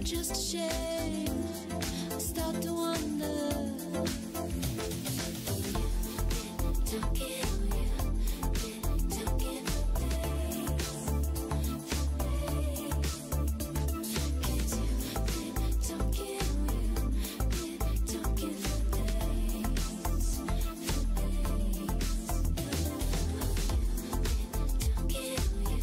just a shame. I start to wonder. Don't get on you. Don't get the days. Can't you? Don't get on you. Don't get the days. Don't get on you.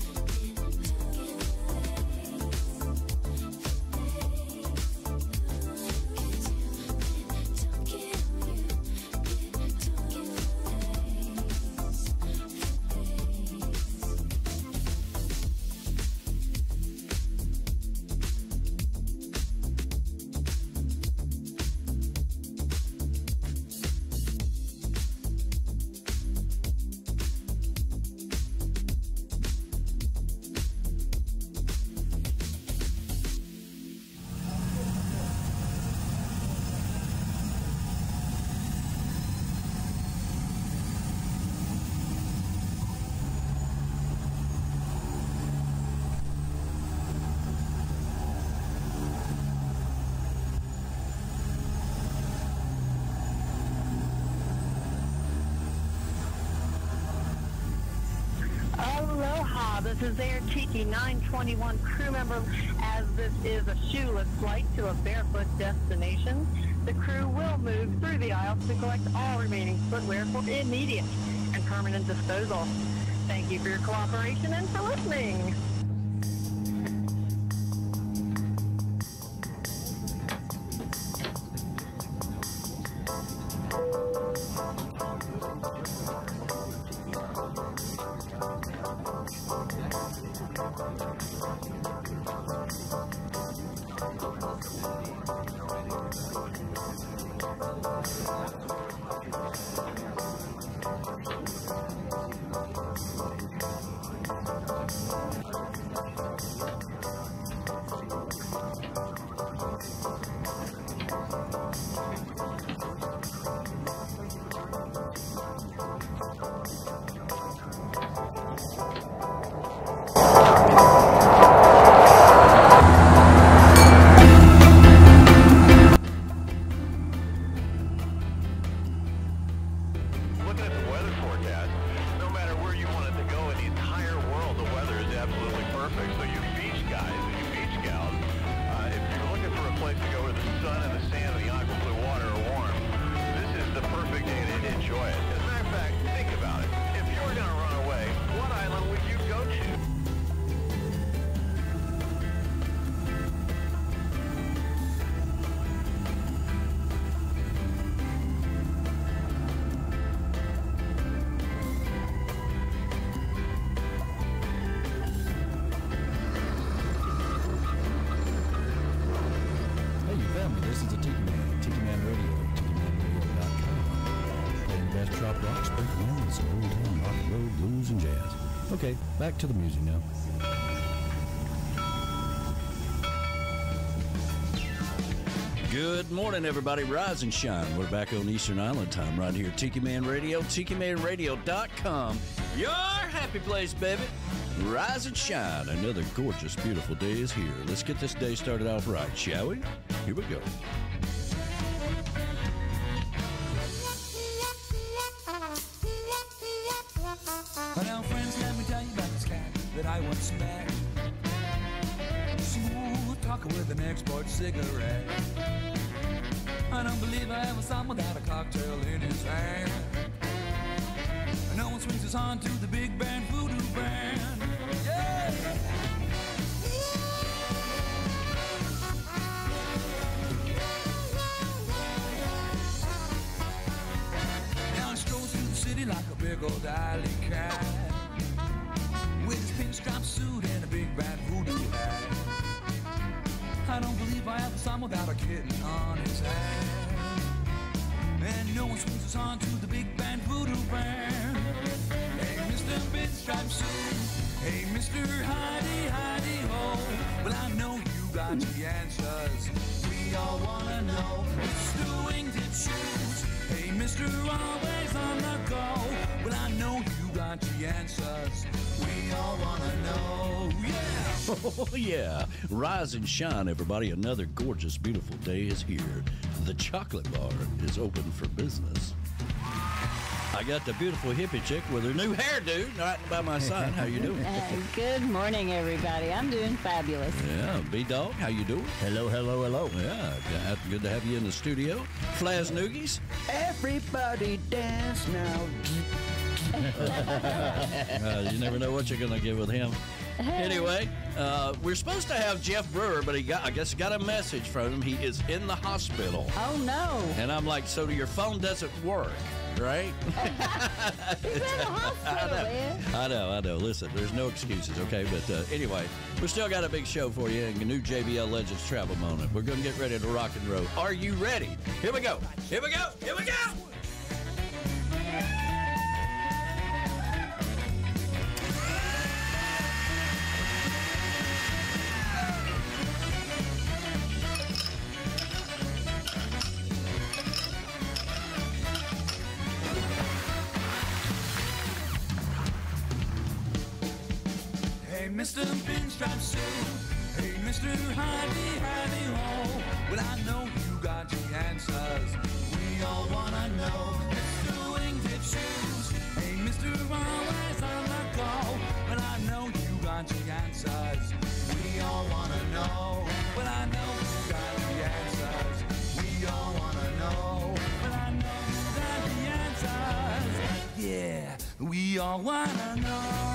Aloha, this is Air Tiki 921 crew member. As this is a shoeless flight to a barefoot destination, the crew will move through the aisles to collect all remaining footwear for immediate and permanent disposal. Thank you for your cooperation and for listening. Okay, back to the music now. Good morning, everybody. Rise and shine. We're back on Eastern Island time right here. Tiki Man Radio, TikiManRadio.com. Your happy place, baby. Rise and shine. Another gorgeous, beautiful day is here. Let's get this day started off right, shall we? Here we go. Now, friends, let me tell you about this cat that I once met. Smooth talker with an export cigarette. I don't believe I ever saw him without a cocktail in his hand. No one swings his on to the big band voodoo band. Yeah! Now he strolls through the city like a big old alley cat, with his pinstripe suit and a big bad voodoo hat. I don't believe I ever saw him without a kitten on his hand. And no one swings us on to the big band voodoo band. Hey, Mr. Pinstripe Suit. Hey, Mr. Hidey, Hidey, Ho. Well, I know you got the answers. We all wanna know. Mr. Wingtip Shoes. Hey, mister, always on the go. Well, I know you got the answers. We all wanna know, yeah. Oh, yeah. Rise and shine, everybody. Another gorgeous, beautiful day is here. The chocolate bar is open for business. I got the beautiful hippie chick with her new hairdo right by my side. How you doing? Good morning, everybody. I'm doing fabulous. Yeah, B-Dog, how you doing? Hello, hello, hello. Yeah, good to have you in the studio. Flaz Noogies. Everybody dance now. You never know what you're going to get with him. Anyway, we're supposed to have Jeff Brewer, but I guess got a message from him. He is in the hospital. Oh, no. And I'm like, so your phone doesn't work, right? He's in the hospital, man. I know. Listen, there's no excuses, okay? But anyway, we still got a big show for you and a new JBL Legends travel moment. We're going to get ready to rock and roll. Are you ready? Here we go. Here we go. Here we go. Hey, Mr. Pinstripe Suit. Hey, Mr. Hidey-Hidey-Ho. Well, I know you got the answers. We all wanna know. Mr. Wingtip Shoes. Hey, Mr. Always on the go. Well, I know you got the answers. We all wanna know. Well, I know you got the answers. We all wanna know. Well, I know you got the answers. Yeah, we all wanna know.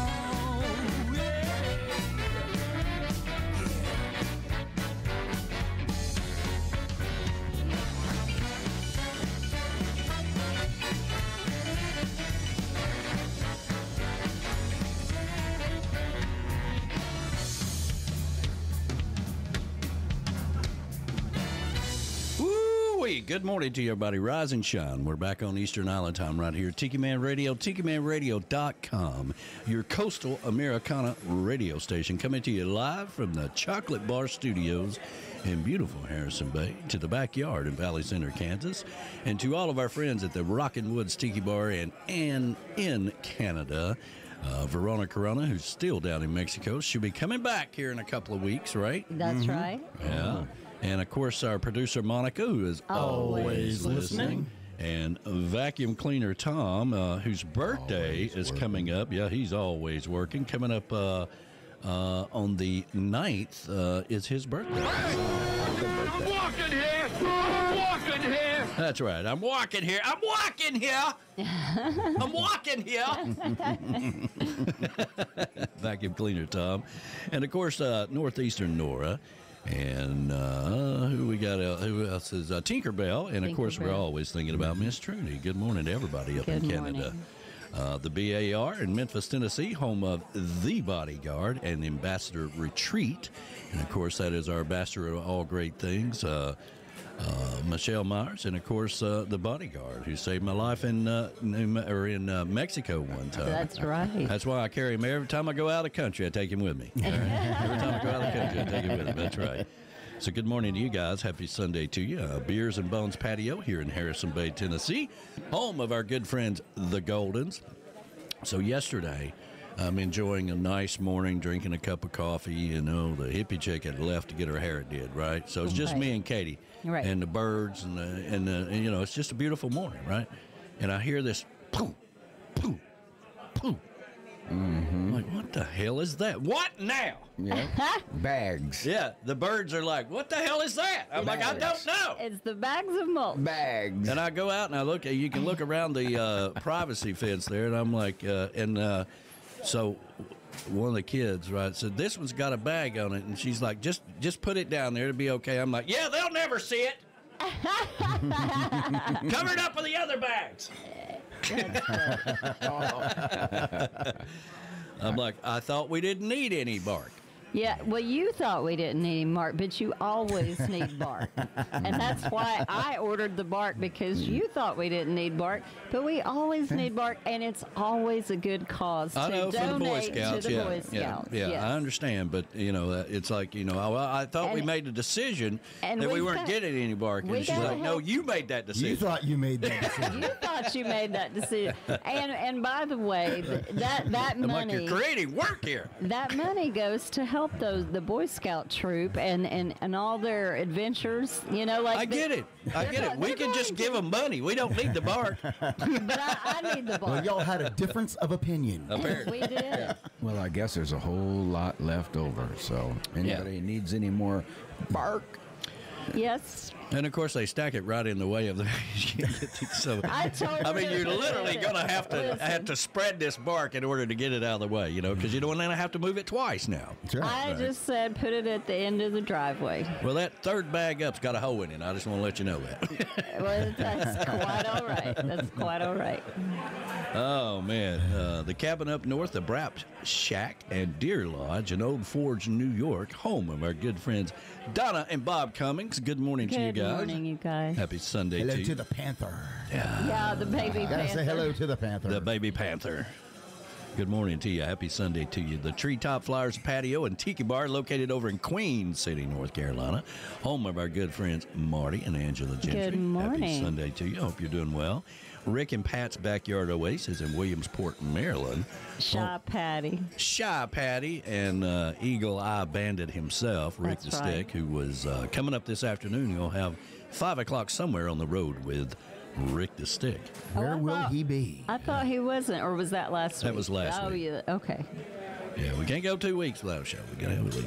Good morning to you, everybody. Rise and shine. We're back on Eastern Island time right here. Tiki Man Radio, TikiManRadio.com, your coastal Americana radio station, coming to you live from the Chocolate Bar Studios in beautiful Harrison Bay to the backyard in Valley Center, Kansas, and to all of our friends at the Rockin' Woods Tiki Bar and in Canada. Verona Corona, who's still down in Mexico, she'll be coming back here in a couple of weeks, right? That's right. Yeah. And, of course, our producer, Monica, who is always listening. And vacuum cleaner Tom, whose birthday is coming up. Yeah, he's always working. Coming up on the 9th is his birthday. I'm walking here. I'm walking here. That's right. I'm walking here. I'm walking here. I'm walking here. Vacuum cleaner Tom. And, of course, Northeastern Nora. And who we got? Who else is Tinkerbell? And of course, we're always thinking about Miss Trudy. Good morning to everybody up in Canada. The BAR in Memphis, Tennessee, home of The Bodyguard and Ambassador Retreat. And of course, that is our ambassador of all great things, Michelle Myers, and of course, The Bodyguard, who saved my life in Mexico one time. That's right. That's why I carry him every time I go out of the country. I take him with me. All right? Every time I go out of the country, I take him with me. That's right. So good morning to you guys. Happy Sunday to you. Beers and Bones Patio here in Harrison Bay, Tennessee, home of our good friends, the Goldens. So yesterday, I'm enjoying a nice morning, drinking a cup of coffee. You know, the hippie chick had left to get her hair did, right? So it's just me and Katie and the birds and you know, it's just a beautiful morning, right? And I hear this poof, poof, poof. I'm like, what the hell is that? What now? Yeah. Bags. Yeah, the birds are like, what the hell is that? I'm like, I don't know. It's the bags of mulch. Bags. And I go out and I look, you can look around the privacy fence there, and I'm like, so one of the kids, right, said, this one's got a bag on it, and she's like, just put it down there, it'll be okay. I'm like, yeah, they'll never see it. Cover it up with the other bags. I'm like, I thought we didn't need any bark. Yeah, well, you thought we didn't need any bark, but you always need bark. And that's why I ordered the bark, because you thought we didn't need bark, but we always need bark, and it's always a good cause I to know, for the Boy donate Scouts. to the Yeah, Boy yeah, Scouts. yeah, Yes. I understand, but, it's like, I thought we And- made a decision and that we we've weren't got- getting any bark. we And she's gotta like, no, help- you made that decision. You thought you made that decision. You thought you made that decision. And by the way, that I'm like, money... you're creating work here. That money goes to help the Boy Scout troop and all their adventures. Like I get it. I get it. We can just give them money. We don't need the bark. But I need the Well, bark. y'all had a difference of opinion. We did. Well, I guess there's a whole lot left over. So anybody needs any more bark? Yes. And of course, they stack it right in the way of the. So, I told her I mean, to you're put literally it- gonna have Listen. to spread this bark in order to get it out of the way, because you don't want to have to move it twice now. That's right. I just said put it at the end of the driveway. Well, that third bag up's got a hole in it. I just want to let you know that. Well, that's quite all right. That's quite all right. Oh man, the cabin up north, the Brap Shack and Deer Lodge in Old Forge, New York, home of our good friends Donna and Bob Cummings. Good morning to you Good guys. morning, you guys. Happy Sunday Hello to you. to the Panther. Yeah, the baby Gotta panther. say hello to the Panther. The baby panther. Good morning to you. Happy Sunday to you. The Treetop Flowers Patio and Tiki Bar located over in Queen City, North Carolina, home of our good friends Marty and Angela Gentry. Good morning. Happy Sunday to you. Hope you're doing well. Rick and Pat's Backyard Oasis in Williamsport, Maryland. Shy Patty. Shy Patty and Eagle Eye Bandit himself, Rick That's the right. Stick, who was coming up this afternoon. You'll have 5 o'clock somewhere on the road with Rick the Stick. Where I will thought- he be? I thought he wasn't, or was that last week? That was last Oh, week. yeah. Okay. Yeah, we can't go 2 weeks without a show. We gotta have at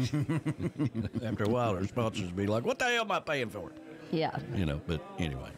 least. After a while, our sponsors will be like, "What the hell am I paying for?" Yeah. But anyway.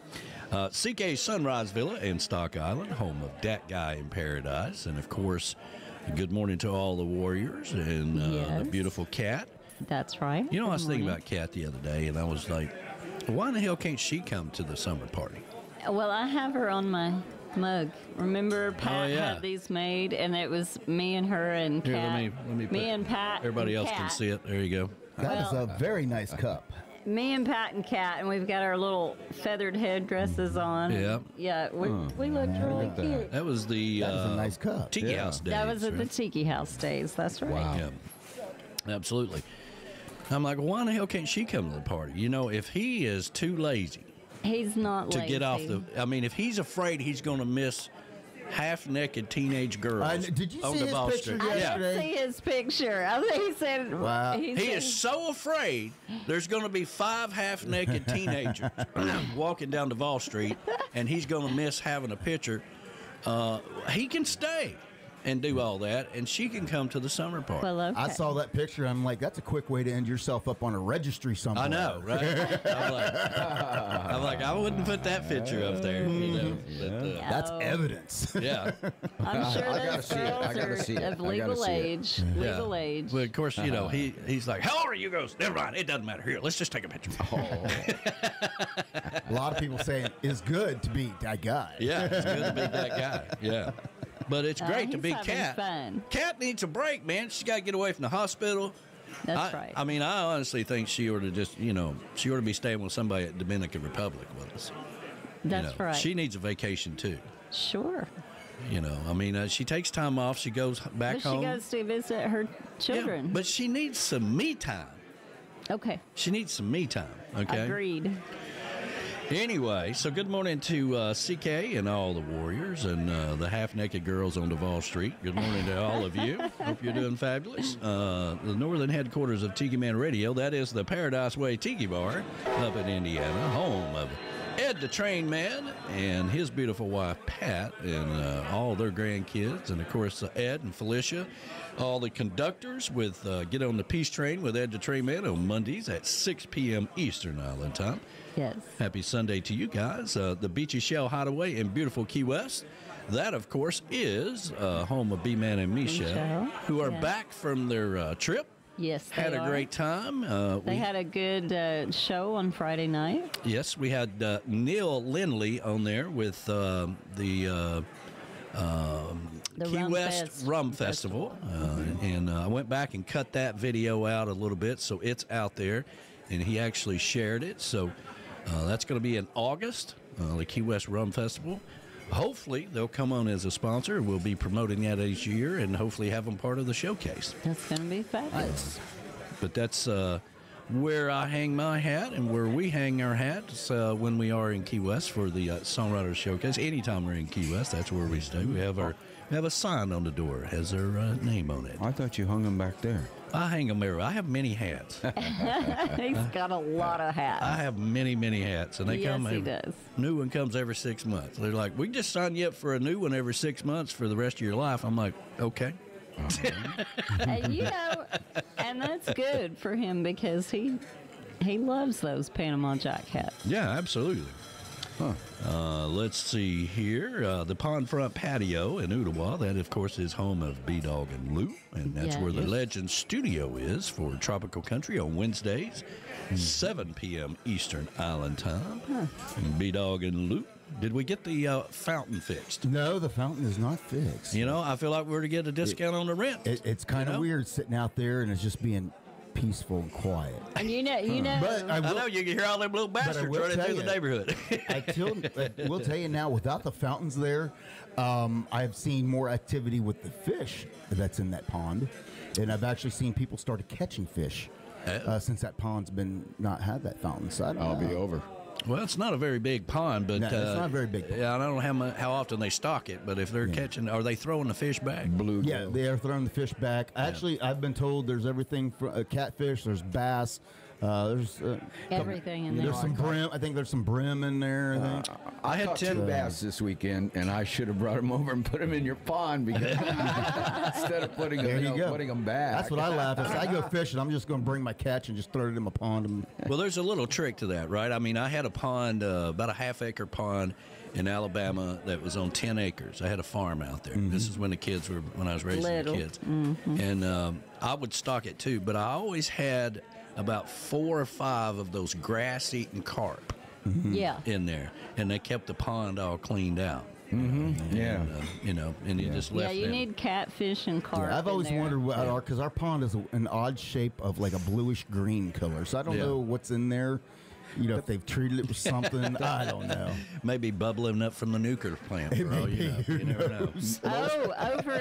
CK Sunrise Villa in Stock Island, home of Dat Guy in Paradise. And, of course, good morning to all the Warriors and the Yes. beautiful Cat. That's right. I was Good thinking morning. about Cat the other day, and I was like, why in the hell can't she come to the summer party? Well, I have her on my mug. Remember, Pat yeah. had these made, and it was me and her and Here, Kat. let me put, me and Pat. everybody and else can Kat. see it. There you go. That is Well- a very nice cup. Me and Pat and Kat, and we've got our little feathered headdresses on. Yeah. Yeah, we looked really cute. That was the That is a nice cup. Tiki House days. That was at the right? Tiki House days. That's right. Wow. Yeah, absolutely. I'm like, why in the hell can't she come to the party? If he is too lazy He's not to lazy. get off if he's afraid he's going to miss half-naked teenage girls Did you on see the his Ball picture Street. I Yeah. didn't see his picture. I think he said. Wow. He said- is so afraid there's going to be 5 half-naked teenagers walking down Duval Street, and he's going to miss having a picture. He can stay and do all that, and she can come to the summer party. Well, okay. I saw that picture. I'm like, that's a quick way to end yourself up on a registry somewhere. I know, right? I'm like, I wouldn't put that picture up there. But, That's Oh. evidence. yeah. I'm sure I gotta those see it. I girls gotta are see it. of I gotta legal see it. age. Legal age. Well, of course, he's like, how old are you? Goes, never mind. It doesn't matter. Here, let's just take a picture. A lot of people say it's good to be that guy. Yeah, it's good to be that guy. Yeah. But it's great to he's be having Cat. fun. Cat needs a break, man. She's got to get away from the hospital. That's right. I mean, I honestly think she ought to just, she ought to be staying with somebody at Dominican Republic with us. That's right. She needs a vacation too. Sure. She takes time off. She goes back But home. she goes to visit her children. Yeah, but she needs some me time. Okay. She needs some me time. Okay. Agreed. Anyway, so good morning to CK and all the Warriors and the half-naked girls on Duval Street. Good morning to all of you. Hope you're doing fabulous. The northern headquarters of Tiki Man Radio, that is the Paradise Way Tiki Bar up in Indiana, home of Ed the Train Man and his beautiful wife, Pat, and all their grandkids. And, of course, Ed and Felicia, all the conductors with Get on the Peace Train with Ed the Train Man on Mondays at 6 p.m. Eastern Island time. Yes. Happy Sunday to you guys. The Beachy Shell Hideaway in beautiful Key West. That, of course, is home of B-Man and Michelle, Michelle, who are yeah. back from their trip. Yes, they Had a are. great time. They had a good show on Friday night. Yes, we had Neil Lindley on there with the The Key Rum West Fest Rum Festival. And I went back and cut that video out a little bit, so it's out there. And he actually shared it. So that's going to be in August, the Key West Rum Festival. Hopefully, they'll come on as a sponsor. We'll be promoting that each year and hopefully have them part of the showcase. That's going to be fabulous. But that's where I hang my hat and where we hang our hats when we are in Key West for the Songwriters Showcase. Anytime we're in Key West, that's where we stay. We have a sign on the door. It has their name on it. I thought you hung them back there. I hang them there. I have many hats. He's got a lot of hats. I have many, many hats. And they come. Yes, he does. New one comes every 6 months. They're like, we just signed you up for a new one every 6 months for the rest of your life. I'm like, okay. And, you know, and that's good for him because he loves those Panama Jack hats. Yeah, absolutely. Let's see here. The Pond Front Patio in Ottawa. That, of course, is home of B-Dog and Lou. And that's where the Legend Studio is for Tropical Country on Wednesdays, 7 p.m. Eastern Island Time. And B-Dog and Lou. Did we get the fountain fixed? No, the fountain is not fixed. You know, I feel like we're to get a discount on the rent. It's kind of weird sitting out there and it's just being peaceful and quiet. And you know. But I know you can hear all them little bastards running through the neighborhood. I will tell you now, without the fountains there, I've seen more activity with the fish that's in that pond, and I've actually seen people started catching fish since that pond's been not had that fountain. So I'll be over. Well, it's not a very big pond, but no, it's not a very big pond. Yeah, I don't know how often they stock it, but if they're catching, are they throwing the fish back? Yeah, they are throwing the fish back. Actually, I've been told there's everything from catfish, there's bass, there's everything in there. There's some brim. I think there's some brim in there. I think. I had 10 bass this weekend, and I should have brought them over and put them in your pond because instead of putting them back. That's what I laugh at. I go fishing. I'm just going to bring my catch and just throw it in my pond. Well, there's a little trick to that, right? I mean, I had a pond, about a half-acre pond in Alabama that was on 10 acres. I had a farm out there. This is when I was raising the kids. And I would stock it too, but I always had about 4 or 5 of those grass-eating carp in there, and they kept the pond all cleaned out. Yeah. And you just left you them. need catfish and carp. I've always wondered what because our pond is an odd shape of like a bluish green color, so I don't know what's in there. You know, if they've treated it with something, I don't know. Maybe bubbling up from the nuclear plant. For all you know. You never know. Over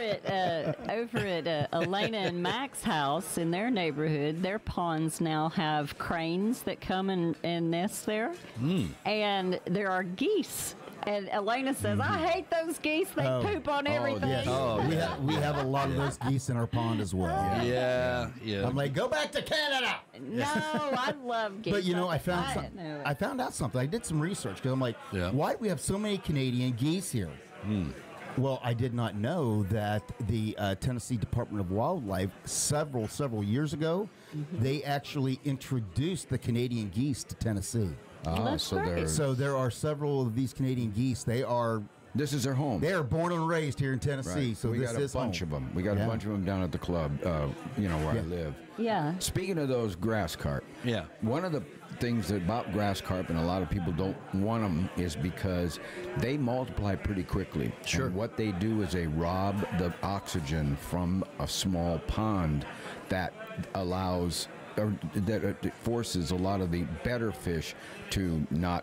at Elena and Mac's house in their neighborhood, their ponds now have cranes that come and nest there, and there are geese. And Elena says, I hate those geese. They poop on everything. Yes. We have a lot of those geese in our pond as well. Yeah. I'm like, go back to Canada. No, I love geese. But you know, I found out something. I did some research because I'm like, why do we have so many Canadian geese here? Well, I did not know that the Tennessee Department of Wildlife several years ago, they actually introduced the Canadian geese to Tennessee. So there are several of these Canadian geese. This is their home. They are born and raised here in Tennessee. Right. So we got a bunch of them. We got a bunch of them down at the club. Where I live. Yeah. Speaking of those grass carp. Yeah. One of the things about grass carp, and a lot of people don't want them, is because they multiply pretty quickly. Sure. And what they do is they rob the oxygen from a small pond that allows. That forces a lot of the better fish to not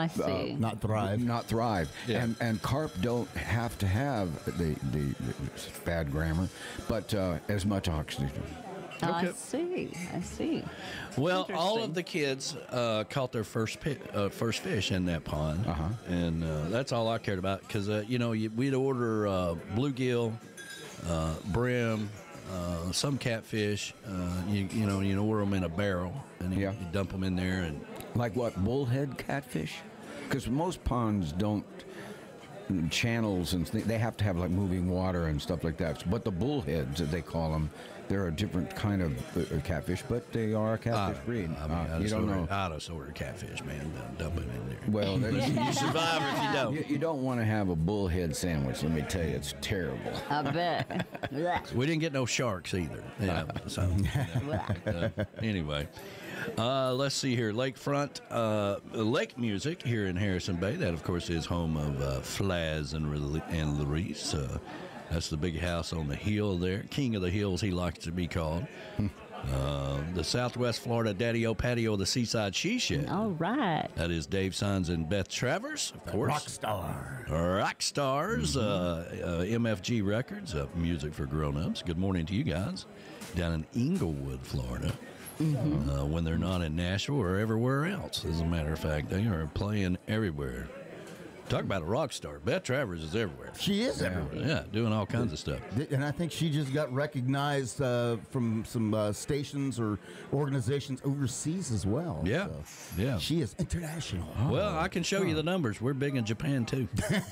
thrive. Yeah. And carp don't have to have the bad grammar, but as much oxygen. I see. Well, all of the kids caught their first fish in that pond, and that's all I cared about because we'd order bluegill, brim. Some catfish, you order them in a barrel, and you dump them in there. And like what, bullhead catfish? Because most ponds don't channels and they have to have like moving water and stuff like that. But the bullheads, that they call them, they're a different kind of catfish, but they are a catfish breed. You don't know. I just order catfish, man. Dump it in there. Well, you survive if you don't. You don't want to have a bullhead sandwich. Let me tell you, it's terrible. I bet. We didn't get no sharks either. Yeah. So, anyway. Let's see here. Lakefront Lake Music here in Harrison Bay. That, of course, is home of Flaz and Larice. That's the big house on the hill there. King of the Hills, he likes to be called. The Southwest Florida Daddy-O Patio, the Seaside She Shed. All right. That is Dave Sons and Beth Travers, of course. Rock star. Rock stars. MFG Records, music for grown-ups. Good morning to you guys down in Inglewood, Florida. When they're not in Nashville or everywhere else. As a matter of fact, they are playing everywhere. Talk about a rock star. Beth Travers is everywhere. She is everywhere. Yeah, doing all kinds of stuff. And I think she just got recognized from some stations or organizations overseas as well. Yeah, So yeah. she is international. Well, I can show you the numbers. We're big in Japan, too.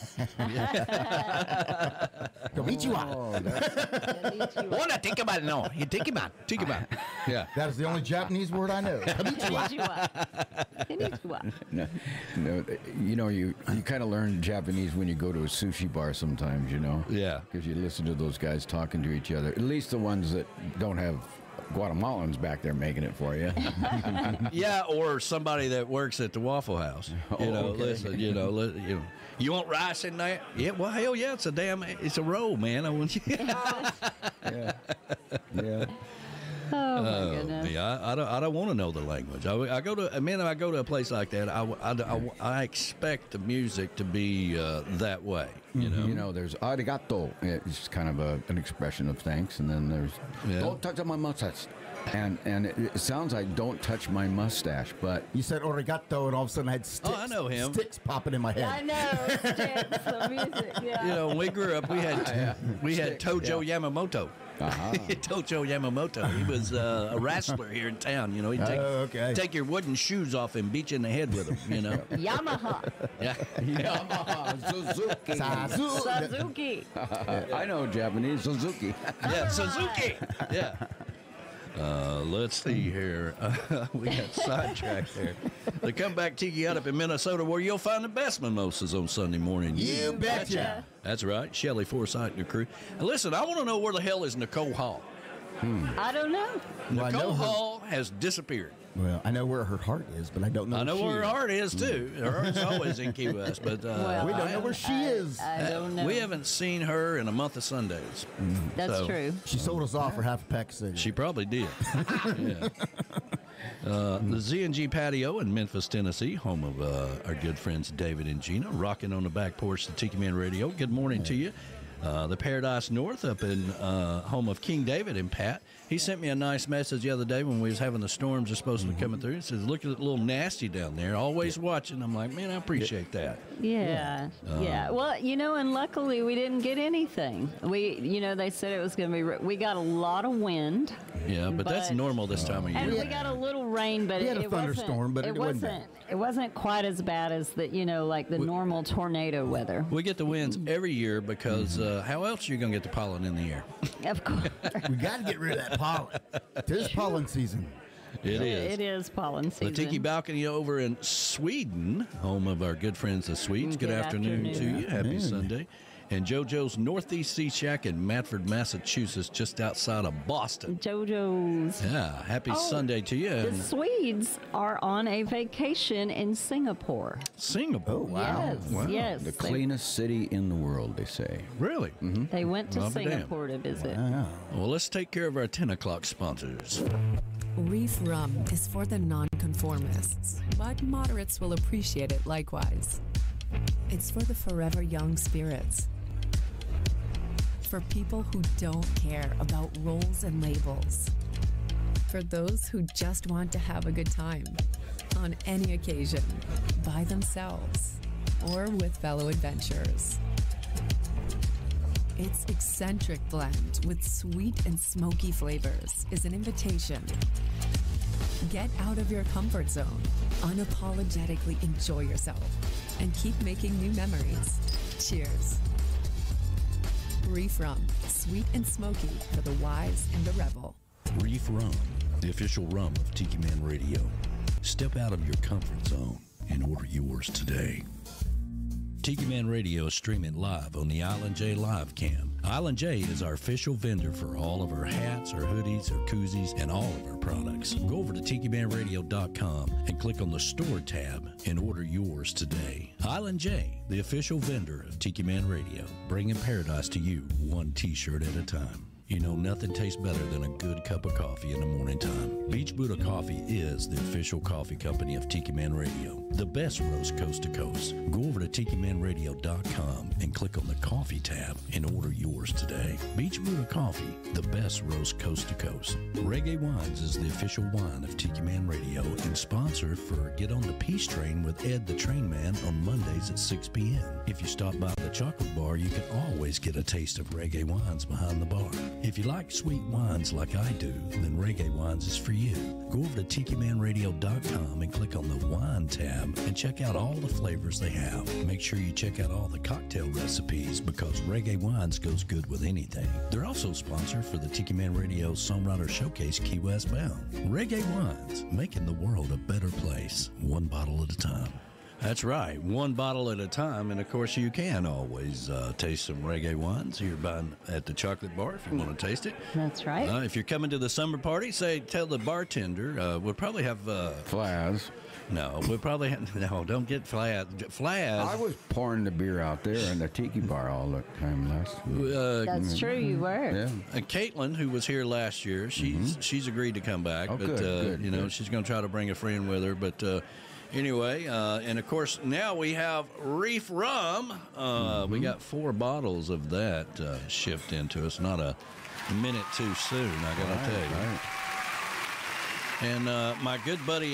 Konnichiwa. Tiki Man. No, Tiki Man. Tiki Man. Yeah. That is the only Japanese word I know. Konnichiwa. Konnichiwa. No, you know, you kind of learn Japanese when you go to a sushi bar sometimes, you know? Yeah. Because you listen to those guys talking to each other. At least the ones that don't have Guatemalans back there making it for you. Yeah, or somebody that works at the Waffle House. You know, okay. listen, you want rice in there? Yeah, well, hell yeah, it's a roll, man. I want you. Yeah. Oh, my goodness. Yeah, I don't want to know the language. I go to a place like that. I expect the music to be that way. You know, There's arigato. It's kind of an expression of thanks, and then there's don't touch my mustache, and it sounds like don't touch my mustache, but You said origato, and all of a sudden I had sticks, I know him. sticks popping in my head. I know. Sticks, the music, yeah. You know, when we grew up, we had Tojo Yamamoto. Tojo Yamamoto. He was a wrestler here in town. You know, he'd take your wooden shoes off and beat you in the head with them. You know. Yamaha. Yeah. Yamaha, Suzuki. I know Japanese, Suzuki. Yeah, Suzuki. Yeah. Let's see here. We got sidetracked there. The Comeback Tiki out up in Minnesota, where you'll find the best mimosas on Sunday morning. You betcha. That's right. Shelley Forsythe and her crew. And listen, I want to know where the hell is Nicole Hall? I don't know. Well, I know Nicole her- Hall has disappeared. Well, I know where her heart is, but I don't know. I know where her she is. heart is, too. Her heart's always in Key West. But Well, We don't know where she is. I don't know. we haven't seen her in a month of Sundays. That's so- true. She sold us off for half a pack of cigarettes. She probably did. Yeah. The Z&G Patio in Memphis, Tennessee, home of our good friends David and Gina, rocking on the back porch of Tiki Man Radio. Good morning to you. The Paradise North up in home of King David and Pat. He sent me a nice message the other day when we was having the storms that's supposed to be coming through. He says, look at it, a little nasty down there. Always watching. I'm like, man, I appreciate that. Yeah. Well, and luckily we didn't get anything. They said it was going to be. We got a lot of wind. Yeah, but that's normal this time of And year. we got a little rain, but We had a it thunderstorm, but it wasn't bad. It wasn't quite as bad as the like the normal tornado weather. We get the winds every year because how else are you going to get the pollen in the air? Of course, We got to get rid of that pollen. Tis pollen season. It is. It is pollen season. The Tiki Balcony over in Sweden, home of our good friends the Swedes. Good afternoon to you. Happy Sunday. And JoJo's Northeast Sea Shack in Matford, Massachusetts, just outside of Boston. JoJo's. Yeah, happy Sunday to you. The And Swedes are on a vacation in Singapore. Singapore. Oh, wow. Yes. The cleanest city in the world, they say. Really? They went to I'll be damned. Singapore to visit. Well, let's take care of our 10 o'clock sponsors. Reef rum is for the nonconformists, but moderates will appreciate it likewise. It's for the forever young spirits. For people who don't care about roles and labels. For those who just want to have a good time on any occasion, by themselves or with fellow adventurers. Its eccentric blend with sweet and smoky flavors is an invitation. Get out of your comfort zone, unapologetically enjoy yourself, and keep making new memories. Cheers. Reef Rum, sweet and smoky for the wise and the rebel. Reef Rum, the official rum of Tiki Man Radio. Step out of your comfort zone and order yours today. Tiki Man Radio is streaming live on the Island J Live Cam. Island J is our official vendor for all of our hats, our hoodies, our koozies, and all of our products. Go over to TikiManRadio.com and click on the Store tab and order yours today. Island J, the official vendor of Tiki Man Radio, bringing paradise to you one T-shirt at a time. You know, nothing tastes better than a good cup of coffee in the morning time. Beach Buddah Coffee is the official coffee company of Tiki Man Radio, the best roast coast to coast. Go over to TikiManRadio.com and click on the coffee tab and order yours today. Beach Buddah Coffee, the best roast coast to coast. Reggae Wines is the official wine of Tiki Man Radio and sponsor for Get on the Peace Train with Ed the Train Man on Mondays at 6 p.m. If you stop by the chocolate bar, you can always get a taste of Reggae Wines behind the bar. If you like sweet wines like I do, then Reggae Wines is for you. Go over to TikiManRadio.com and click on the Wine tab and check out all the flavors they have. Make sure you check out all the cocktail recipes because Reggae Wines goes good with anything. They're also sponsor for the Tiki Man Radio Songwriter Showcase Key West Bound. Reggae Wines, making the world a better place, one bottle at a time. That's right, one bottle at a time, and of course you can always taste some Reggae Wines here at the chocolate bar if you want to taste it. That's right. If you're coming to the summer party, tell the bartender, we'll probably have... Flaz. No, we'll probably have... No, don't get Flaz. Flaz... I was pouring the beer out there in the tiki bar all the time last week. That's true, you were. Yeah. And Caitlin, who was here last year, she's agreed to come back. Oh, but, good. She's going to try to bring a friend with her, but... Anyway, and of course, now we have Reef Rum. We got 4 bottles of that shipped into us. Not a minute too soon, I got to tell you. Right. And my good buddy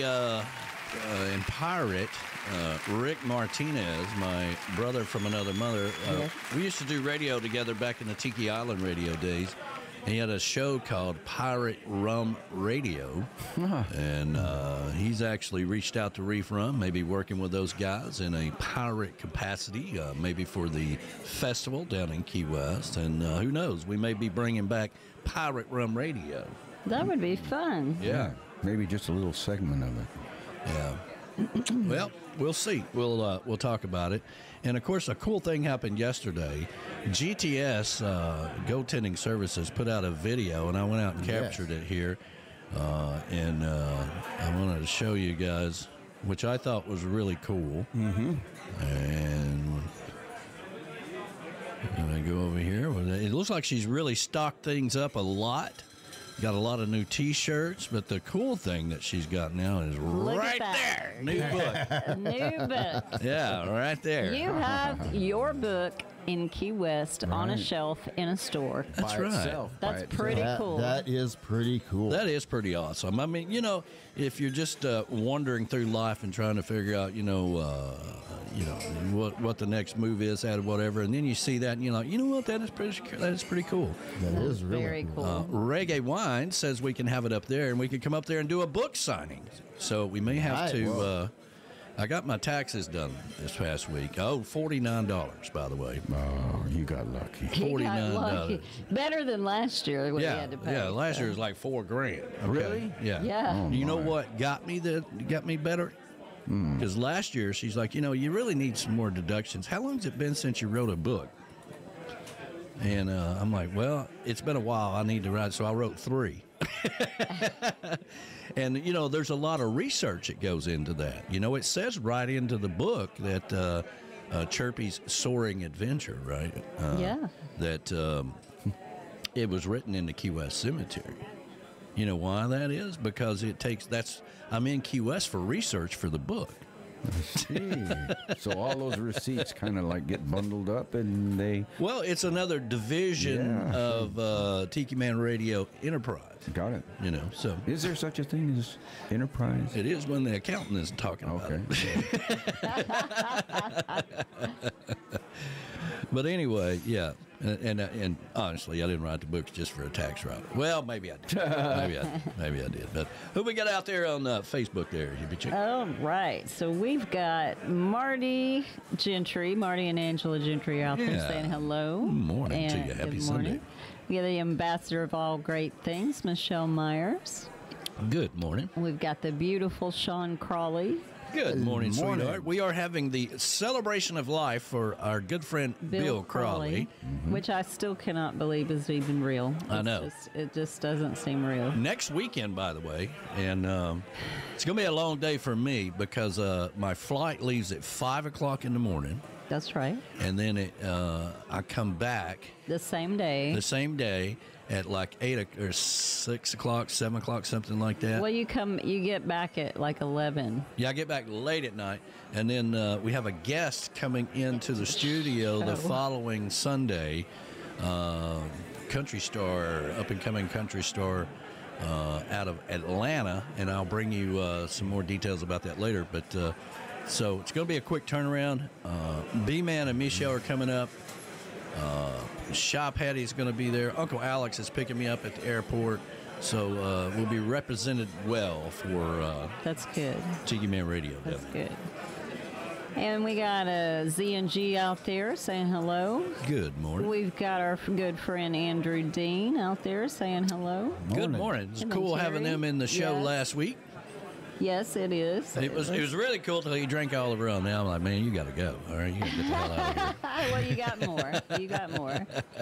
and pirate, Rick Martinez, my brother from another mother, we used to do radio together back in the Tiki Island radio days. He had a show called Pirate Rum Radio, and he's actually reached out to Reef Rum, maybe working with those guys in a pirate capacity, maybe for the festival down in Key West, and who knows, we may be bringing back Pirate Rum Radio. That would be fun. Yeah. Maybe just a little segment of it. Yeah. Well, we'll see. We'll talk about it. And, of course, a cool thing happened yesterday. GTS, Goaltending Services, put out a video, and I went out and captured it here. And I wanted to show you guys, which I thought was really cool. And I go over here. It looks like she's really stocked things up a lot. Got a lot of new T-shirts, but the cool thing that she's got now is right there. New book. New book. Yeah, right there. You have your book in Key West on a shelf in a store. That's By right. itself. That's pretty cool. That is pretty cool. That is pretty awesome. I mean, if you're just wandering through life and trying to figure out, what the next move is at whatever, and then you see that and you're like, you know what, that is pretty cool. That is really very cool. Reggae Wine says we can have it up there, and we can come up there and do a book signing. So we may have to. I got my taxes done this past week. Oh, $49, by the way. Oh, you got lucky. $49. Better than last year when he had to pay. Yeah, last year was like $4,000. Okay? Really? Yeah. Yeah. Oh, You know my. what got me better? Because last year she's like, you really need some more deductions. How long has it been since you wrote a book? And I'm like, well, it's been a while. I need to write, so I wrote 3. And, there's a lot of research that goes into that. It says right into the book that Chirpy's Soaring Adventure, right? That it was written in the Key West Cemetery. You know why that is? Because I'm in Key West for research for the book. So all those receipts kind of like get bundled up and they... Well, it's another division of Tiki Man Radio Enterprise. Got it. So... Is there such a thing as Enterprise? It is when the accountant is talking about it. But anyway, yeah. And honestly, I didn't write the books just for a tax writer. Well, maybe I did. maybe I did. But who we got out there on Facebook there? You be checking. All right. So we've got Marty and Angela Gentry out there saying hello. Good morning to you. Happy Sunday. We got the ambassador of all great things, Michelle Myers. Good morning. We've got the beautiful Sean Crawley. Good morning, sweetheart. We are having the celebration of life for our good friend Bill Crawley. Which I still cannot believe is even real. I know. It just doesn't seem real. Next weekend, by the way, and it's going to be a long day for me because my flight leaves at 5 o'clock in the morning. That's right. And then I come back. The same day. The same day at like 8 or 6 o'clock, 7 o'clock, something like that. Well, you get back at like 11. Yeah, I get back late at night. And then we have a guest coming into the studio the following Sunday. Country star, up-and-coming country star out of Atlanta. And I'll bring you some more details about that later. But so it's going to be a quick turnaround. B-Man and Michelle are coming up. Shop Hattie's going to be there. Uncle Alex is picking me up at the airport. So we'll be represented well for That's good. Tiki Man Radio. That's good. And we got Z&G out there saying hello. Good morning. We've got our good friend Andrew Dean out there saying hello. Good morning. It's cool having them in the show last week. Yes, it is. It was really cool till you drank all the rum. Now I'm like, man, you got to go. All right, you got to get the hell out of here. Well, you got more. You got more.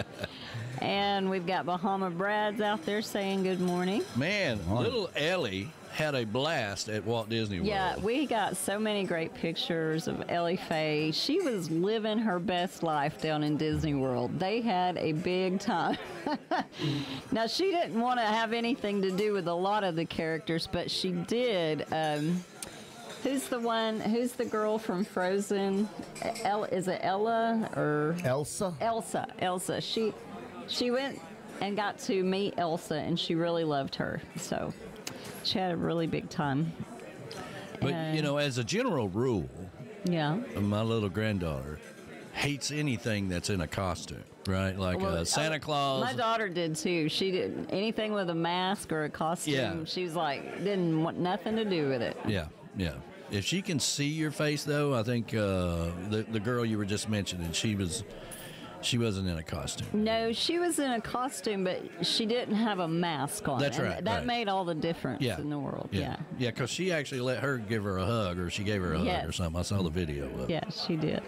And we've got Bahama Brad's out there saying good morning. Man, little Ellie had a blast at Walt Disney World. Yeah, we got so many great pictures of Ellie Faye. She was living her best life down in Disney World. They had a big time. Now, she didn't want to have anything to do with a lot of the characters, but she did. Who's the girl from Frozen? Is it Ella or Elsa? Elsa. She went and got to meet Elsa, and she really loved her. So she had a really big time. But, as a general rule, yeah, my little granddaughter hates anything that's in a costume, right? Like Santa Claus. My daughter did, too. She didn't anything with a mask or a costume. Yeah. She was like, didn't want nothing to do with it. Yeah. If she can see your face, though, I think the girl you were just mentioning, she wasn't in a costume. No, she was in a costume, but she didn't have a mask on. That's right. That made all the difference in the world. Yeah, because she actually let her give her a hug, or she gave her a hug or something. I saw the video of it. Yeah, she did.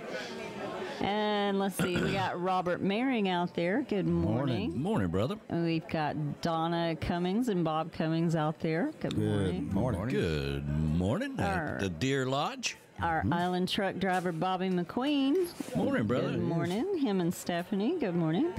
And let's see, we got Robert Maring out there. Good morning. Morning, brother. And we've got Donna Cummings and Bob Cummings out there. Good morning. Good morning. At the Deer Lodge. Our island truck driver, Bobby McQueen. Morning, brother. Good morning. Him and Stephanie. Good morning.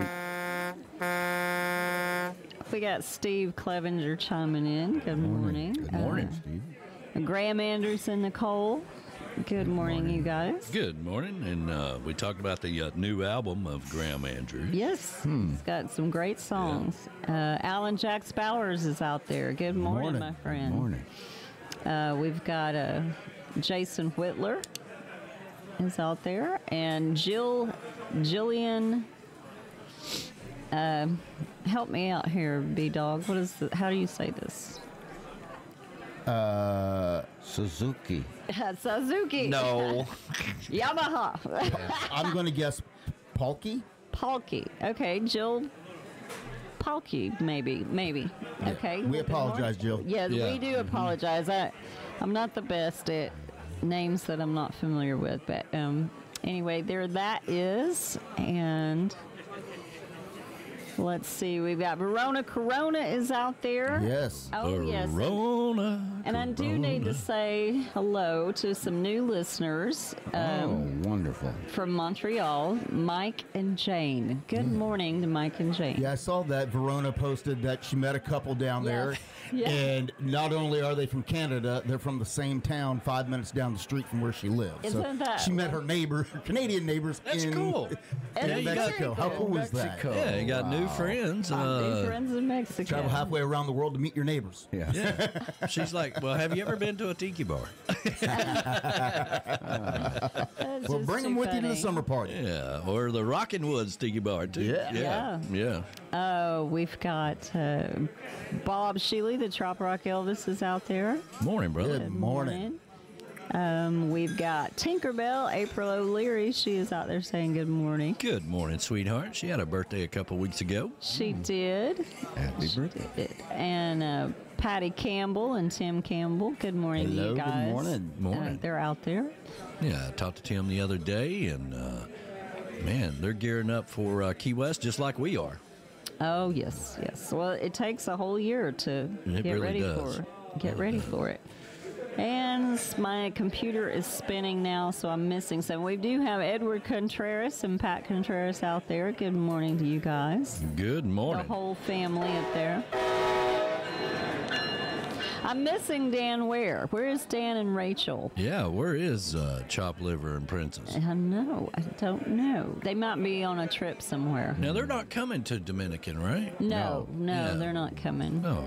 We got Steve Clevenger chiming in. Good morning. Good morning, Steve. Graham Anderson, Nicole. Good morning, you guys. Good morning. And we talked about the new album of Graham Andrews. Yes. It's got some great songs. Alan Jax Bowers is out there. Good morning, my friend. Good morning. We've got Jason Whitler is out there, and Jillian. Help me out here, B-Dog. How do you say this? Suzuki. Suzuki. No. Yamaha. I'm going to guess Palki. Palki. Okay, Jill. Palki, maybe. Yeah. Okay. We apologize, Jill. Yeah, we do apologize. I'm not the best at names that I'm not familiar with, but anyway, there that is, and let's see, we've got Verona Corona is out there. Yes. Oh, yes. Verona. And I do need to say hello to some new listeners. Wonderful. From Montreal, Mike and Jane. Good morning to Mike and Jane. Yeah, I saw that Verona posted that she met a couple down there. Yeah. And not only are they from Canada, they're from the same town 5 minutes down the street from where she lives. Isn't that she met her Canadian neighbors in cool. Mexico. How cool is that? Yeah, you got new friends. New friends in Mexico. Travel halfway around the world to meet your neighbors. Yeah. She's like, well, have you ever been to a tiki bar? Well, bring them with you to the summer party. Yeah, or the Rockin' Woods tiki bar, too. Yeah. We've got Bob Shealy, the Trop Rock Elvis, is out there. Morning, brother. Good morning. We've got Tinkerbell, April O'Leary. She is out there saying good morning. Good morning, sweetheart. She had a birthday a couple weeks ago. She did. Happy birthday. And Patty Campbell and Tim Campbell. Good morning, Hello, you guys. good morning. Morning. They're out there. Yeah, I talked to Tim the other day, and man, they're gearing up for Key West just like we are. Oh yes, yes. Well, it takes a whole year to It get really ready does. for it. Get ready for it. And my computer is spinning now, so I'm missing some. We do have Edward Contreras and Pat Contreras out there. Good morning to you guys. Good morning. The whole family up there. I'm missing Dan Ware. Where is Dan and Rachel? Yeah, where is Chop Liver and Princess? I know. I don't know. They might be on a trip somewhere. Now, they're not coming to Dominican, right? No, Yeah. they're not coming. No.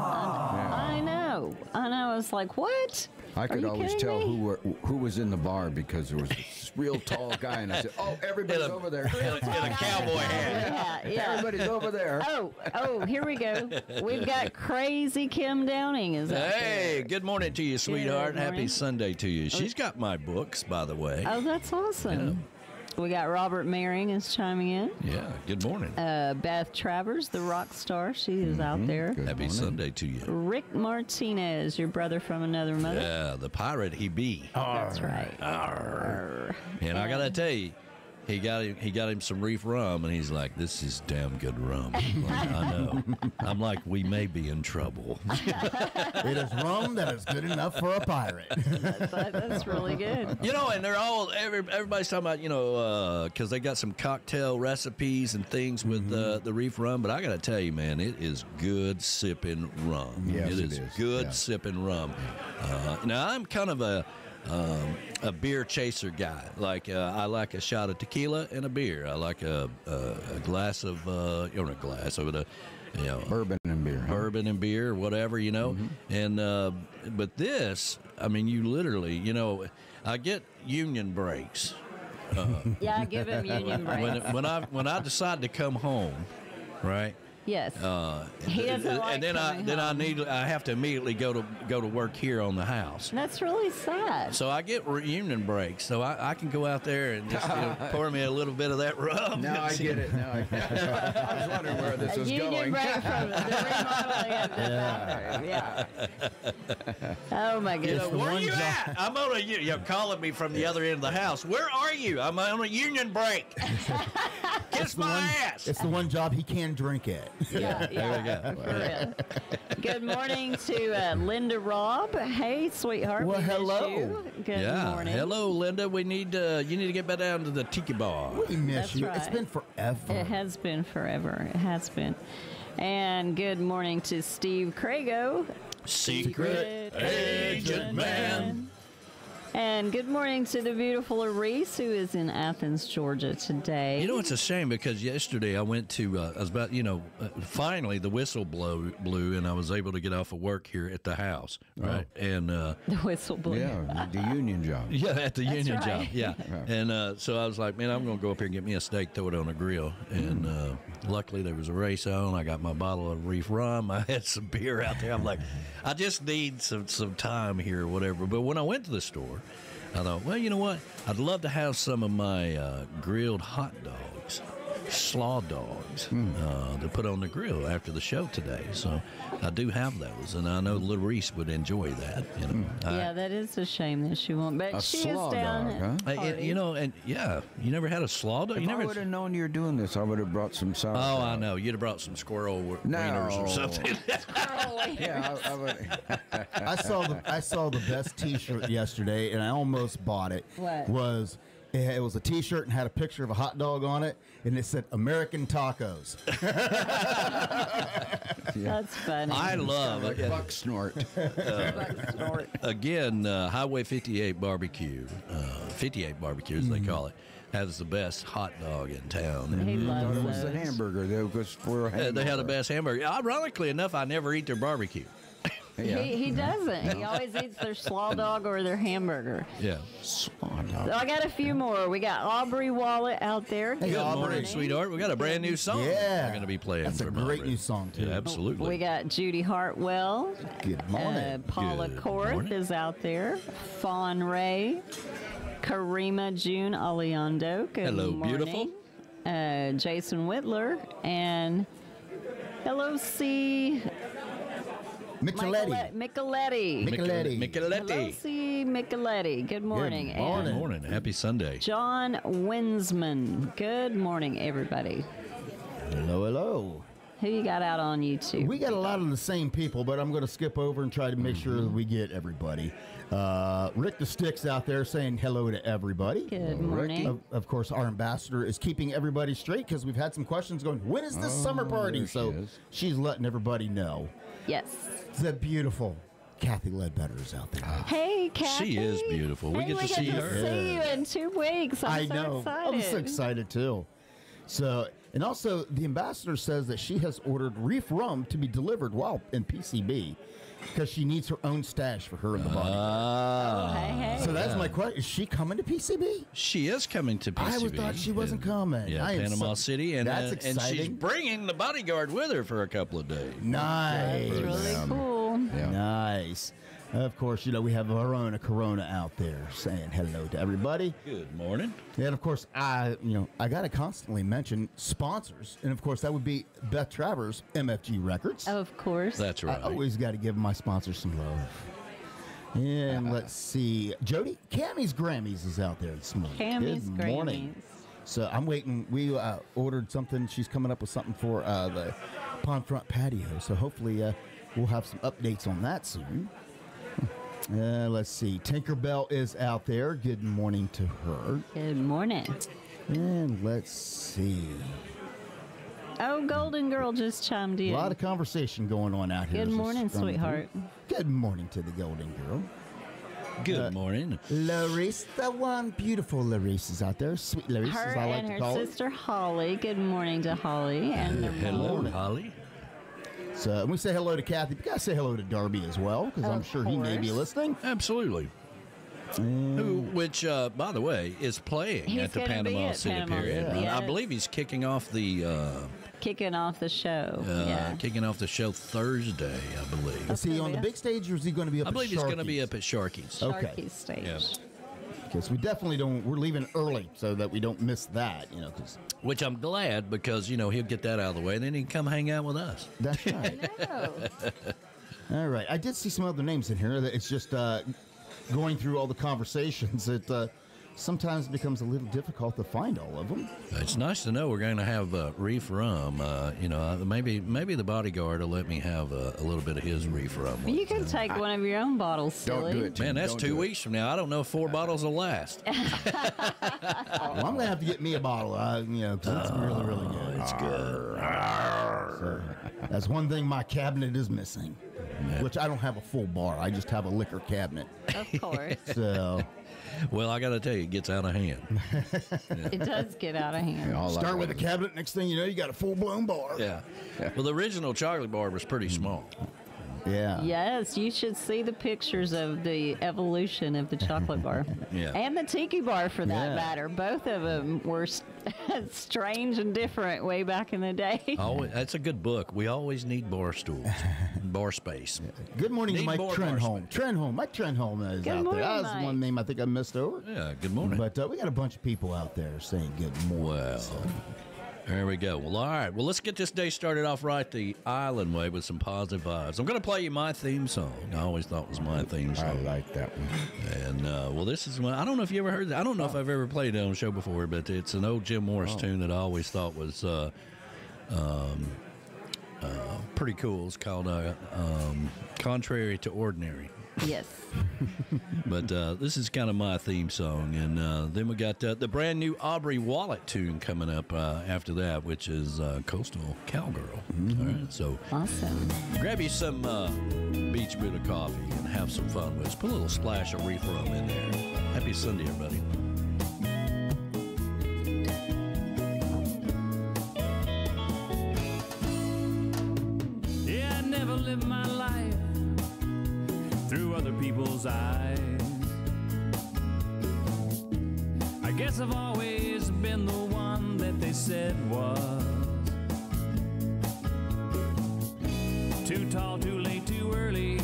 I know. I was like, what? I Are could you always kidding tell me? who was in the bar because there was this real tall guy, and I said, "Oh, everybody's over there. In a cowboy hat. Yeah. Everybody's over there." Oh, here we go. We've got Crazy Kim Downing is out Hey, there. good morning to you, sweetheart. Good Happy morning. Sunday to you. She's got my books, by the way. Oh, that's awesome. We got Robert Maring is chiming in. Yeah, good morning. Beth Travers, the rock star, she is out there. Good Happy morning. Sunday to you. Rick Martinez, your brother from another mother. Yeah, the pirate he be. That's right. And I gotta tell you, he got him some reef rum, and he's like, "This is damn good rum." I'm like, I know. I'm like, we may be in trouble. It is rum that is good enough for a pirate. That's really good. You know, and they're all everybody's talking about, because they got some cocktail recipes and things with the reef rum. But I got to tell you, man, it is good sipping rum. Yes, it it is is. good Yeah. sipping rum. Now I'm kind of a beer chaser guy. Like I like a shot of tequila and a beer. I like a glass of not a glass of it. Bourbon and beer. Huh? Bourbon and beer, whatever, And but this, I mean, you literally, I get union breaks Yeah, give him union break. when I decide to come home, right? Yes. He doesn't like and then coming home. I have to immediately go to work here on the house. That's really sad. So I get union breaks, so I can go out there and just pour me a little bit of that rum. Now I get it. Now I get it. I was wondering where this A was union going. break from the remodeling of the bathroom. Yeah. Oh my goodness. Where are you at? I'm on you're calling me from the other end of the house. Where are you? I'm on a union break. Kiss my ass. It's the one job he can drink at. Yeah, for real. Good morning to Linda Robb. Hey, sweetheart. Well, we miss hello. you. Good morning. Hello, Linda. We need you need to get back down to the tiki bar. We miss That's you. right. It's been forever. It has been forever. It has been. And good morning to Steve Crago. Secret Agent Man. And good morning to the beautiful Reese, who is in Athens, Georgia today. You know, it's a shame because yesterday I went to, I was about, finally the whistle blew and I was able to get off of work here at the house, right? And the whistle blew. Yeah, the union job. yeah, at the union right. job, yeah. And so I was like, man, I'm going to go up here and get me a steak, throw it on the grill. And luckily there was a race on. I got my bottle of reef rum. I had some beer out there. I'm like, I just need some time here or whatever. But when I went to the store, I thought, well, you know what? I'd love to have some of my grilled hot dogs, slaw dogs, to put on the grill after the show today. So I do have those, and I know little Reese would enjoy that. Yeah, that is a shame that she won't. But A she slaw is down. dog, huh? You never had a slaw dog? If I would have known you were doing this, I would have brought some sauerkraut. Oh, I know. You'd have brought some squirrel wieners or something. Yeah, I would. I saw the best T-shirt yesterday, and I almost bought it. What? It was a T-shirt and had a picture of a hot dog on it, and it said "American Tacos." That's funny. I love it. Buck snort. Again, Highway 58 Barbecue, 58 Barbecue as they call it, has the best hot dog in town. He I loves thought it was the those. hamburger. They They had the best hamburger. Ironically enough, I never eat their barbecue. Yeah. He doesn't. He always eats their slaw dog or their hamburger. Yeah. Slaw on, Tom. So I got a few more. We got Aubrey Wallet out there. Hey, Good Aubrey. morning, sweetheart. We got a brand new song. Yeah. We're going to be playing. That's a from great Aubrey. new song, too. Yeah, absolutely. We got Judy Hartwell. Good morning. Paula Good Korth morning. is out there. Fawn Ray. Karima June Aliando. Good Hello, morning. beautiful. Jason Whitler. And hello, C. Micheletti. Micheletti. Micheletti. Hello, Micheletti. C. Micheletti. Good morning. Good morning. Good morning. Happy Sunday. John Winsman. Good morning, everybody. Hello, hello. Who you got out on YouTube? We got a lot of the same people, but I'm going to skip over and try to make sure that we get everybody. Rick the Sticks out there saying hello to everybody. Good morning. Of course, our ambassador is keeping everybody straight because we've had some questions going, when is this summer party? there she So is. she's letting everybody know. Yes. The beautiful Kathy Ledbetter is out there. Hey, Kathy. She is beautiful. We Hey, get to see get her. to see you in 2 weeks. I'm so know. excited. I'm so excited too. So, and also the ambassador says that she has ordered reef rum to be delivered while in PCB because she needs her own stash for her and the body. Ah. Hey. So that's my question. Is she coming to PCB? She is coming to PCB. I thought she wasn't coming. Yeah, I am Panama so- City, and that's and she's exciting. bringing the bodyguard with her for a couple of days. Nice. It's really cool. Yeah. Nice. Of course, we have Verona Corona out there saying hello to everybody. Good morning. And of course, I got to constantly mention sponsors, and of course, that would be Beth Travers, MFG Records. Of course. That's right. I always got to give my sponsors some love. And let's see, Jody, Camys Grammys is out there this morning. Camys Good morning. Grammys. So I'm waiting. We ordered something. She's coming up with something for the pond front patio. So hopefully we'll have some updates on that soon. Let's see. Tinkerbell is out there. Good morning to her. Good morning. And let's see. Oh, Golden Girl just chimed in. A lot of conversation going on out here. Good Just morning, from- sweetheart. Good morning to the Golden Girl. Good morning. Larissa, the one beautiful Larissa is out there. Sweet Larissa, Her as I like and to her call her. sister Holly. Good morning to Holly and their Hello, mom. Holly. So we say hello to Kathy. We got to say hello to Darby as well, because I'm Of sure he may be course. listening. Absolutely. Which, by the way, is playing He's at the gonna be Panama at City Panama period. City, I yes. believe he's kicking off the Kicking off the show. show Thursday, I believe. Is he on the big stage, or is he going to be up I at believe he's going to be Sharky's? up at Sharky's. Okay. Sharky's stage. Yeah. Because we definitely don't. We're leaving early so that we don't miss that. Because Which I'm glad because, he'll get that out of the way, and then he can come hang out with us. that's right. Oh, All right. I did see some other names in here. That it's just going through all the conversations. It sometimes becomes a little difficult to find all of them. It's nice to know we're going to have reef rum. Maybe the bodyguard will let me have a little bit of his reef rum. you can take one of your own bottles, silly. Don't do it, Tim. Man, that's Don't 2 do it. weeks from now. I don't know if 4 bottles will last. Well, I'm going to have to get me a bottle. 'Cause it's really, really good. It's good. So, that's one thing my cabinet is missing, which I don't have a full bar. I just have a liquor cabinet. Of course. So Well, I got to tell you, it gets out of hand. It does get out of hand. All that start with a was- cabinet. Next thing you know, you got a full-blown bar. Yeah. Well, the original chocolate bar was pretty small. Yeah. Yes, you should see the pictures of the evolution of the chocolate bar. Yeah. And the tiki bar, for that Yeah. matter. Both of them were strange and different way back in the day. Always, that's a good book. We always need bar stools, bar space. Good morning to Need Mike more Trenholm. Mike Trenholm is Good out morning, there. That was Mike. one name I think I missed over. Yeah, good morning. But we got a bunch of people out there saying good morning. Well, there we go. Well, all right. Well, let's get this day started off right the island way with some positive vibes. I'm going to play you my theme song. I always thought it was my theme I song. like that one. And, well, this is one. I don't know if you ever heard that. I don't know if I've ever played it on the show before, but it's an old Jim Morris tune that I always thought was pretty cool. It's called Contrary to Ordinary. Yes. But this is kind of my theme song. And then we got the brand new Aubrey Wallet tune coming up after that, which is Coastal Cowgirl. All right, so Awesome. grab you some beach Buddha coffee and have some fun with us. Put a little splash of reef rum in there. Happy Sunday, everybody. Yeah, I never lived my life through other people's eyes. Guess I've always been the one that they said was too tall, too late, too early.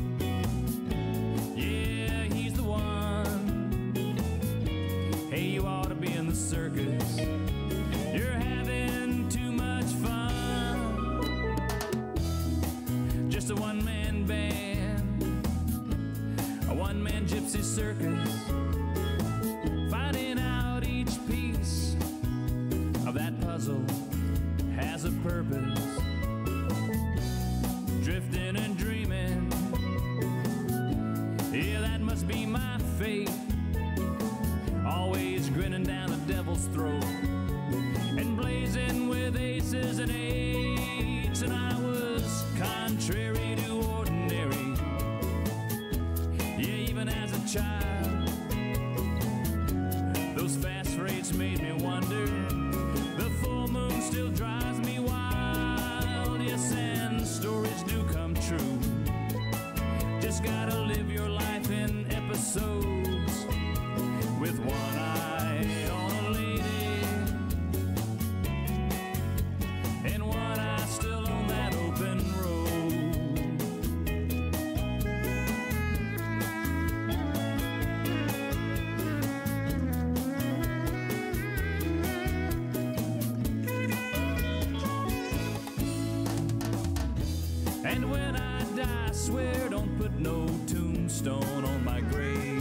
Yeah, he's the one. Hey, you ought to be in the circus. You're having too much fun. Just a one-man band, a one-man gypsy circus, finding out each piece of that puzzle has a purpose. Drifting and dreaming, yeah, that must be my fate. Always grinning down the devil's throat and blazing with aces and eights. And I was contrary to ordinary, yeah, even as a child. Those fast freights made me wonder. The full moon still drives me wild. Yes, and stories do come true. Just gotta live your life in episodes with one eye on a lady and one eye still on that open road. And when I die, I swear don't put no tombstone on my grave.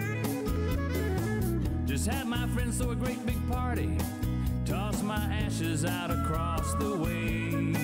Just have my friends throw a great big party, toss my ashes out across the way.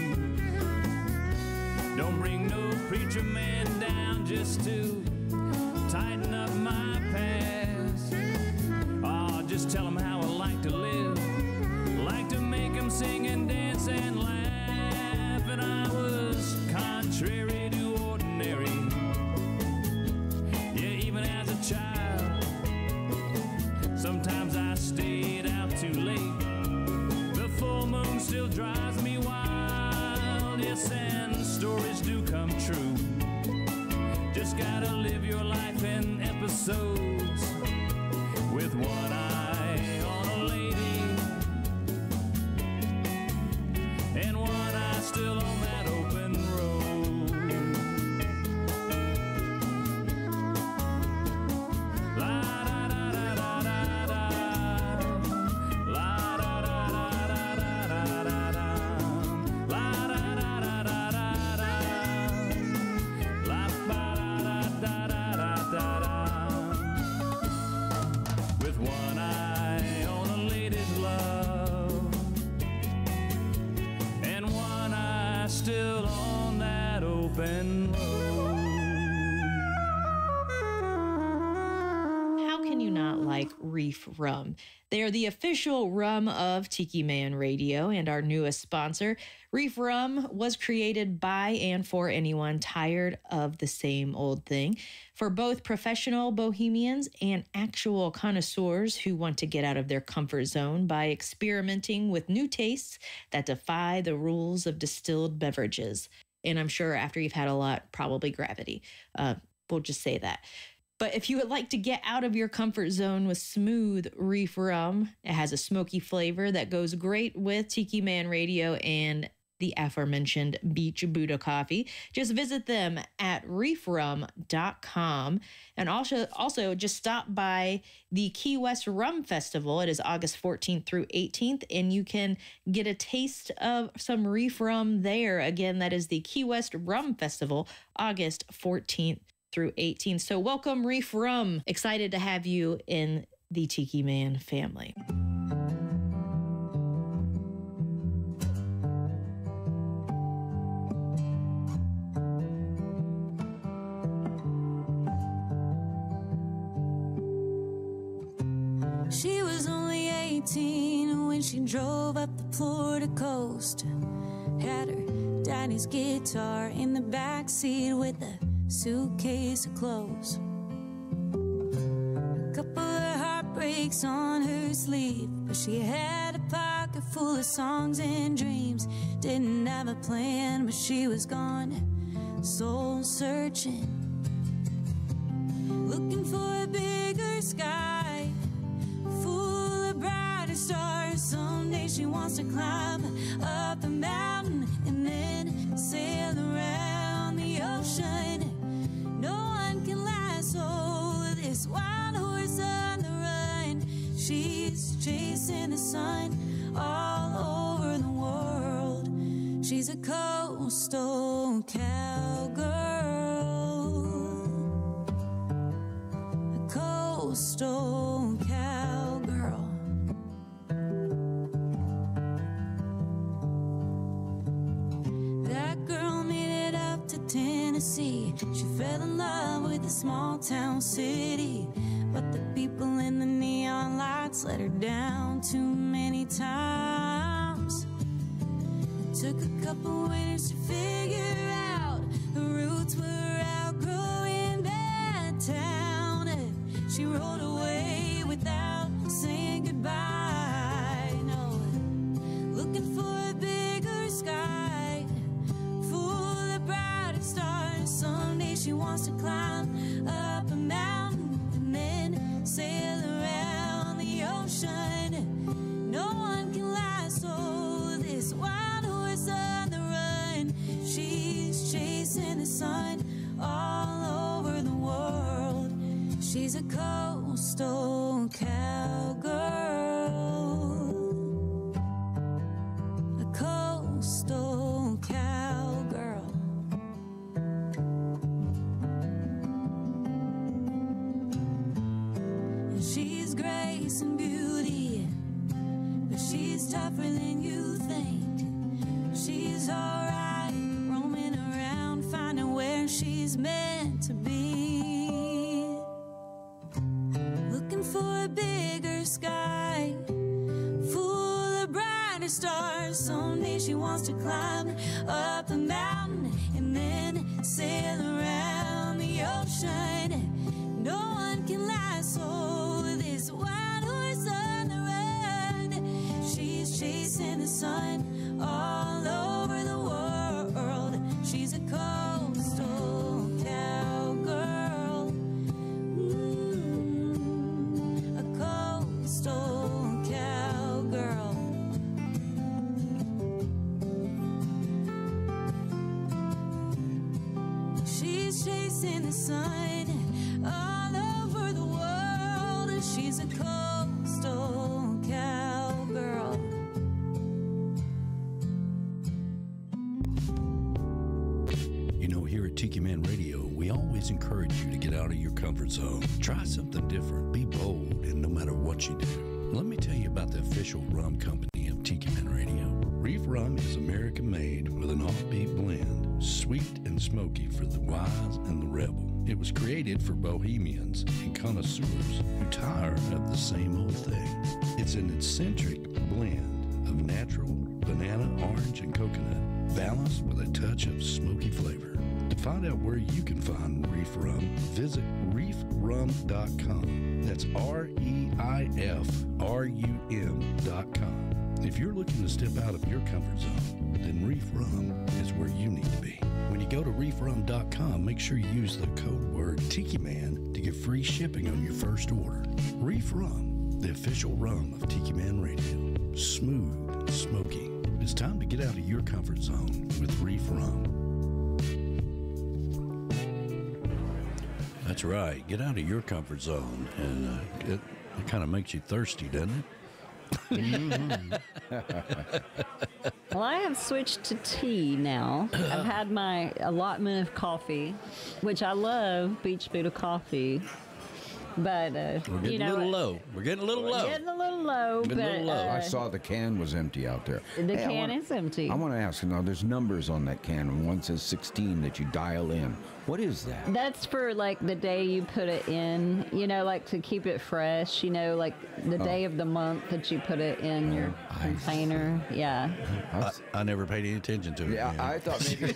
Don't bring no preacher man down just to tighten up my past. Oh, just tell them how I like to live, like to make them sing and dance and laugh. And I was contrary to ordinary, yeah, even as a child. Sometimes I stayed out too late. The full moon still drives me wild. Yes, and stories do come true. Just gotta live your life in episodes with one eye on a lady and one eye still on that open road. La da da da da da da. La da da da da da da da da. La da da da da da da. La ba da da da da da da. With one eye on a lady's love and one eye still on that open road. How can you not like Reef Rum? They are the official rum of Tiki Man Radio and our newest sponsor. Reef Rum was created by and for anyone tired of the same old thing, for both professional bohemians and actual connoisseurs who want to get out of their comfort zone by experimenting with new tastes that defy the rules of distilled beverages. And I'm sure after you've had a lot, probably gravity. We'll just say that. But if you would like to get out of your comfort zone with smooth Reef Rum, it has a smoky flavor that goes great with Tiki Man Radio and the aforementioned Beach Buddah coffee. Just visit them at reefrum.com. And also just stop by the Key West Rum Festival. It is August 14th through 18th, and you can get a taste of some Reef Rum there. Again, that is the Key West Rum Festival, August 14th through 18th. So welcome, Reef Rum. Excited to have you in the Tiki Man family. She was only 18 when she drove up the Florida coast. Had her daddy's guitar in the backseat with a suitcase of clothes. A couple of heartbreaks on her sleeve, but she had a pocket full of songs and dreams. Didn't have a plan, but she was gone, soul searching, looking for a bigger sky, full wants to climb up a mountain and then sail around the ocean. No one can lasso this wild horse on the run. She's chasing the sun all over the world. She's a coastal cowgirl, a coastal cowgirl. That girl made it up to Tennessee. She fell in love with a small town city, but the people in the neon lights let her down too many times. It took a couple winters to figure out her roots were outgrowing that town. She rode away without saying goodbye. No, looking for a bigger sky, full of brighter stars. Someday she wants to climb up a mountain and then sail around the ocean. No one can lasso this wild horse on the run. She's chasing the sun all over the world. She's a coastal cowgirl, a coastal cowgirl. And she's grace and beauty, but she's tougher than you think. She's alright, roaming around, finding where she's meant to be. Looking for a bigger sky, full of brighter stars. Someday she wants to climb up a mountain and then sail around the ocean. No one can lasso this wild horse on the run. She's chasing the sun all over the world. She's a coastal cowgirl, a coastal cowgirl. She's chasing the sun all over the world. She's a coastal cowgirl. You know, here at Tiki Man Radio, we always encourage you to get out of your comfort zone. Try something different. Be bold, and no matter what you do. Let me tell you about the official rum company of Tiki Man Radio. Reef Rum is American-made with an offbeat blend, sweet and smoky for the wise and the rebel. It was created for bohemians and connoisseurs who tire of the same old thing. It's an eccentric blend of natural banana, orange, and coconut, balanced with a touch of smoky flavor. To find out where you can find Reef Rum, visit reefrum.com. That's REIFRUM.com. If you're looking to step out of your comfort zone, then Reef Rum is where you need to be. When you go to reefrum.com, make sure you use the code word Tiki Man to get free shipping on your first order. Reef Rum, the official rum of Tiki Man Radio. Smooth and smoky. It's time to get out of your comfort zone with Reef Rum. That's right. Get out of your comfort zone, and it kind of makes you thirsty, doesn't it? Well, I have switched to tea now. I've had my allotment of coffee, which I love, Beach Buddha coffee. But, we're getting a little low. We're getting a little low. Getting a little low, Getting a little low. I saw the can was empty out there. The can is empty. I want to ask you now, there's numbers on that can, and one says 16 that you dial in. What is that? That's for, like, the day you put it in, you know, like to keep it fresh, you know, like the day of the month that you put it in your container. Yeah. I never paid any attention to it. Yeah, I thought maybe.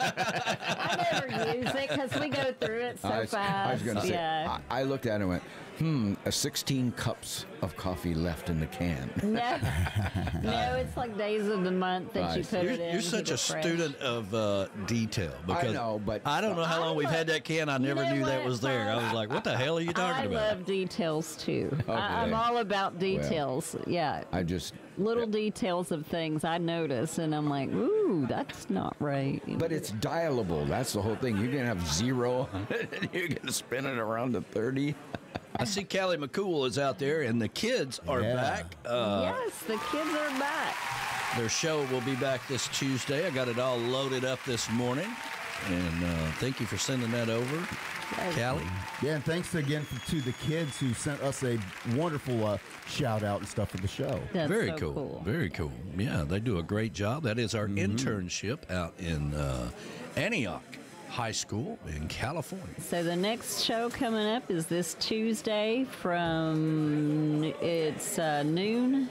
I never use it because we go through it so fast. I was going to say, yeah. I looked at it and went, 16 cups of coffee left in the can. No, no, it's like days of the month that you put it in. You're such a student of detail. Because I know, but I don't know how long we've had that can. I never knew that was there. I was like, what the hell are you talking about? I love details, too. Okay. I'm all about details. Yeah. I just... Little details of things I notice, and I'm like, ooh, that's not right. But it's dialable. That's the whole thing. You're going to have 0 on it, and you're going to spin it around to 30. I see Callie McCool is out there, and the kids are back. Yes, the kids are back. Their show will be back this Tuesday. I got it all loaded up this morning, and thank you for sending that over, Callie. Yeah, and thanks again to the kids who sent us a wonderful shout-out and stuff for the show. That's Very so cool. Very cool. Yeah, they do a great job. That is our internship out in Antioch High School in California. So the next show coming up is this Tuesday from, it's noon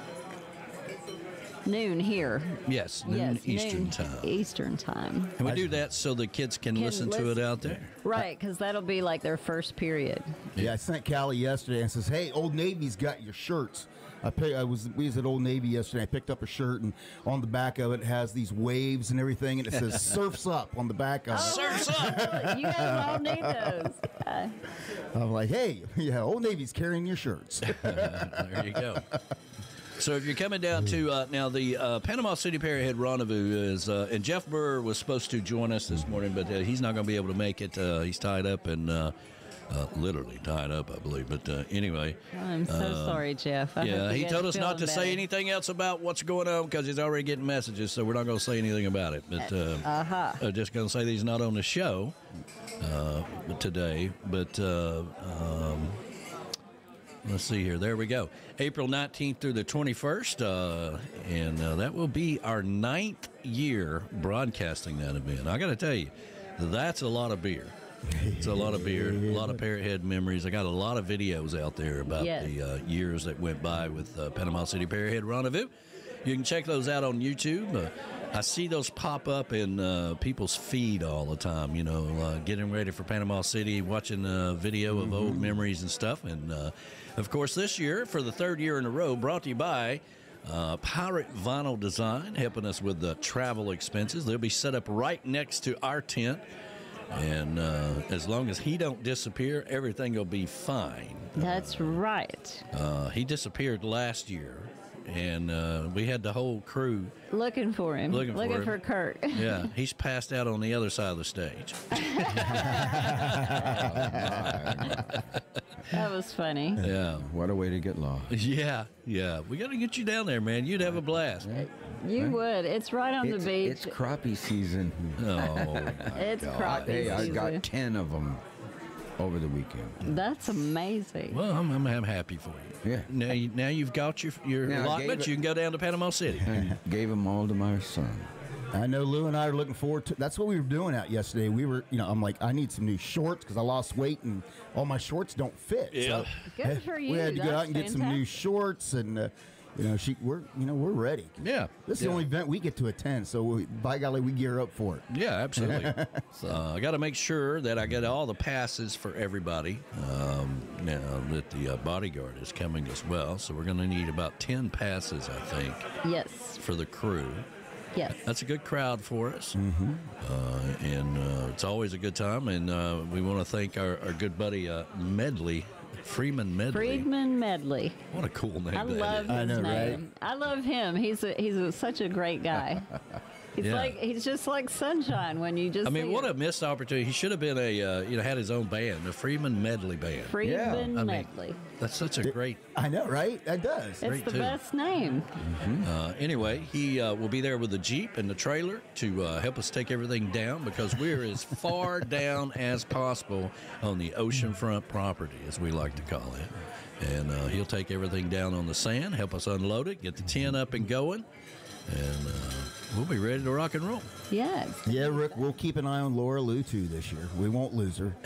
here. Yes, noon Eastern time. Eastern time. And we do that so the kids can listen to it out there. Right, because that'll be like their first period. Yeah, I sent Callie yesterday and says, hey, Old Navy's got your shirts. We was at Old Navy yesterday. I picked up a shirt, and on the back of it has these waves and everything, and it says "Surfs Up" on the back of it. Surfs Up! You guys all need those. I'm like, hey, yeah, Old Navy's carrying your shirts. There you go. So if you're coming down to now the Panama City Parrothead Rendezvous is, and Jeff Brewer was supposed to join us this morning, but he's not going to be able to make it. He's tied up and literally tied up, I believe. But anyway. I'm so sorry, Jeff. He told us not to say anything else about what's going on because he's already getting messages, so we're not going to say anything about it. But just going to say that he's not on the show today. But let's see here. There we go. April 19th through the 21st, and that will be our 9th year broadcasting that event. I got to tell you, that's a lot of beer. It's a lot of beer, a lot of Parrothead memories. I got a lot of videos out there about the years that went by with Panama City Parrothead Rendezvous. You can check those out on YouTube. I see those pop up in people's feed all the time, you know, getting ready for Panama City, watching a video of old memories and stuff. And, of course, this year, for the 3rd year in a row, brought to you by Pirate Vinyl Design, helping us with the travel expenses. They'll be set up right next to our tent. And as long as he don't disappear, everything will be fine. That's right. He disappeared last year, and we had the whole crew looking for him. Looking for Kurt. Yeah, he's passed out on the other side of the stage. That was funny. Yeah. What a way to get lost. Yeah. We got to get you down there, man. You'd have a blast. You would. It's right on the beach. It's crappie season. Oh, it's crappie season. I got 10 of them over the weekend. That's amazing. Well, I'm happy for you. Yeah. Now you've got your allotment. You can go down to Panama City. I gave them all to my son. I know Lou and I are looking forward to. That's what we were doing out yesterday. We were, I'm like, I need some new shorts because I lost weight and all my shorts don't fit. Yeah. So, Good for you. We had to go out and get some new fantastic. shorts and. We're ready. Yeah. This is the only event we get to attend, so by golly, we gear up for it. Yeah, absolutely. I got to make sure that I get all the passes for everybody. Now that the bodyguard is coming as well, so we're going to need about 10 passes, I think. Yes. For the crew. Yes. That's a good crowd for us. And it's always a good time. And we want to thank our good buddy Freeman Medley. What a cool name. I love his name. Right? I love him. He's such a great guy. He's just like sunshine when you just. I mean, what a missed opportunity. He should have been had his own band, the Freeman Medley Band. Freeman Medley. That's such a great. I know, right? That does. It's the best name. Anyway, he will be there with the Jeep and the trailer to help us take everything down because we're as far down as possible on the oceanfront property, as we like to call it. And he'll take everything down on the sand, help us unload it, get the tent up and going, and we'll be ready to rock and roll. Yes. Yeah, Rick, we'll keep an eye on Laura Lou, too, this year. We won't lose her.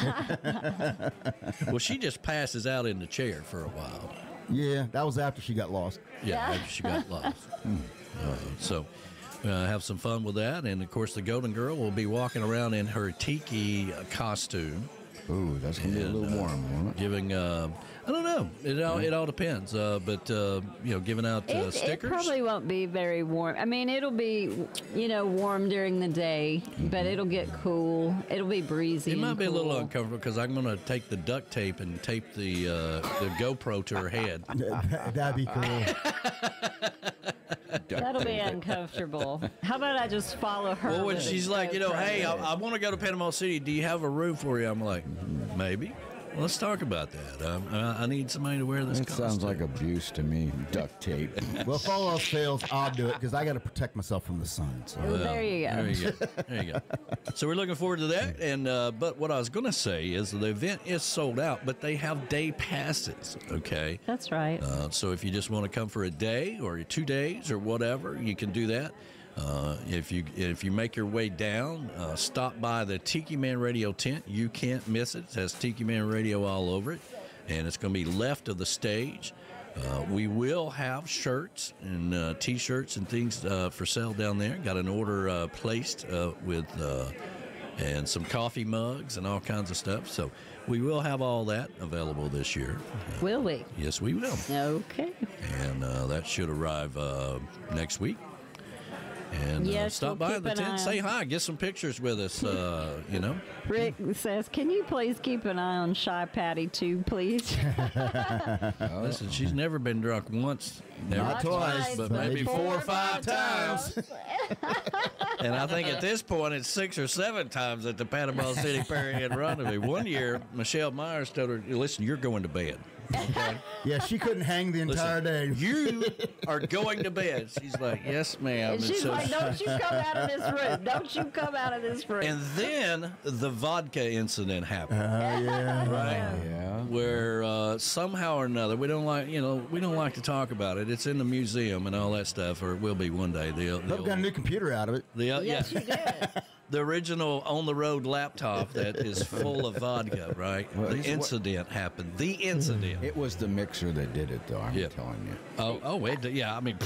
Well, she just passes out in the chair for a while. Yeah, that was after she got lost. Yeah, after she got lost. So have some fun with that. And, of course, the Golden Girl will be walking around in her tiki costume. Ooh, that's going to be a little warm, won't it? Giving, I don't know. It all depends. But giving out stickers. It probably won't be very warm. I mean, it'll be, warm during the day, but it'll get cool. It'll be breezy. It might be cool. a little uncomfortable because I'm going to take the duct tape and tape the GoPro to her head. That'd be cool. That'll be uncomfortable. How about I just follow her? Well, when she's like, hey, I want to go to Panama City. Do you have a room for you? I'm like, maybe. Let's talk about that. I need somebody to wear this costume. Sounds like abuse to me, duct tape. Well, if all else fails, I'll do it because I got to protect myself from the sun. So. Well, there you go. There you go. So we're looking forward to that. And but what I was going to say is the event is sold out, but they have day passes, okay? That's right. So if you just want to come for a day or 2 days or whatever, you can do that. If you make your way down, stop by the Tiki Man Radio tent. You can't miss it. It has Tiki Man Radio all over it, and it's going to be left of the stage. We will have shirts and T-shirts and things for sale down there. Got an order placed with and some coffee mugs and all kinds of stuff. So we will have all that available this year. Will we? Yes, we will. Okay. And that should arrive next week. And stop by the tent, say hi, get some pictures with us, Rick says, can you please keep an eye on Shy Patty too, please? Listen, she's never been drunk once. Not twice, but maybe 4 or 5 times. And I think at this point it's 6 or 7 times at the Panama City Parrotheads Rendezvous. One year, Michelle Myers told her, listen, you're going to bed. Okay? Yeah, she couldn't hang the entire day. You are going to bed. She's like, yes, ma'am. And she's like, don't you come out of this room. Don't you come out of this room. And then the vodka incident happened. Yeah. Right? Yeah. Where somehow or another, we don't like to talk about it. It's in the museum and all that stuff, or it will be one day. They've got a new computer out of it. Yes, you did. The original on-the-road laptop that is full of vodka, right? Well, the incident happened. The incident. It was the mixer that did it, though, I'm telling you. Yeah, I mean,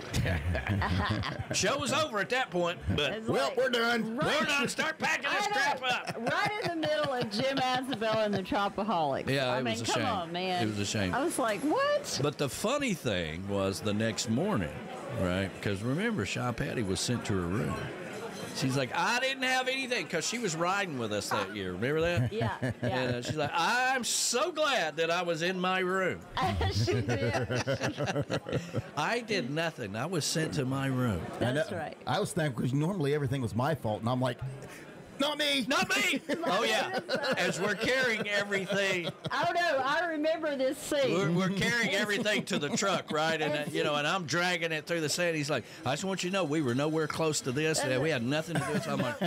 show was over at that point, but, we're done. We're done. Start packing this crap up. Right in the middle of Jim Asabel and the Tropaholics. Yeah, it was a shame. Come on, man. It was a shame. I was like, what? But the funny thing was the next morning, right? Because remember, Shy Patty was sent to her room. She's like, I didn't have anything because she was riding with us that year. Remember that? Yeah. And she's like, I'm so glad that I was in my room. She did. I did nothing. I was sent to my room. That's right. I was thankful because normally everything was my fault, and I'm like, not me. Not me. Oh, yeah. As we're carrying everything. Oh, no. I remember this scene. We're carrying everything to the truck, right? And, and I'm dragging it through the sand. He's like, I just want you to know we were nowhere close to this. And we had nothing to do with it. So I'm like,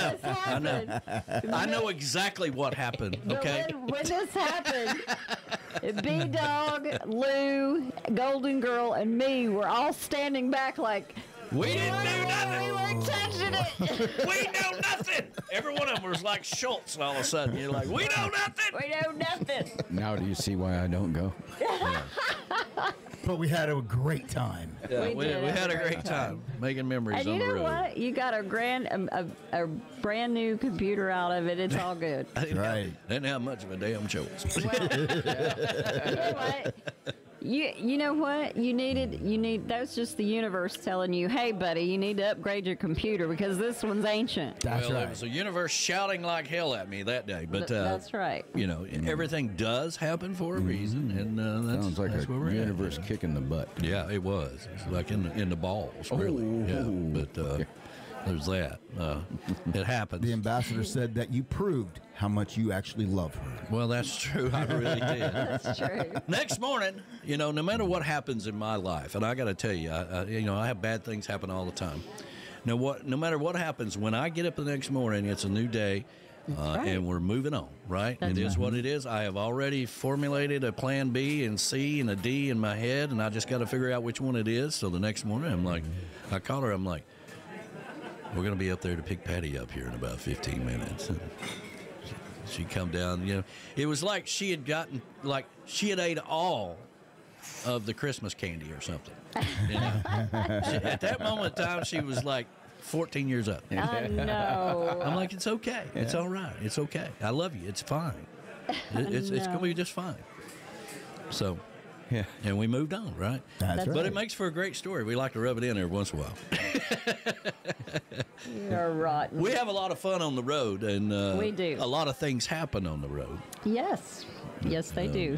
I know exactly what happened, okay? When this happened, B-Dog, Lou, Golden Girl, and me were all standing back like, we didn't do nothing. We weren't touching it. We know nothing. Every one of them was like Schultz all of a sudden. You're like, we know nothing. We know nothing. Now do you see why I don't go? Yeah. But we had a great time. Yeah, we had a great time making memories and on the road. You know what? You got a brand new computer out of it. It's all good. I didn't have much of a damn choice. Well, you know what? You know what? You need that's just the universe telling you, hey buddy, you need to upgrade your computer because this one's ancient. That's right. It was the universe shouting like hell at me that day. But that's right. Everything does happen for a reason, and that's sounds like that's where we're at. universe kicking the butt. Yeah, it was. It's like in the balls, really. Yeah, but there's that. It happens. The ambassador said that you proved how much you actually love her. Well, that's true. I really did. That's true. Next morning, no matter what happens in my life, and I got to tell you, I have bad things happen all the time. No matter what happens, when I get up the next morning, it's a new day. And we're moving on, right? It is what it is. I have already formulated a plan B and C and a D in my head, and I just got to figure out which one it is. So the next morning, I call her, I'm like, we're going to be up there to pick Patty up here in about 15 minutes. And she come down, It was like she had ate all of the Christmas candy or something. At that moment in time, she was like, 14 years up. I know. I'm like, it's okay. It's all right. It's okay. I love you. It's fine. It's going to be just fine. So, yeah. And we moved on, right? That's right. But it makes for a great story. We like to rub it in every once in a while. You're rotten. We have a lot of fun on the road, and we do. A lot of things happen on the road. Yes. Yes, they do.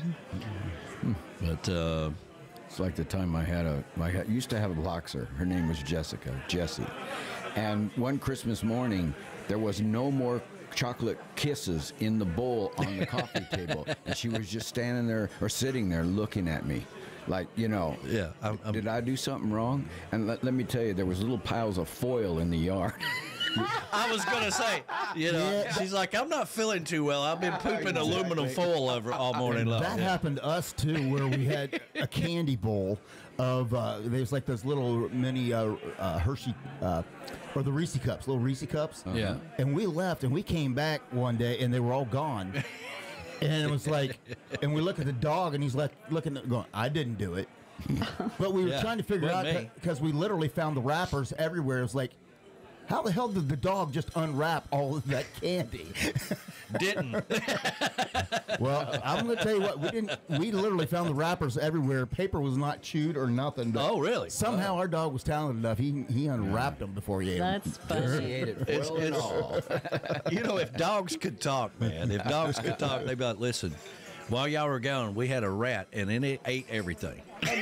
But it's like the time I used to have a boxer. Her name was Jessie. And one Christmas morning, there was no more chocolate kisses in the bowl on the coffee table. And she was just standing there or sitting there looking at me. Like, yeah, did I do something wrong? And let me tell you, there was little piles of foil in the yard. I was going to say, she's like, I'm not feeling too well. I've been pooping aluminum foil all morning long. That happened to us, too, where we had a candy bowl of, there's like those little mini Hershey, or the Reese cups, little Reese cups. Yeah. And we left, and we came back one day, and they were all gone. And it was like, and we look at the dog, and he's like looking at going, I didn't do it. But we were trying to figure out, because we literally found the wrappers everywhere. It was like, how the hell did the dog just unwrap all of that candy? Didn't. Well, I'm going to tell you what, we literally found the wrappers everywhere. Paper was not chewed or nothing. Oh, really? Somehow our dog was talented enough. He unwrapped them before he ate them. That's funny. He ate it foil and all. If dogs could talk, man, if dogs could talk, they'd be like, listen, while y'all were gone, we had a rat, and then it ate everything.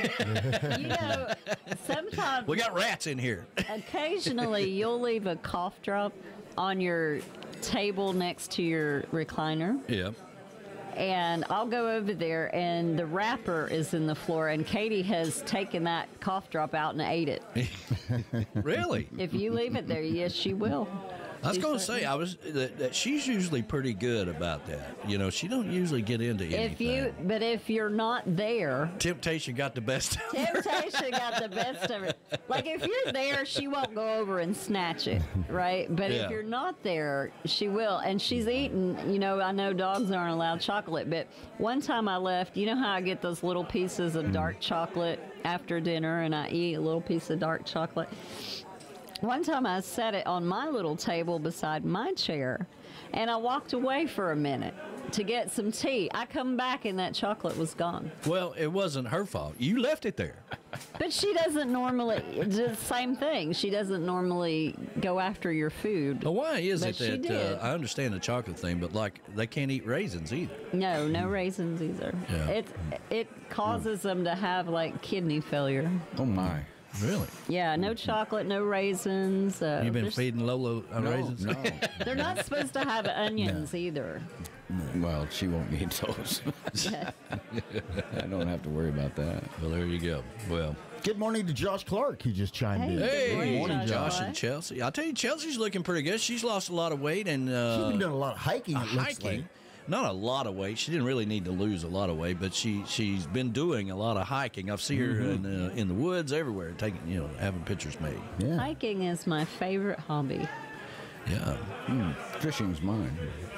Sometimes we got rats in here. Occasionally, you'll leave a cough drop on your table next to your recliner. Yeah. And I'll go over there, and the wrapper is in the floor, and Katie has taken that cough drop out and ate it. Really? If you leave it there, yes, she will. I was going to say, that she's usually pretty good about that. She don't usually get into anything. But if you're not there, temptation got the best of her. Temptation got the best of it. Like if you're there, she won't go over and snatch it, right? But if you're not there, she will. And she's eaten. I know dogs aren't allowed chocolate, but one time I left. You know how I get those little pieces of dark chocolate after dinner, and I eat a little piece of dark chocolate. One time I set it on my little table beside my chair, and I walked away for a minute to get some tea. I come back, and that chocolate was gone. Well, it wasn't her fault. You left it there. But she doesn't normally do the same thing. She doesn't normally go after your food. Well, why is it that I understand the chocolate thing, but like they can't eat raisins either? No raisins either. Yeah. It causes them to have like kidney failure. Oh my. Really? Yeah, no chocolate, no raisins. You've been feeding Lolo raisins? No. They're not supposed to have onions either. Well, she won't eat those. I don't have to worry about that. Well, there you go. Well, good morning to Josh Clark. He just chimed in. Hey, good morning, Josh and Chelsea. I'll tell you, Chelsea's looking pretty good. She's lost a lot of weight, and she's been doing a lot of hiking. It looks like. Not a lot of weight. She didn't really need to lose a lot of weight, but she's been doing a lot of hiking. I've seen her in the woods everywhere, having pictures made. Yeah. Hiking is my favorite hobby. Yeah. Fishing's mine.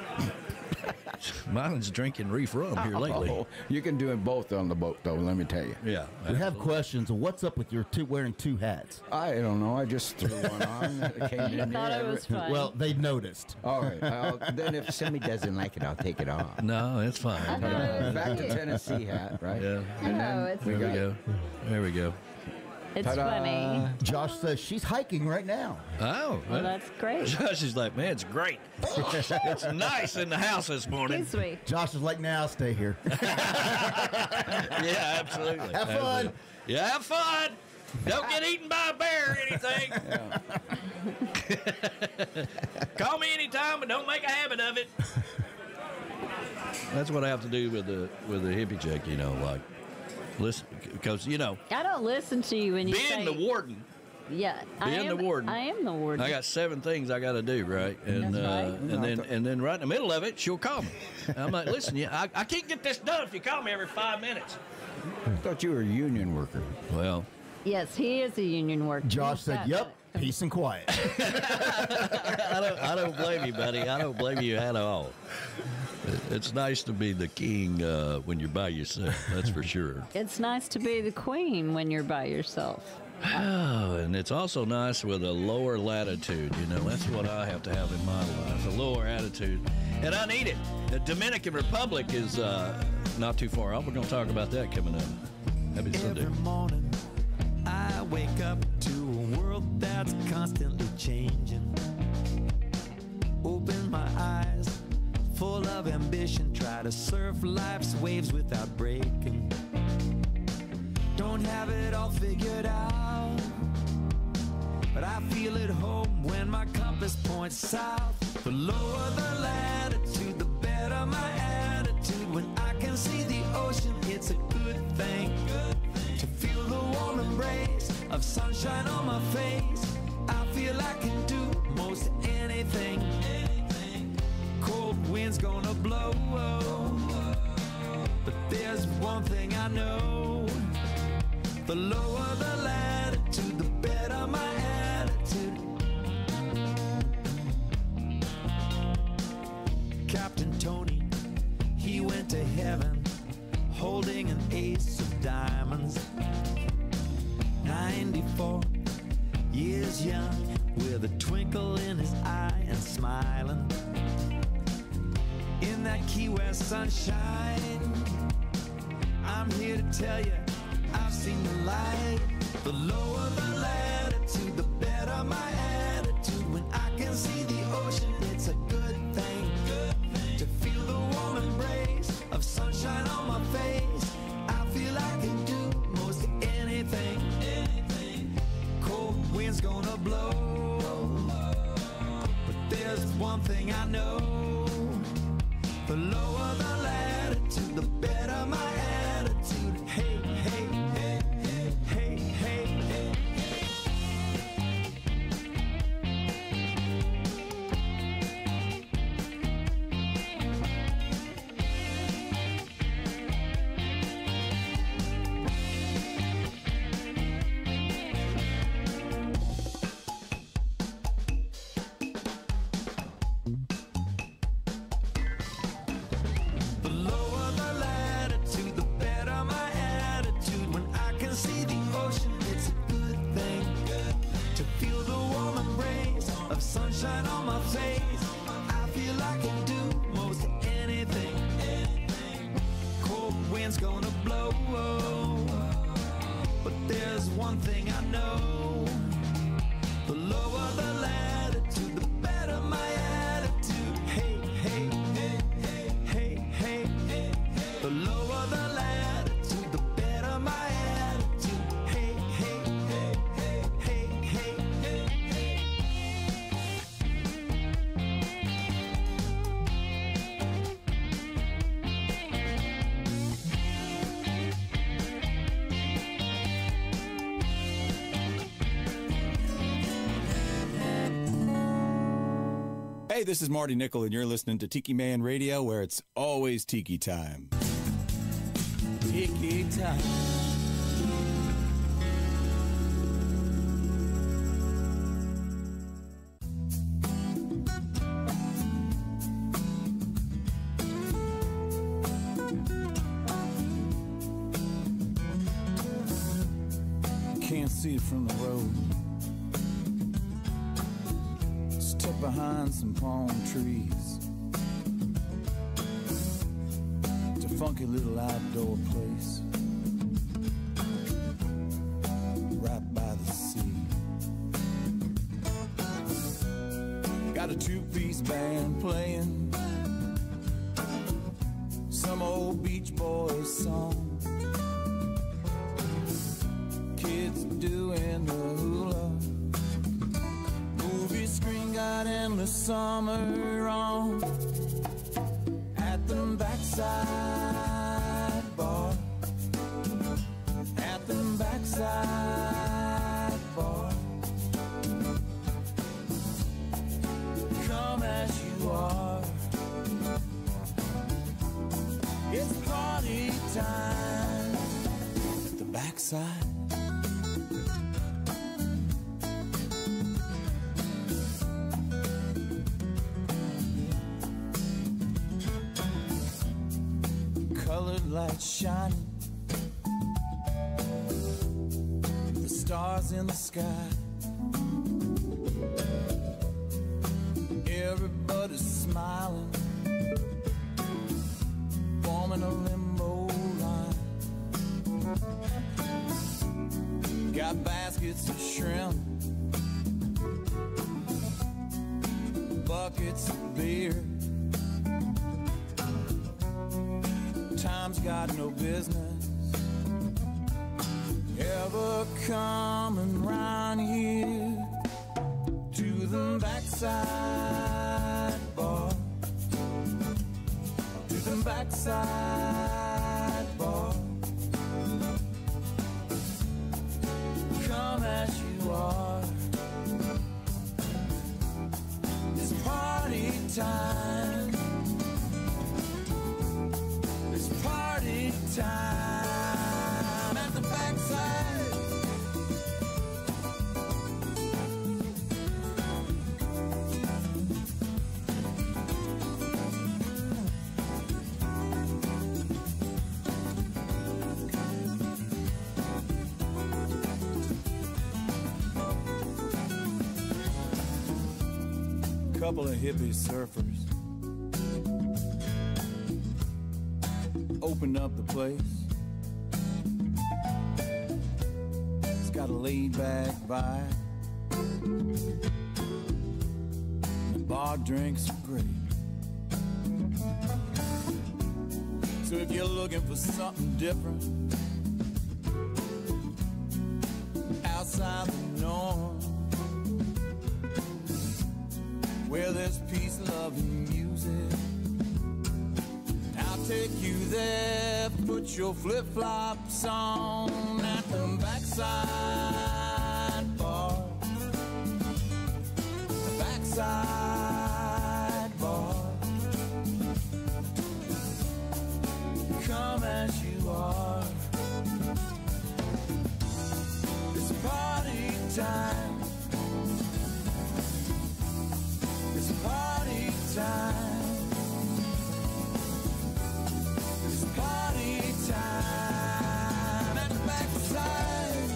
Mine's drinking reef rum here lately. Oh, you can do it both on the boat, though, let me tell you. Yeah. We have questions. What's up with your wearing two hats? I don't know. I just threw one on. I thought it was fun. Well, they noticed. All right. Then if somebody doesn't like it, I'll take it off. No, it's fine. Back to Tennessee hat, right? Yeah. And then there we go. There we go. It's funny. Josh says she's hiking right now. Oh. Well, that's great. Josh is like, man, it's great. It's nice in the house this morning. Excuse me. Josh is like, now stay here. Yeah, absolutely. Have fun. Yeah, have fun. Don't get eaten by a bear or anything. Call me anytime, but don't make a habit of it. That's what I have to do with the hippie chick, like. Listen, because I don't listen to you when you say. Being the warden. Yeah, Being the warden. I am the warden. I got 7 things I got to do, right? And That's right. and then right in the middle of it, she'll call me. And I'm like, listen, I can't get this done if you call me every 5 minutes. I thought you were a union worker. Well. Yes, he is a union worker. Josh said, "Yep, peace and quiet." I don't blame you, buddy. I don't blame you at all. It's nice to be the king when you're by yourself. That's for sure. It's nice to be the queen when you're by yourself. Oh, and it's also nice with a lower latitude. You know, that's what I have to have in my life, a lower altitude. And I need it. The Dominican Republic is not too far off. We're going to talk about that coming up. Happy Sunday. Every morning, I wake up to a world that's constantly changing. Open my eyes, full of ambition, try to surf life's waves without breaking. Don't have it all figured out, but I feel at home when my compass points south. The lower the latitude, the better my attitude. When I can see the ocean, it's a good thing. To feel the warm embrace of sunshine on my face, I feel I can do most anything. Cold wind's gonna blow, but there's one thing I know. The lower the latitude, the better my attitude. Captain Tony, he went to heaven holding an ace of diamonds. 94 years young, with a twinkle in his eye and smiling. In that Key West sunshine, I'm here to tell you, I've seen the light. The lower the latitude, the better my attitude. When I can see the ocean, it's a good thing. To feel the warm embrace of sunshine on my face, I feel I can do most anything. Cold wind's gonna blow, but there's one thing I know. The lower the latitude, the better my attitude. Hey, hey, hey, hey, hey, hey. Sunshine on my face, I feel I can do most anything. Cold wind's gonna blow, but there's one thing I know. The lower the latitude, the better my attitude. Hey, hey, hey, hey, hey, hey. The lower the latitude, the better my attitude. Hey, hey, hey, hey, hey, hey, hey. Hey, this is Marty Nickel, and you're listening to Tiki Man Radio, where it's always tiki time. Tiki time. Can't see it from the road. Stuck behind some palm trees. It's a funky little outdoor place, right by the sea. Got a two-piece band playing some old Beach Boys song. Kids doing the hula. Movie screen got endless summer on at the backside bar. At the backside bar. Come as you are. It's party time at the backside. Colored lights shining, the stars in the sky. Everybody's smiling, forming a limbo line. Got baskets of shrimp, buckets of beer. Time's got no business ever coming round here to the backside bar, to the backside bar. Come as you are, it's party time, it's party time at the backside. Couple of hippie surfers opened up the place. It's got a laid-back vibe. The bar drinks are great. So if you're looking for something different, outside the norm, where there's peace, love, and music, I'll take you there. Put your flip-flops on at the backside bar, the backside bar. Come as you are, it's party time. It's party time. It's party time at the backside.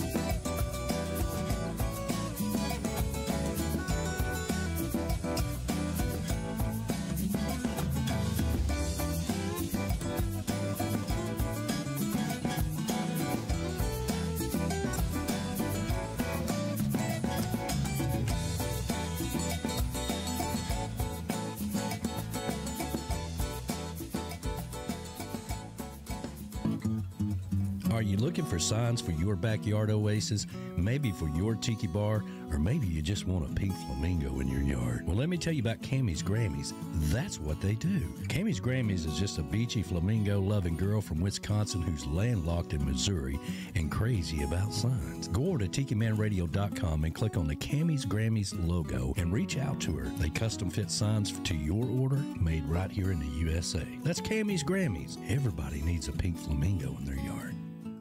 Are you looking for signs for your backyard oasis? Maybe for your tiki bar, or maybe you just want a pink flamingo in your yard. Well, let me tell you about Camys Grammys. That's what they do. Camys Grammys is just a beachy flamingo-loving girl from Wisconsin who's landlocked in Missouri and crazy about signs. Go over to TikiManRadio.com and click on the Camys Grammys logo and reach out to her. They custom fit signs to your order, made right here in the USA. That's Camys Grammys. Everybody needs a pink flamingo in their yard.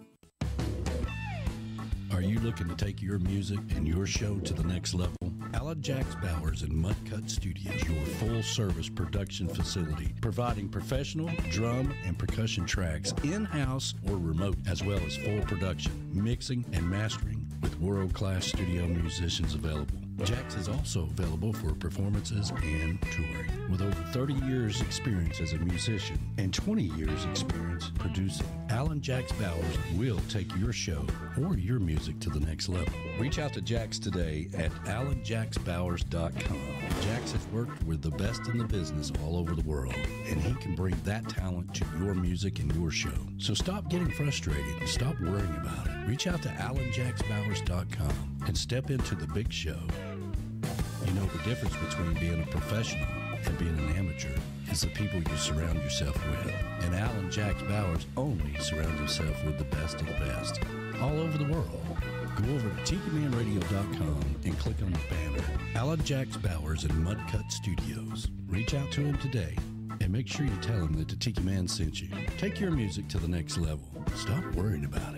Are you looking to take your music and your show to the next level? Jax Bowers and Mudcut Studios, your full-service production facility, providing professional drum and percussion tracks in-house or remote, as well as full production, mixing, and mastering with world-class studio musicians available. Jax is also available for performances and touring. With over 30 years experience as a musician and 20 years experience producing, Jax Bowers will take your show or your music to the next level. Reach out to Jax today at AlanJaxBowers.com. Jax has worked with the best in the business all over the world, and he can bring that talent to your music and your show. So stop getting frustrated and stop worrying about it. Reach out to AlanJaxBowers.com and step into the big show. You know, the difference between being a professional and being an amateur is the people you surround yourself with. And Jax Bowers only surrounds himself with the best of the best all over the world. Go over to TikiManRadio.com and click on the banner, Jax Bowers and Mudcut Studios. Reach out to him today and make sure you tell him that the Tiki Man sent you. Take your music to the next level. Stop worrying about it.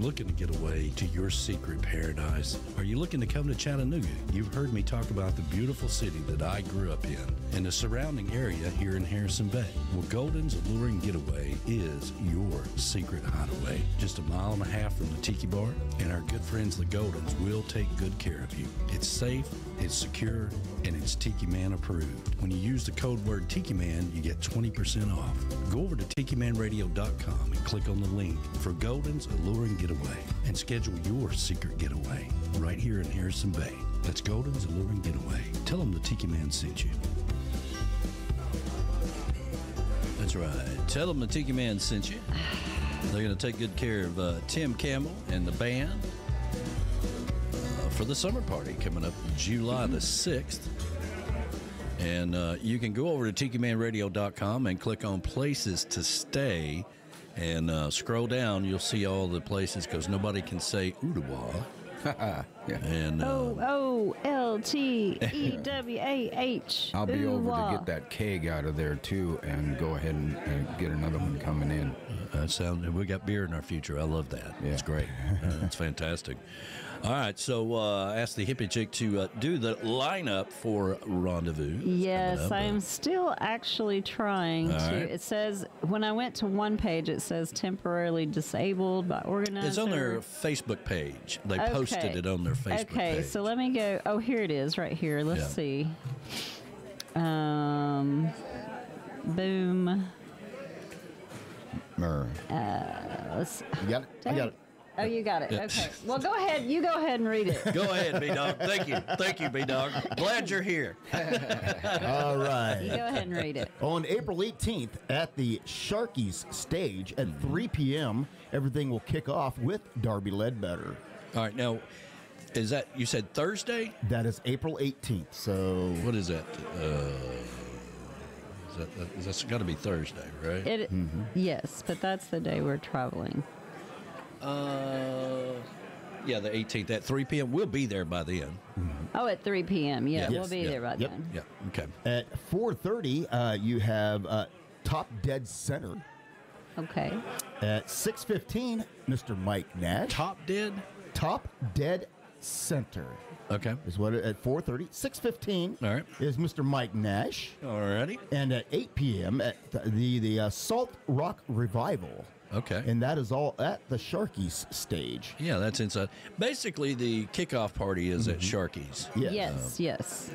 looking to get away to your secret paradise? Are you looking to come to Chattanooga? You've heard me talk about the beautiful city that I grew up in and the surrounding area here in Harrison Bay. Well, Golden's A-lure-ing Getaway is your secret hideaway. Just a mile and a half from the Tiki Bar, and our good friends the Goldens will take good care of you. It's safe, it's secure, and it's Tiki Man approved. When you use the code word Tiki Man, you get 20% off. Go over to TikiManRadio.com and click on the link for Golden's A-lure-ing Getaway and schedule your secret getaway right here in Harrison Bay. That's Golden's A-lure-ing Getaway. Tell them the Tiki Man sent you. That's right. Tell them the Tiki Man sent you. They're going to take good care of Tim Campbell and the band for the summer party coming up July the 6th. And you can go over to TikiManRadio.com and click on Places to Stay and scroll down. You'll see all the places because nobody can say Ooltewah. Yeah. And OOLTEWAH. I'll be over to get that keg out of there too and go ahead and get another one coming in. We got beer in our future. I love that. Yeah. It's great. It's fantastic. All right, so ask the hippie chick to do the lineup for Rendevous. Yes, I'm still actually trying to. Right. It says, when I went to one page, it says temporarily disabled by organizer. It's on their Facebook page. They posted it on their Facebook page. Okay, so let me go. Oh, here it is right here. Let's see. Boom. Let's, you got it? I got it. Oh, you got it. Okay. Well, go ahead. You go ahead and read it. Go ahead, B-Dog. Thank you. Thank you, B-Dog. Glad you're here. All right. You go ahead and read it. On April 18th at the Sharkies stage at 3 p.m., everything will kick off with Darby Ledbetter. All right. Now, is that, you said Thursday? That is April 18th. So what is that? That's got to be Thursday, right? Yes, but that's the day we're traveling. Yeah, the 18th at 3 p.m. We'll be there by then. Oh, at 3 p.m. Yeah, Yes. we'll be there by then. Yeah. Okay. At 4:30, you have Top Dead Center. Okay. At 6:15, Mr. Mike Nash. Top Dead Center. Okay. Is what at 4:30. 6:15. All right. Is Mr. Mike Nash. Alrighty. And at 8 p.m. at the Salt Rock Revival. Okay. And that is all at the Sharkies stage. Yeah, that's inside. Basically, the kickoff party is at Sharkies. Yes.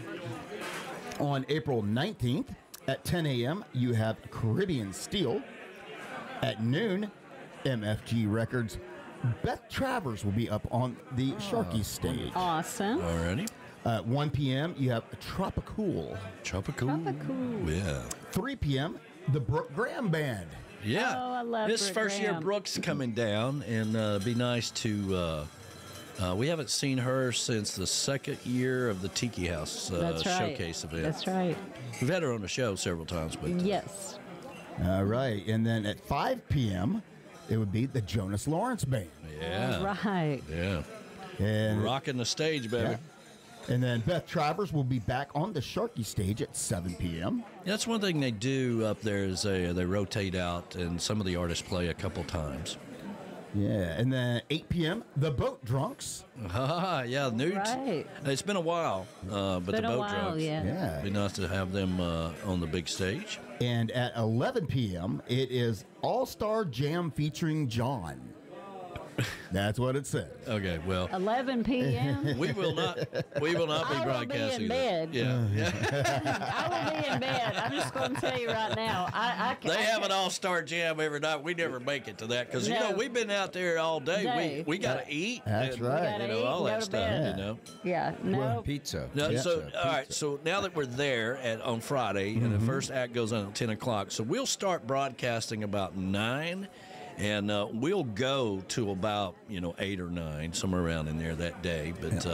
On April 19th at 10 a.m., you have Caribbean Steel. At noon, MFG Records. Beth Travers will be up on the Sharkies stage. Awesome. Alrighty. 1 p.m., you have Tropicool. Yeah. 3 p.m., the Brooke Graham Band. Yeah. Oh, I love this Brooke first year, Graham. Brooke's coming down, and be nice to. We haven't seen her since the second year of the Tiki House That's right. showcase event. That's right. We've had her on the show several times, but Yes. All right. And then at 5 p.m., it would be the Jonas Lawrence Band. yeah, All right. yeah, And rocking the stage, baby. Yeah. And then Beth Travers will be back on the Sharky stage at 7 p.m. That's one thing they do up there is they rotate out, and some of the artists play a couple times. Yeah, and then 8 p.m., the Boat Drunks. Yeah, Newt. Right. It's been a while, but Been the a Boat while, Drunks. yeah. Be nice to have them on the big stage. And at 11 p.m., it is All-Star Jam featuring John. That's what it says. Okay, well, 11 p.m. we will not be broadcasting. I will be in bed. Yeah. I will be in bed. I'm just going to tell you right now. They have an all-star jam every night. We never make it to that because you know we've been out there all day. We got to eat. That's right. You know, all that stuff. bed. You know. Yeah. No. Pizza. No, Pizza. so all right. So now that we're there on Friday, and the first act goes on at 10 o'clock, so we'll start broadcasting about 9. And we'll go to about 8 or 9, somewhere around in there that day. But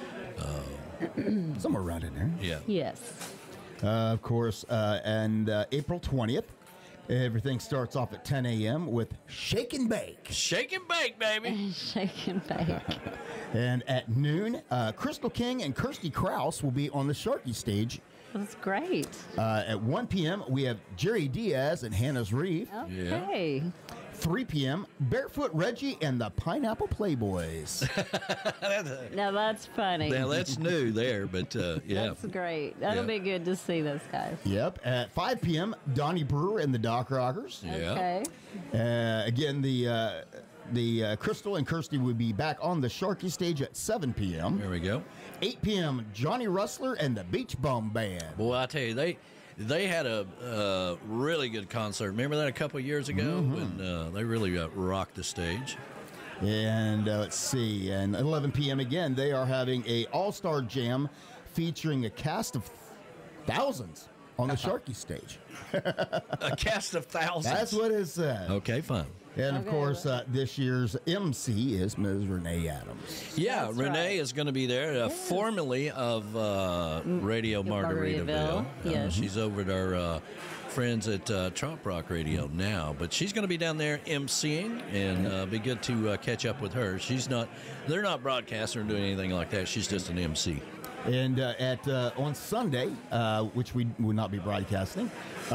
Somewhere around in there. yeah, Yes. Of course, and April 20th, everything starts off at 10 a.m. with Shake and Bake. shake and bake, baby. Shake and bake. And at noon, Crystal King and Kirsty Krause will be on the Sharky stage. That's great. At 1 p.m., we have Jerry Diaz and Hannah's Reef. Okay. 3 p.m., Barefoot Reggie and the Pineapple Playboys. Now that's funny. Now that's new there, but yeah. That's great. That'll be good to see those guys. Yep. At 5 p.m., Donnie Brewer and the Dock Rockers. Okay. Again, the Crystal and Kirsty will be back on the Sharky stage at 7 p.m. There we go. 8 p.m., Johnny Rustler and the Beach Bum Band. Boy, I tell you, they had a really good concert. Remember that a couple of years ago when they really rocked the stage? And let's see, and 11 p.m. again, they are having a all-star jam featuring a cast of thousands on the Sharky stage. A cast of thousands? That's what it said. Okay, fine. And, of course, this year's MC is Ms. Renee Adams. Yeah, that's Renee is going to be there, formerly of Radio Margaritaville. Yes. She's over at our friends at Trop Rock Radio now, but she's going to be down there MCing, and be good to catch up with her. They're not broadcasting or doing anything like that. She's just an MC. And on Sunday, which we will not be broadcasting,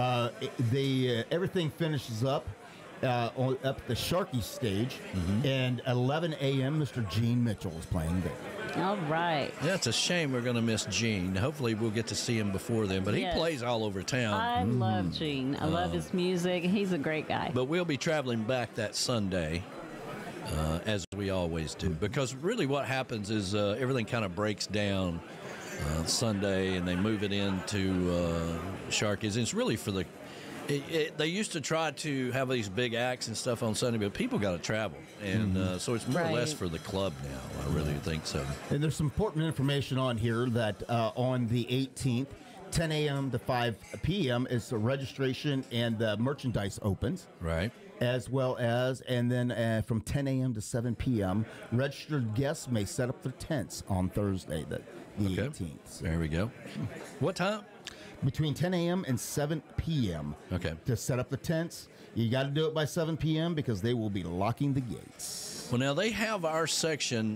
everything finishes up up the Sharky stage, and at 11 a.m., Mr. Gene Mitchell is playing there. All right. Yeah, it's a shame we're going to miss Gene. Hopefully we'll get to see him before then, but he plays all over town. I love Gene. I love his music. He's a great guy. But we'll be traveling back that Sunday, as we always do, because really what happens is everything kind of breaks down Sunday, and they move it into Sharky's. It's really for the... they used to try to have these big acts and stuff on Sunday, but people got to travel, and so it's more or less for the club now. I really think so. And there's some important information on here that on the 18th, 10 a.m. to 5 p.m. is the registration and the merchandise opens. Right. As well as, and then from 10 a.m. to 7 p.m., registered guests may set up their tents on Thursday, the 18th. There we go. What time? Between 10 a.m. and 7 p.m. Okay. To set up the tents. You got to do it by 7 p.m. because they will be locking the gates. Well, now they have our section.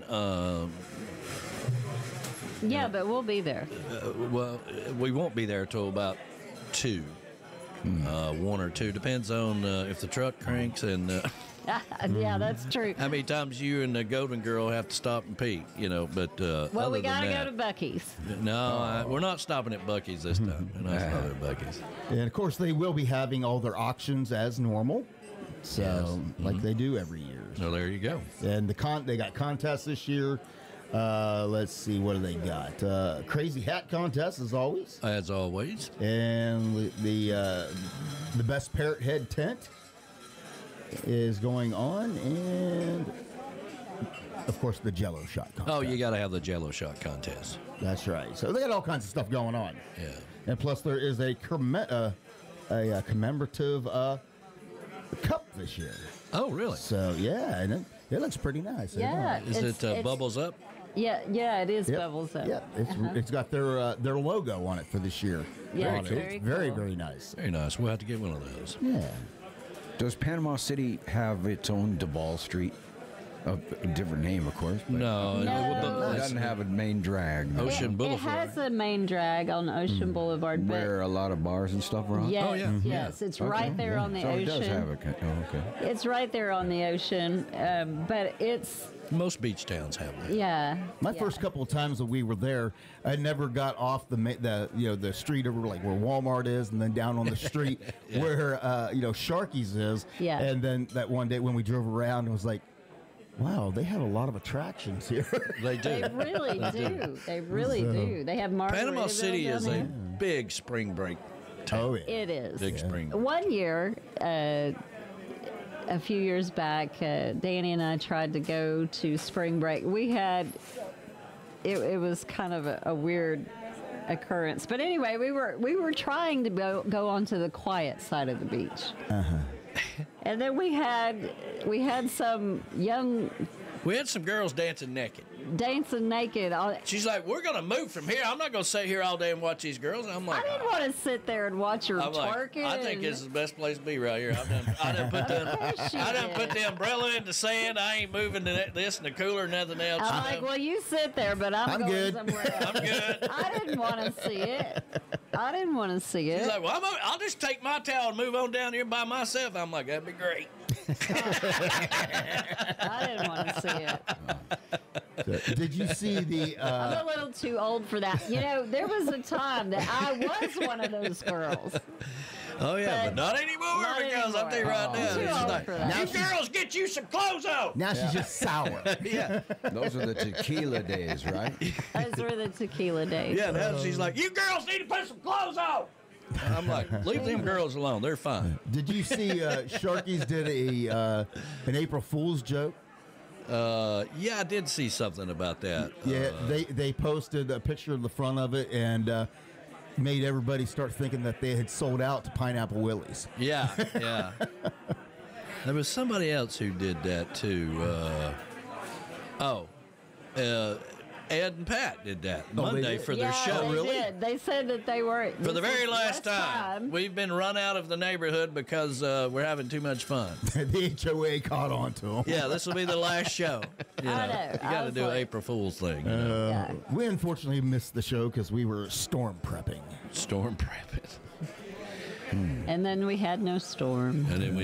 Yeah, but we'll be there. Well, we won't be there till about 2. 1 or 2. Depends on if the truck cranks and... yeah, that's true. How many times you and the Golden Girl have to stop and pee, but... well, we got to go to Buc-ee's. No, we're not stopping at Buc-ee's this time. We're not stopping at Buc-ee's. And, of course, they will be having all their auctions as normal. So, like they do every year. So, there you go. And they got contests this year. Let's see, what do they got? Crazy hat contest, as always. As always. And the best parrot head tent is going on, and of course the Jello shot contest. Oh, you got to have the Jello shot contest. That's right. So they got all kinds of stuff going on. Yeah. And plus there is a commemorative cup this year. Oh, really? So yeah, and it looks pretty nice. Yeah. Is it Bubbles Up? Yeah, it is Bubbles Up. Yeah, it's got their logo on it for this year. Yeah, very, cool. very nice. Very nice. We'll have to get one of those. Yeah. Does Panama City have its own Duval Street? A different name, of course. No. It doesn't have a main drag. Ocean Boulevard. It has a main drag on Ocean Boulevard. Where a lot of bars and stuff are on? Yes, yes. It's right there on the ocean. So it does have okay. It's right there on the ocean, but it's... Most beach towns have that. Yeah. My first couple of times that we were there, I never got off the street over like where Walmart is, and then down on the street where Sharky's is. Yeah. And then that one day when we drove around, it was like, wow, they have a lot of attractions here. They do. They really do. They really do. They have Margaritaville. Panama City is down a there. big spring break town. Oh, yeah. It is. Big spring. One year, a few years back, Danny and I tried to go to spring break. We had, it was kind of a weird occurrence. But anyway, we were trying to go onto the quiet side of the beach. Uh-huh. And then we had some young... We had some girls dancing naked. dancing naked. She's like, we're going to move from here. I'm not going to sit here all day and watch these girls. I'm like, I didn't want to sit there and watch her twerking. I think this is the best place to be right here. I done put the umbrella in the sand. I ain't moving to this and the cooler, nothing else. I'm like, well, you sit there, but I'm going good. somewhere else. I'm good. I didn't want to see it. She's like, well, I'll just take my towel and move on down here by myself. I'm like, that'd be great. I didn't want to see it. Did you see the... I'm a little too old for that. You know, there was a time that I was one of those girls. Oh, yeah, but not anymore because I'm telling you right now. She's like, you girls, get you some clothes on. Now she's just sour. Yeah. Those are the tequila days, right? Those were the tequila days. Yeah, now she's like, you girls need to put some clothes on. I'm like, leave them girls alone. They're fine. Did you see Sharky's did an April Fool's joke? Yeah, I did see something about that. Yeah, they posted a picture of the front of it and made everybody start thinking that they had sold out to Pineapple Willie's. Yeah. There was somebody else who did that too. Ed and Pat did that Monday for their show. They did. They said that they were for the very last time. We've been run out of the neighborhood because we're having too much fun. The HOA caught on to them. Yeah, this will be the last show. You got to do an April Fool's thing. You know? We unfortunately missed the show because we were storm prepping. And then we had no storm.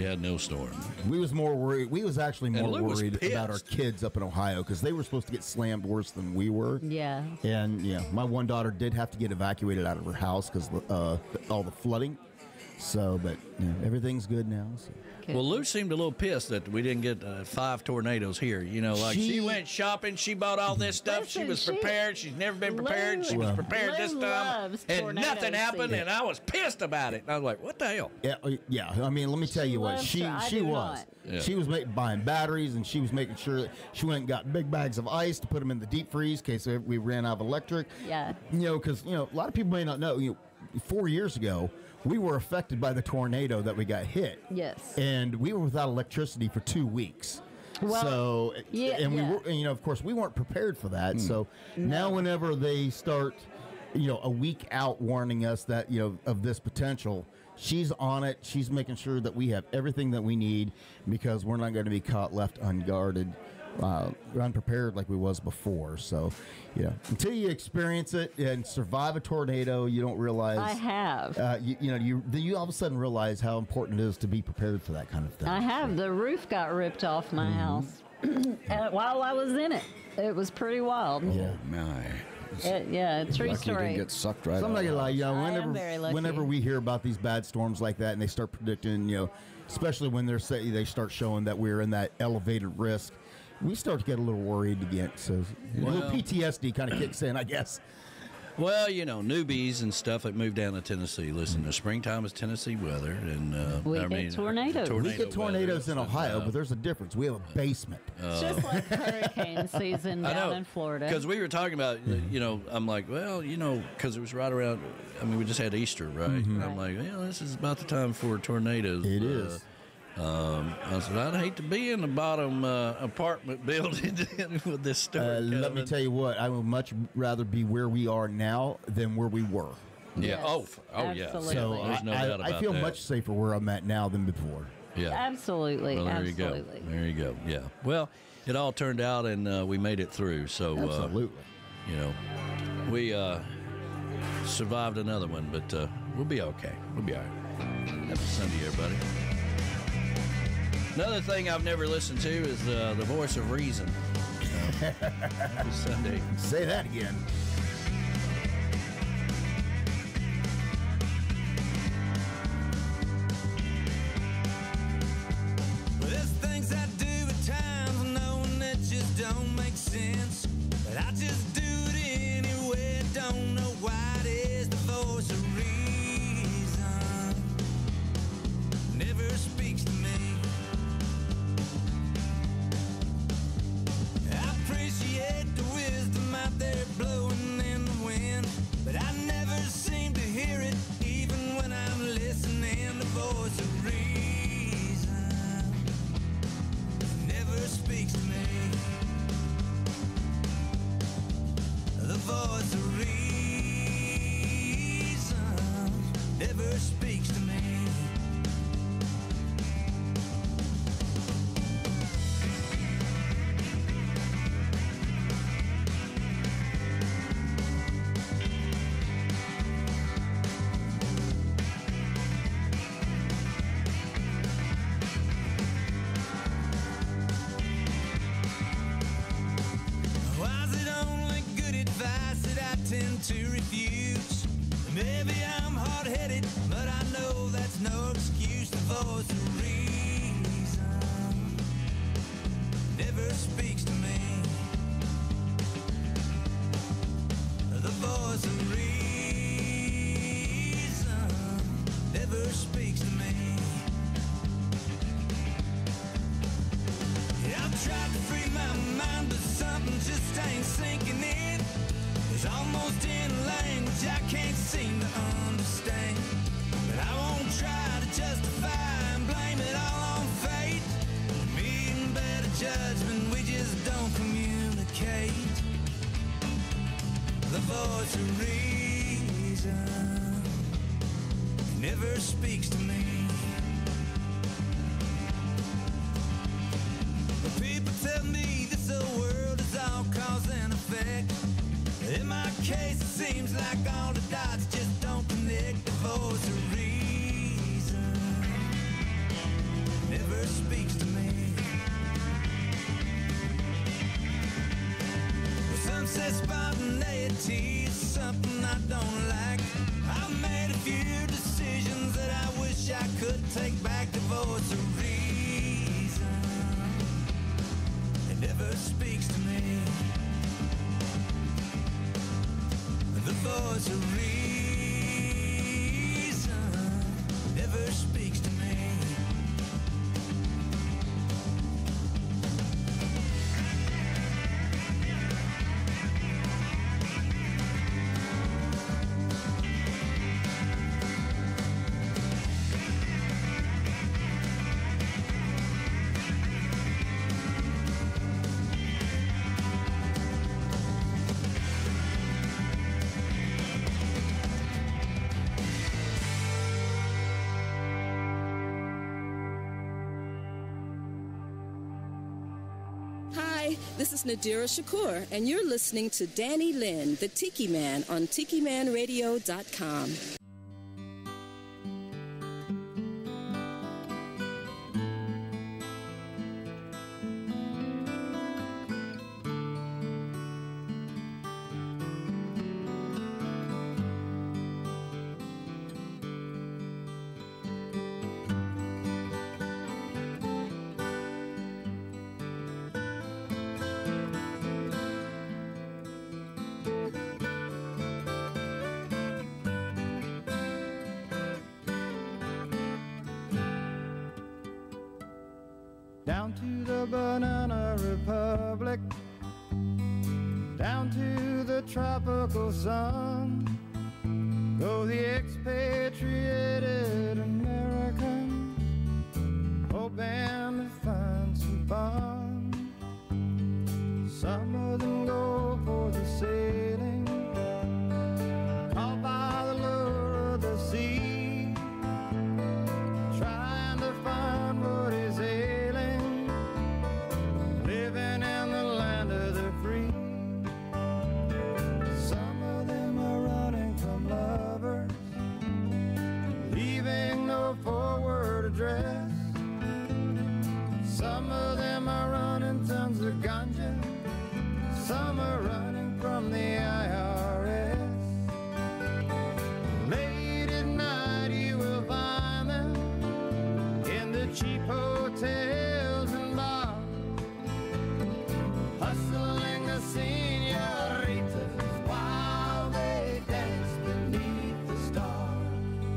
We was more worried. We was actually more worried about our kids up in Ohio because they were supposed to get slammed worse than we were. Yeah. And my one daughter did have to get evacuated out of her house because all the flooding. So, but everything's good now. So. Well, Lou seemed a little pissed that we didn't get 5 tornadoes here. You know, like she went shopping, she bought all this stuff, she was prepared. She's never been prepared. She was prepared this time, and nothing happened. And I was pissed about it. And I was like, "What the hell?" Yeah. I mean, let me tell you what she was. Yeah. She was buying batteries, and she was making sure that she went and got big bags of ice to put them in the deep freeze in case we ran out of electric. Yeah. Because a lot of people may not know. 4 years ago, we were affected by the tornado that we got hit. Yes. And we were without electricity for 2 weeks. Well, we were, of course, we weren't prepared for that. So now whenever they start, a week out warning us that, of this potential, she's on it. She's making sure that we have everything that we need because we're not going to be caught left unguarded. Unprepared like we was before. So, until you experience it and survive a tornado, you don't realize. I have. You all of a sudden realize how important it is to be prepared for that kind of thing. I have. The roof got ripped off my house while I was in it. It was pretty wild. Yeah, my. True story. You didn't get sucked right. So I'm not gonna lie. Whenever we hear about these bad storms like that, and they start predicting, especially when they start showing that we're in that elevated risk. We start to get a little worried again, so a little PTSD kind of kicks in, I guess. Well, newbies and stuff that moved down to Tennessee. Listen, the springtime is Tennessee weather, and we get tornadoes. We get tornadoes in Ohio, but there's a difference. We have a basement. It's just like hurricane season down in Florida. Because we were talking about, I'm like, well, because it was right around. We just had Easter, right? And I'm like, this is about the time for tornadoes. It is. I said, I'd hate to be in the bottom apartment building with this story. Let me tell you what, I would much rather be where we are now than where we were. Yeah. Yes, yeah. So there's no doubt about that. I feel much safer where I'm at now than before. Yeah. Absolutely. Well, there Absolutely. you go. There you go. Yeah. Well, it all turned out, and we made it through. So, absolutely. We survived another one, but we'll be okay. We'll be all right. Happy Sunday, everybody. Another thing I've never listened to is the voice of reason. Happy Sunday. Say that again. Well, there's things I do at times knowing that just don't make sense, but I just do it anyway. Don't know why it is the voice of reason never speaks to me. I appreciate the wisdom out there blowing to refuse. Maybe I'm hard-headed, but I know that's no excuse. The voice of reason never speaks to me. The voice of reason never speaks to me. I've tried to free my mind, but something just ain't sinking in. It's almost in a language I can't seem to understand. But I won't try to justify and blame it all on fate. Me and better judgment, we just don't communicate. The voice of reason never speaks to me. People tell me this whole world is all cause and effect. In my case, it seems like all the dots just don't connect. The voice of reason never speaks to me. Some say spontaneity is something I don't like. I've made a few decisions that I wish I could take back. The voice of reason never speaks to me. The voice of reason never speaks to me. This is Nadira Shakur, and you're listening to Danny Lynn, the Tiki Man, on TikiManRadio.com. Down to the Banana Republic, down to the tropical sun, go the expatriated Americans, hoping to find some fun. Some of them go for the sailing, caught by the lure of the sea, trying to find what is ailing, living in the land of the free. Some of them are running from lovers, leaving no forward address. Some of them are running tons of ganja, some are running from the IRS. Late at night you will find them in the cheap hotels and bars, hustling the senoritas while they dance beneath the stars,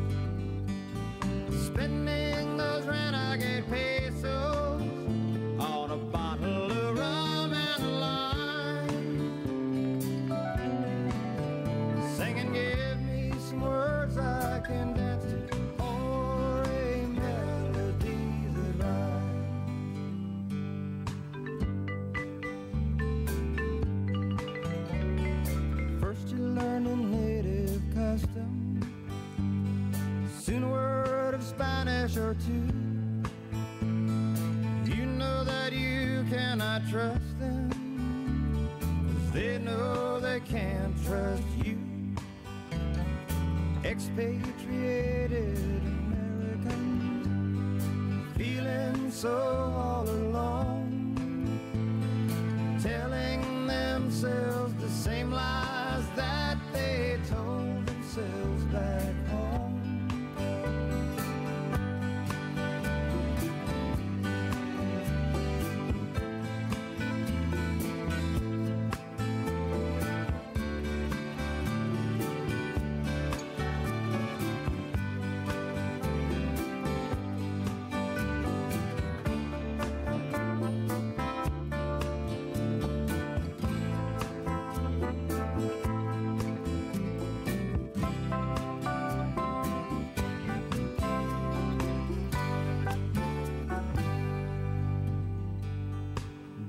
spending those renegade pesos on a bottle of rum and lime, singing give me some words I can dance to, or a melody that rhymes. First you learn a native custom, soon a word of Spanish or two. You know that you cannot trust them, 'cause they know they can't trust you. Expatriated Americans, feeling so all alone, telling themselves the same lies that they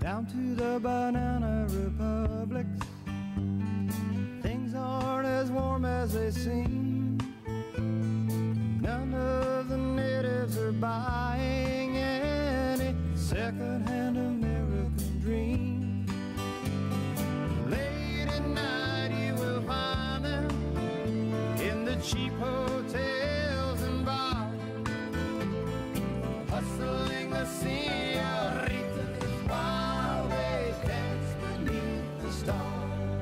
down to the banana republics. Things aren't as warm as they seem. None of the natives are buying any second-hand American dream. Late at night you will find them in the cheap hotels and bars, hustling the señoritas while they dance beneath the stars,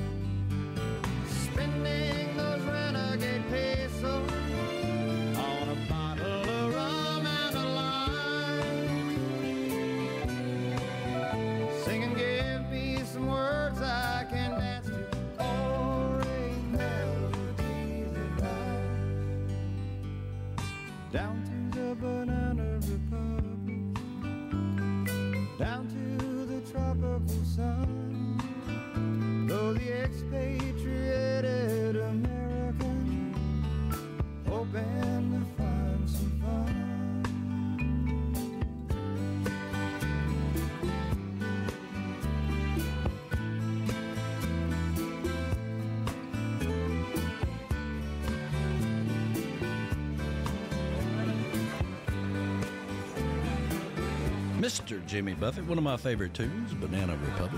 spending those renegade pesos on a bottle of rum and a lime, singing give me some words I can dance to, or a melody that rhymes. Down to the banana republic, down to the tropical sun, though the expatriated American hoping to find some fun. Mr. Jimmy Buffett, one of my favorite tunes, Banana Republic.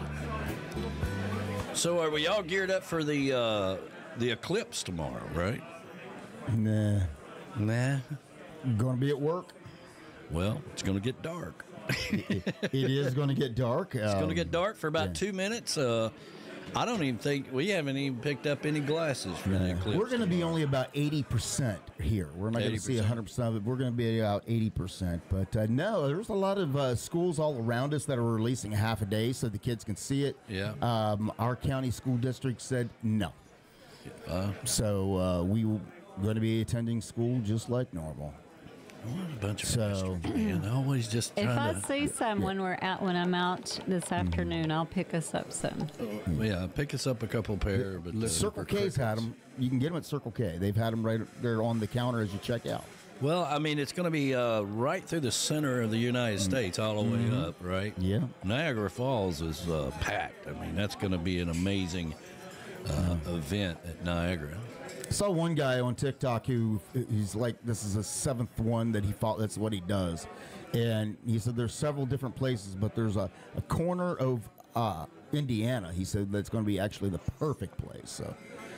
So are we all geared up for the eclipse tomorrow, right? Nah. Nah. Going to be at work. Well, it's going to get dark. It is going to get dark. It's going to get dark for about 2 minutes. I don't even think we haven't even picked up any glasses for the eclipse. We're going to be only about 80% here. We're not going to see 100% of it. We're going to be about 80%. But no, there's a lot of schools all around us that are releasing half a day so the kids can see it. Yeah. Our county school district said no. So we were going to be attending school just like normal. What a bunch of bastards, man. Always just If trying I to... see some when I'm out this afternoon, I'll pick us up some. Yeah, pick us up a couple pair. But Circle K's had them. You can get them at Circle K. They've had them right there on the counter as you check out. Well, I mean, it's going to be right through the center of the United States, all the way up, right? Yeah. Niagara Falls is packed. I mean, that's going to be an amazing event at Niagara. I saw one guy on TikTok he's like, this is the 7th one that he fought. That's what he does. And he said there's several different places, but there's a corner of Indiana. He said that's going to be actually the perfect place. So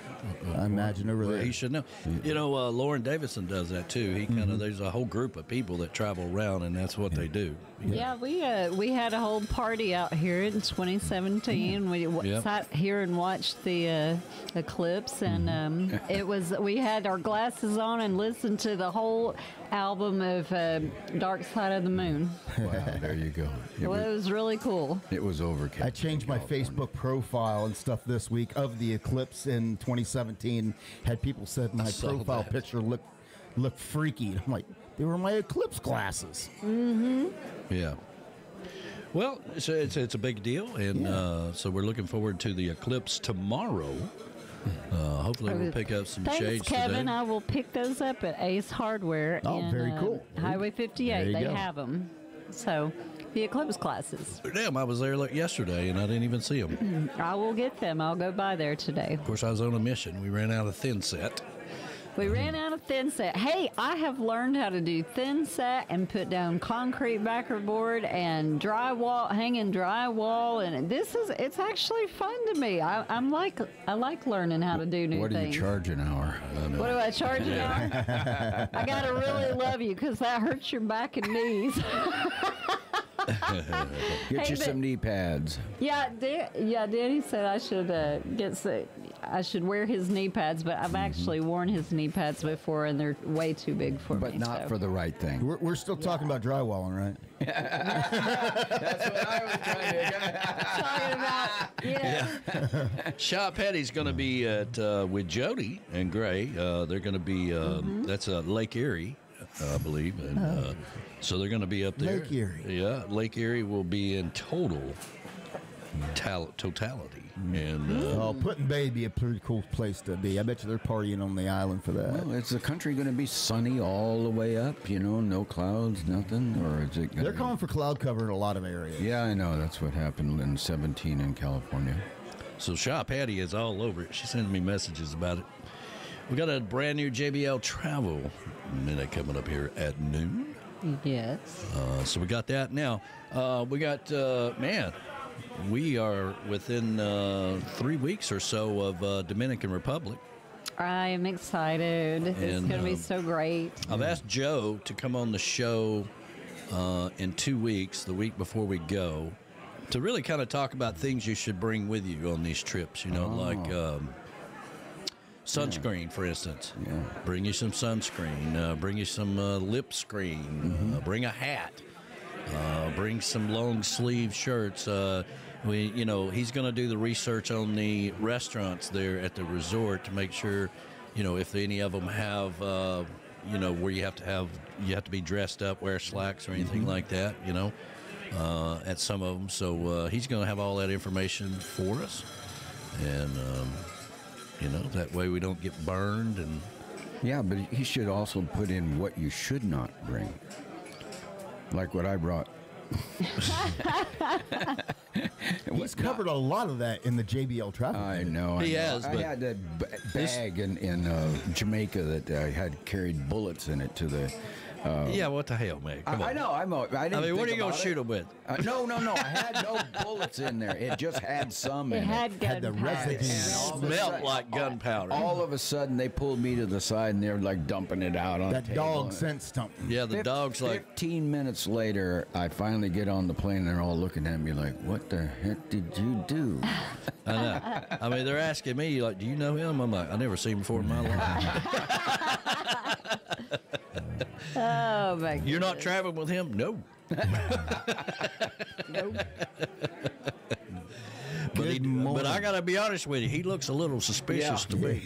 I imagine over there. He should know. You know, Lauren Davison does that too. He kind of there's a whole group of people that travel around, and that's what they do. Yeah, we had a whole party out here in 2017. We sat here and watched the eclipse, and we had our glasses on and listened to the whole album of Dark Side of the Moon. Wow, there you go. It was really cool. It was overkill. I changed my Facebook profile and stuff this week of the eclipse in 2017. Had people said my profile picture looked freaky. I'm like, they were my eclipse glasses. Mm-hmm. Yeah. Well, it's a big deal, and so we're looking forward to the eclipse tomorrow. Hopefully we'll pick up some shades Kevin. today. I will pick those up at Ace Hardware. Oh, very cool. Highway 58. They go. have them. So the eclipse glasses. Damn, I was there yesterday, and I didn't even see them. I will get them. I'll go by there today. Of course, I was on a mission. We ran out of thin set. We ran out of thin set. Hey, I have learned how to do thin set and put down concrete backer board and drywall, hanging drywall, and it's actually fun to me. I like learning how to do new things. What do you charge an hour? What do I charge an hour? I gotta really love you because that hurts your back and knees. Get you some knee pads. Yeah, Danny said I should I should wear his knee pads, but I've actually worn his knee pads before, and they're way too big for me. But not for the right thing. We're still talking about drywalling, right? That's what I was talking about. Shop Petty's going to be at with Jody and Gray. They're going to be that's Lake Erie, I believe, and so they're going to be up there. Lake Erie. Yeah, Lake Erie will be in total totality. And Put in Bay would be a pretty cool place to be. I bet you they're partying on the island for that. Well, is the country going to be sunny all the way up? You know, no clouds, nothing, or is it? They're calling for cloud cover in a lot of areas. Yeah, I know. That's what happened in 17 in California. So Shaw Patty is all over it. She's sending me messages about it. We got a brand new JBL Travel minute coming up here at noon. Yes. So we got that now. We got, we are within 3 weeks or so of Dominican Republic. I am excited. It's going to be so great. I've asked Joe to come on the show in 2 weeks, the week before we go, to really kind of talk about things you should bring with you on these trips, like sunscreen, for instance. Yeah. Bring you some sunscreen. Bring you some lip screen. Bring a hat. Bring some long sleeve shirts. He's going to do the research on the restaurants there at the resort to make sure, if any of them have, where you have to be dressed up, wear slacks or anything like that, at some of them. So he's going to have all that information for us. And, that way we don't get burned. And yeah, but he should also put in what you should not bring. Like what I brought. He's covered a lot of that in the JBL Travel. I know. He has. I had that bag in Jamaica that I had carried bullets in it to the. What the hell, man? Come on. I know. I didn't what are you going to shoot them with? No. I had no bullets in there. It just had some in it. Had the residue. Smelled like gunpowder. All of a sudden, they pulled me to the side and they were like dumping it out on that the table. dog sensed something. Yeah, the dog's like 15 minutes later, I finally get on the plane and they're all looking at me like, "What the heck did you do?" I know. I mean, they're asking me like, "Do you know him?" I'm like, "I never seen him before in my life." Oh my God. You're not traveling with him? No. Nope. But I got to be honest with you, he looks a little suspicious to me.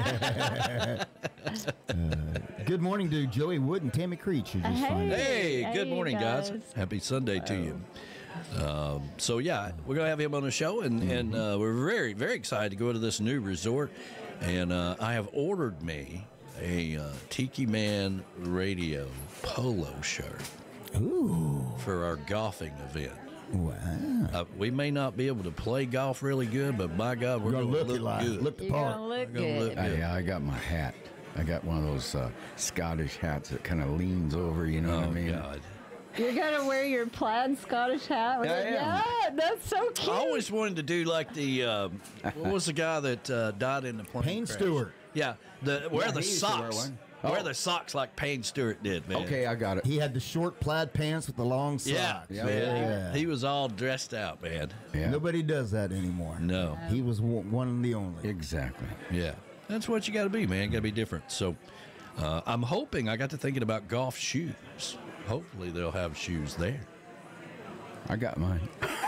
Good morning to Joey Wood and Tammy Creech. Hey, good morning, guys. Happy Sunday to you. We're going to have him on the show, and we're very, very excited to go to this new resort. And I have ordered me a Tiki Man Radio polo shirt. Ooh. For our golfing event. Wow. We may not be able to play golf really good, but by God, we're going to look good. Look the part. Look good. Yeah, I got my hat. I got one of those Scottish hats that kind of leans over, you know what I mean? God. You're going to wear your plaid Scottish hat? With it? Yeah, that's so cute. I always wanted to do like the, what was the guy that died in the plane Payne crash? Stewart. Yeah, wear the socks. Wear the socks like Payne Stewart did, man. Okay, I got it. He had the short plaid pants with the long socks. Yeah, man. He was all dressed out, man. Yeah. Nobody does that anymore. No. He was one and the only. Exactly. Yeah. That's what you got to be, man. You got to be different. So I'm hoping, I got to thinking about golf shoes. Hopefully they'll have shoes there. I got mine.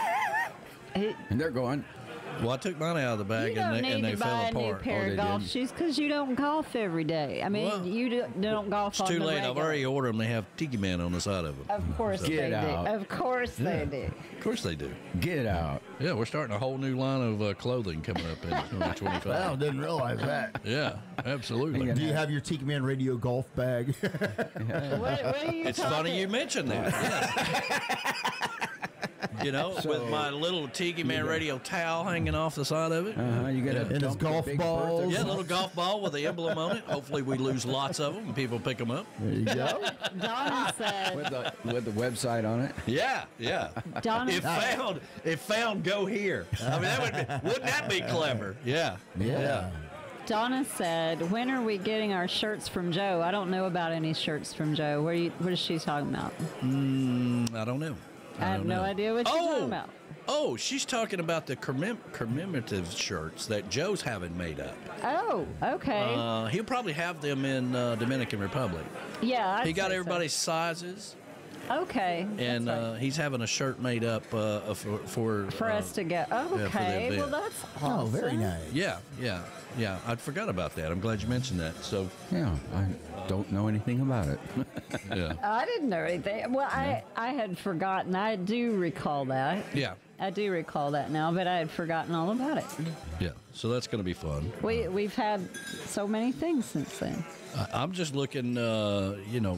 And they're going. Well, I took mine out of the bag and they fell apart. You don't need to buy a new pair of golf shoes because you don't golf every day. I mean, you don't golf on the regular. It's too late. I've already ordered them. They have Tiki Man on the side of them. Of course they do. Of course they do. Of course they do. Get out. Yeah, we're starting a whole new line of clothing coming up in 2025. Wow, didn't realize that. Yeah, absolutely. Do you have your Tiki Man Radio golf bag? What are you It's funny you mentioned that. Yeah. With my little Tiki Man Radio towel hanging off the side of it. You got and his golf balls. Yeah, a little golf ball with the emblem on it. Hopefully we lose lots of them and people pick them up. There you go. Donna said. With the website on it? Yeah. Donna It found go here. I mean, wouldn't that be clever? Yeah. Donna said, when are we getting our shirts from Joe? I don't know about any shirts from Joe. What is she talking about? I don't know. I have no idea what she's talking about. Oh, she's talking about the commemorative shirts that Joe's having made up. Oh, okay. He'll probably have them in Dominican Republic. Yeah, he got everybody's sizes. Okay. And he's having a shirt made up for us to get. Okay. Well, that's awesome. Oh, very nice. Yeah. I forgot about that. I'm glad you mentioned that. So yeah, I don't know anything about it. Yeah. I didn't know anything. Well, I had forgotten. I do recall that. Yeah. I do recall that now, but I had forgotten all about it. Yeah, so that's going to be fun. We've had so many things since then. I'm just looking, you know.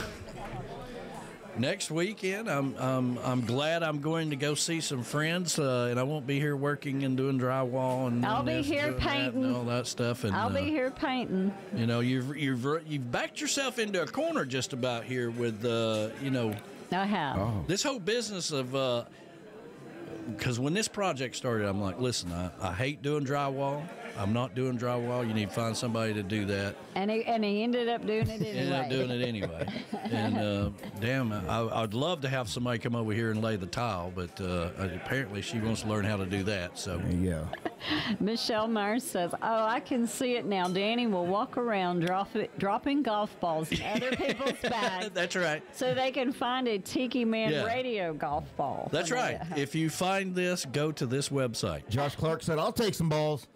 Next weekend, I'm glad I'm going to go see some friends, and I won't be here working and doing drywall and I'll be here painting and all that stuff. And I'll be here painting. You know, you've backed yourself into a corner just about here with you know. I have. Oh. This whole business of because when this project started, I'm like, listen, I hate doing drywall. I'm not doing drywall. You need to find somebody to do that. And he ended up doing it anyway. Ended up doing it anyway. And damn, I'd love to have somebody come over here and lay the tile, but apparently she wants to learn how to do that. So yeah. Michelle Myers says, "Oh, I can see it now. Danny will walk around dropping golf balls in other people's bags. That's right. So they can find a Tiki Man Radio golf ball. That's right. If you find this, go to this website." Josh Clark said, "I'll take some balls."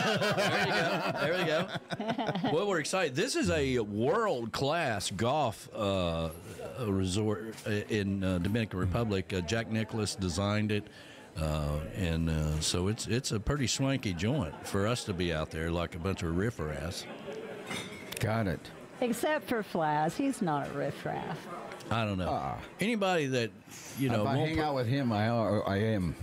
There we go. Well, we're excited. This is a world-class golf resort in Dominican Republic. Jack Nicklaus designed it, and so it's a pretty swanky joint for us to be out there like a bunch of riffraffs. Got it. Except for Flaz, he's not a riffraff. I don't know. Anybody that, you know, if I hang out with him, I am.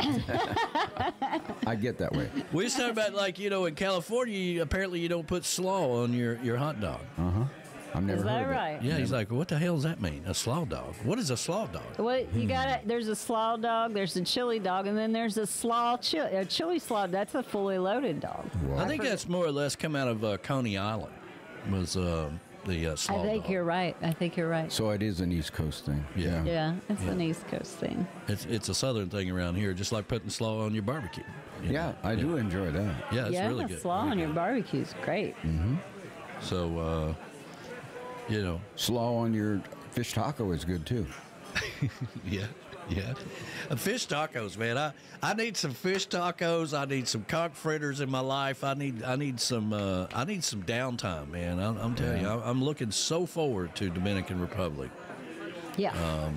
I get that way. We just talked about, like, you know, in California, apparently you don't put slaw on your hot dog. I've never heard of right? it. Yeah, he's like, what the hell does that mean? A slaw dog? What is a slaw dog? Well, you got there's a slaw dog, there's a chili dog, and then there's a chili slaw. That's a fully loaded dog. I think that's more or less come out of Coney Island. Was the slaw I think dog. you're right. I think you're right. So it is an East Coast thing. Yeah. Yeah, it's an East Coast thing. It's a Southern thing around here, just like putting slaw on your barbecue. Yeah, I do enjoy that. Yeah, it's really good. Slaw on your barbecue is great. Mm-hmm. So, you know. Slaw on your fish taco is good, too. Yeah. Fish tacos, man. I need some fish tacos. I need some conch fritters in my life. I need some downtime, man. I'm telling you, I'm looking so forward to Dominican Republic. Yeah.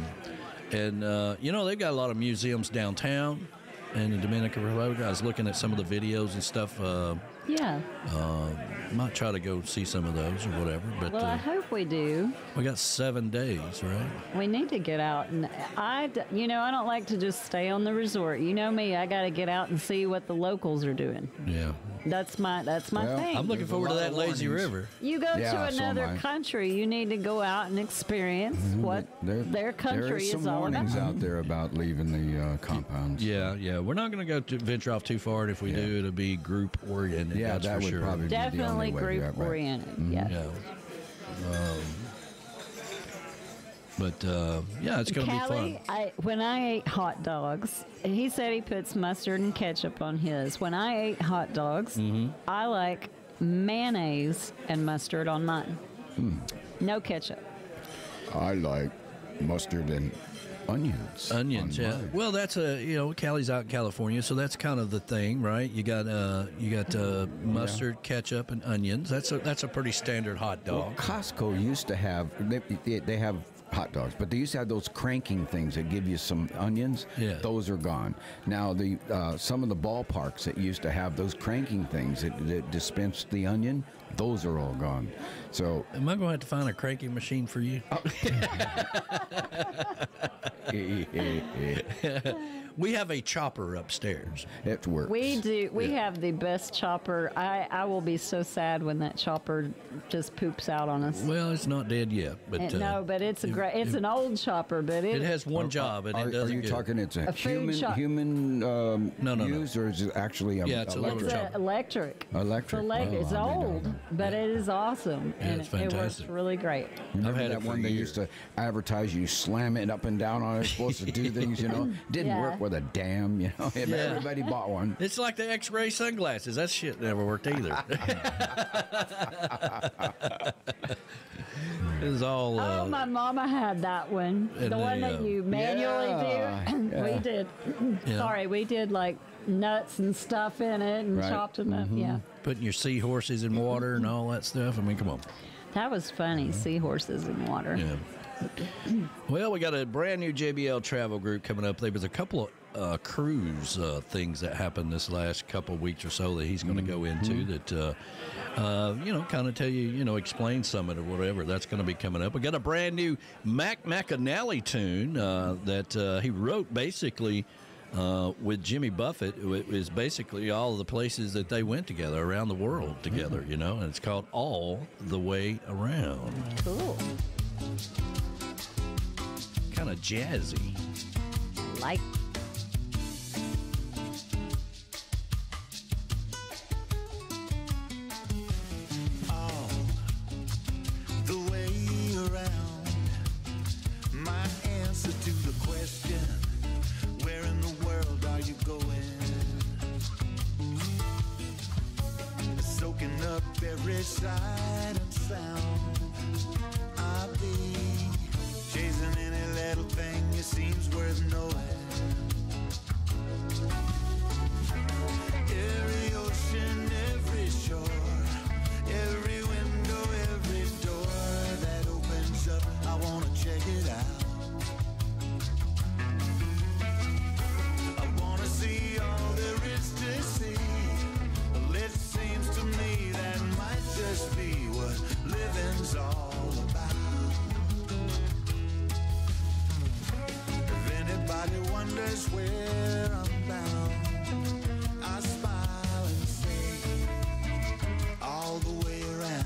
And you know, they've got a lot of museums downtown in the Dominican Republic. I was looking at some of the videos and stuff. Yeah. Might try to go see some of those or whatever. But Well, I hope we do. we got 7 days, right? We need to get out, and I don't like to just stay on the resort. You know me, I got to get out and see what the locals are doing. Yeah. That's my thing. I'm looking forward to that lazy river. You go to another country, you need to go out and experience what their country there is is some all warnings about. out there about leaving the compounds. Yeah. We're not going to venture off too far, and if we do, it'll be group oriented. Yeah, that's that for would sure. probably be the Definitely only way. group oriented. Yes. Yeah. But it's going to be fun. When I ate hot dogs, he said he puts mustard and ketchup on his. When I ate hot dogs, I like mayonnaise and mustard on mine. No ketchup. I like mustard and onions. Onions, yeah. mine. Well, that's Callie's out in California, so that's kind of the thing, right? You got mustard, ketchup, and onions. That's a pretty standard hot dog. Well, Costco used to have they have hot dogs, but they used to have those cranking things that give you some onions. Yeah. Those are gone now. The some of the ballparks that used to have those cranking things that dispensed the onion, those are all gone. So am I going to have to find a cranking machine for you? We have a chopper upstairs. It works. We do. We have the best chopper. I will be so sad when that chopper just poops out on us. Well, it's not dead yet, but no, but it's it's an old chopper, but it has one job, and it doesn't. Are you talking it's a food human no. use, or is it actually it's electric? Electric. Electric. It's old, but it is awesome. Yeah, and it's it works fantastic. really great. Remember that one they used to advertise? You slam it up and down on it. It's supposed to do things, Didn't work with a damn, And everybody bought one. It's like the X-ray sunglasses. That shit never worked either. It's all. My mama had that one. The one that you manually do. We did. Yeah. Sorry, we did like nuts and stuff in it and chopped them up. Yeah. Putting your seahorses in water and all that stuff. I mean, come on. That was funny. Seahorses in water. Yeah. Well, we got a brand new JBL Travel Group coming up. There was a couple of cruise things that happened this last couple of weeks or so that he's going to go into that, kind of tell you, explain some of it or whatever. That's going to be coming up. We got a brand new Mac McAnally tune that he wrote basically with Jimmy Buffett. It is basically all of the places that they went together around the world together, and it's called All the Way Around. Cool. Kind of jazzy. Like. All the way around. My answer to the question, where in the world are you going? Soaking up every sight and sound. I'll be chasing any little thing it seems worth knowing. Every ocean, every shore, every window, every door that opens up, I wanna check it out. I wanna see all there is to see. Well, it seems to me that might just be what living's all about. If anybody wonders where I'm bound, I smile and say, all the way around.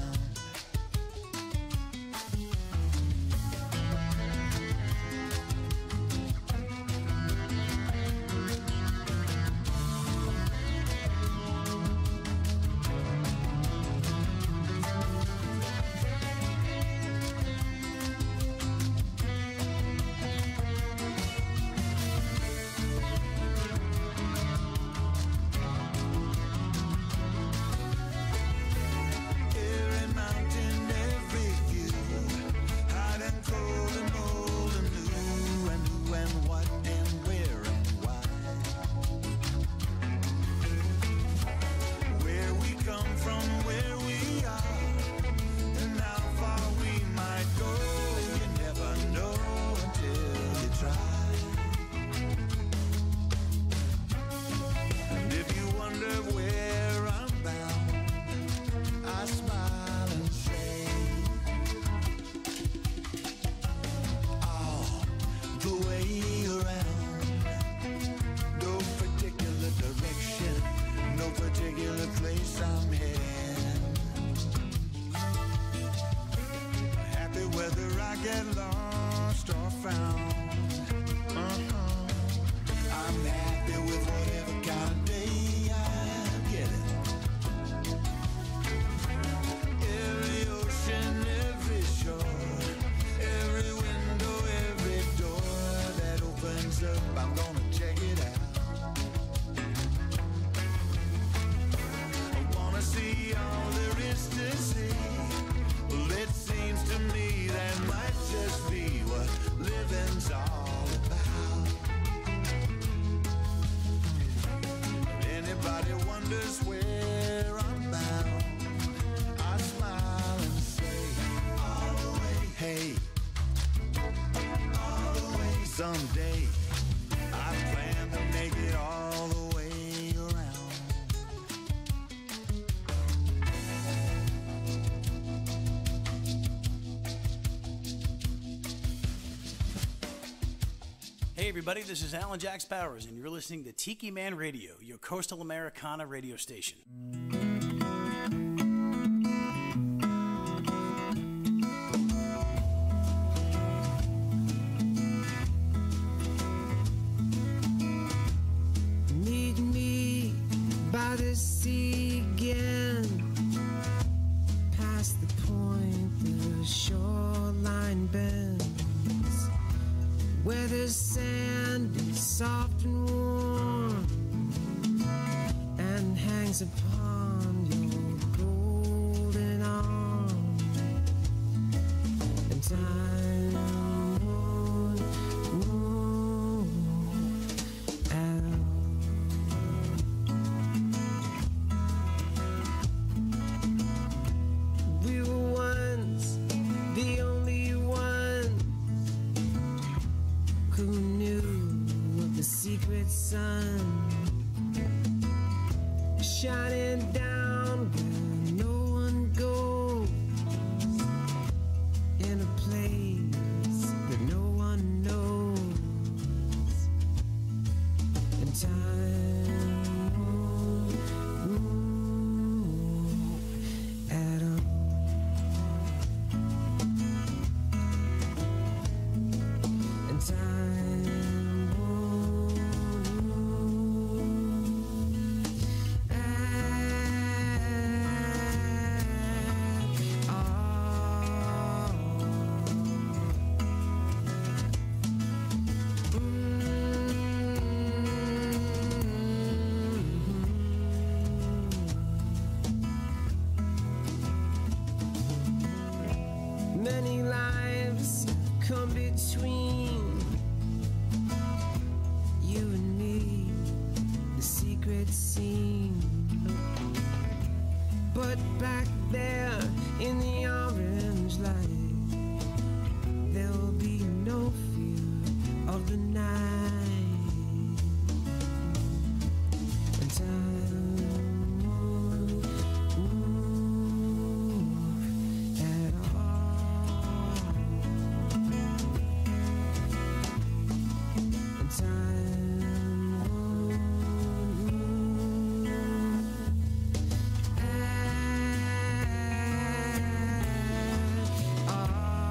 Every mountain, every view, hot and cold and old and new, and who and what and where and why. Where we come from, where we are, and how far we might go, you never know until you try. And if you wonder where I'm bound, I smile and say, all the way around. No particular direction, no particular place I'm heading. Happy whether I get lost or found. I'm happy with whatever kind of day I'm getting. Every ocean, every shore, every window, every door that opens up, I'm gonna check it out. I wanna see all there is to see. Well, it seems to me that might just be what living's all about. If anybody wonders where I'm bound, I smile and say, all the way, hey, all the way. Someday I plan to make it all the way around. Hey everybody, this is Alan Jax Bowers, and you're listening to Tiki Man Radio, your coastal Americana radio station. Meet me by the sea again, past the point the shoreline bends, where the sand is soft and warm and hangs upon your golden arm, and time won't move out. We were once the only ones who knew of the secret shining down where no one goes, in a place that no one knows, and time won't move at all. And time won't move at all. Many lives come between you and me, the secret scene. But back there in the orange light, there will be no fear of the night. And time won't move at all. And time won't move at all.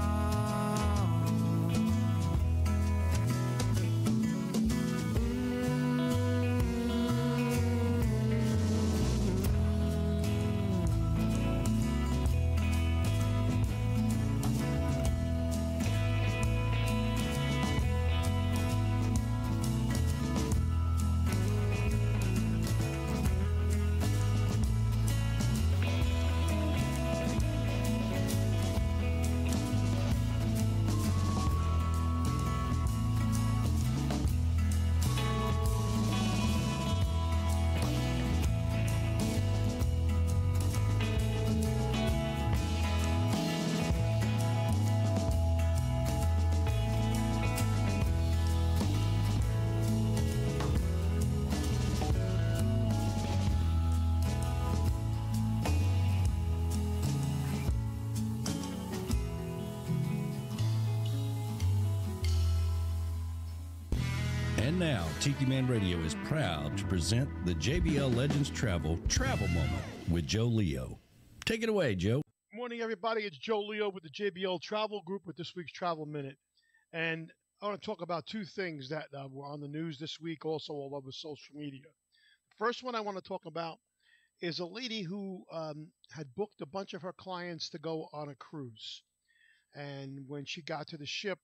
And now, Tiki Man Radio is proud to present the JBL Legends Travel Moment with Joe Leo. Take it away, Joe. Morning, everybody. It's Joe Leo with the JBL Travel Group with this week's Travel Minute. And I want to talk about two things that were on the news this week, also all over social media. The first one I want to talk about is a lady who had booked a bunch of her clients to go on a cruise. And when she got to the ship,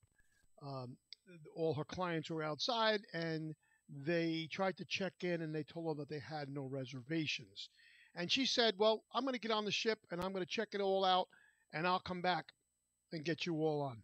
all her clients were outside, and they tried to check in, and they told her that they had no reservations. And she said, well, I'm going to get on the ship, and I'm going to check it all out, and I'll come back and get you all on.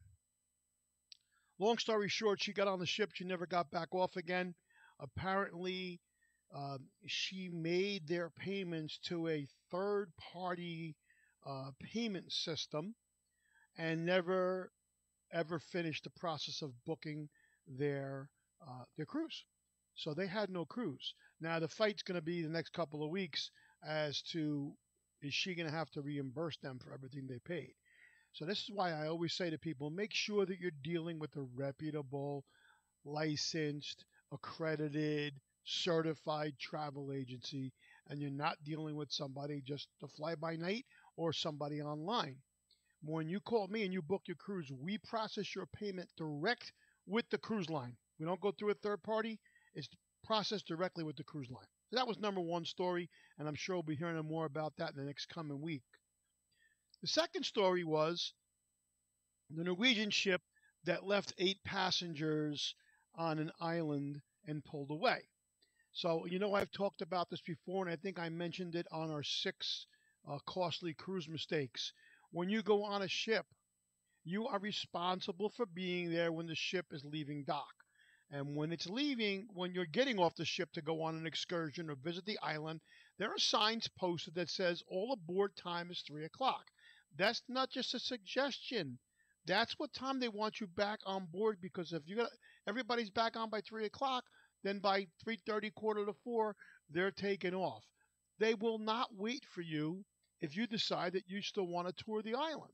Long story short, she got on the ship. She never got back off again. Apparently, she made their payments to a third-party payment system and never ever finished the process of booking their cruise. So they had no cruise. Now the fight's going to be the next couple of weeks as to, is she going to have to reimburse them for everything they paid? So this is why I always say to people, make sure that you're dealing with a reputable, licensed, accredited, certified travel agency, and you're not dealing with somebody just to fly by night or somebody online. When you call me and you book your cruise, we process your payment direct with the cruise line. We don't go through a third party. It's processed directly with the cruise line. So that was number one story, and I'm sure we'll be hearing more about that in the next coming week. The second story was the Norwegian ship that left 8 passengers on an island and pulled away. So, you know, I've talked about this before, and I think I mentioned it on our 6 costly cruise mistakes. When you go on a ship, you are responsible for being there when the ship is leaving dock. And when it's leaving, when you're getting off the ship to go on an excursion or visit the island, there are signs posted that says all aboard time is 3 o'clock. That's not just a suggestion. That's what time they want you back on board, because if everybody's back on by 3 o'clock, then by 3:30, quarter to 4, they're taking off. they will not wait for you if you decide that you still want to tour the island.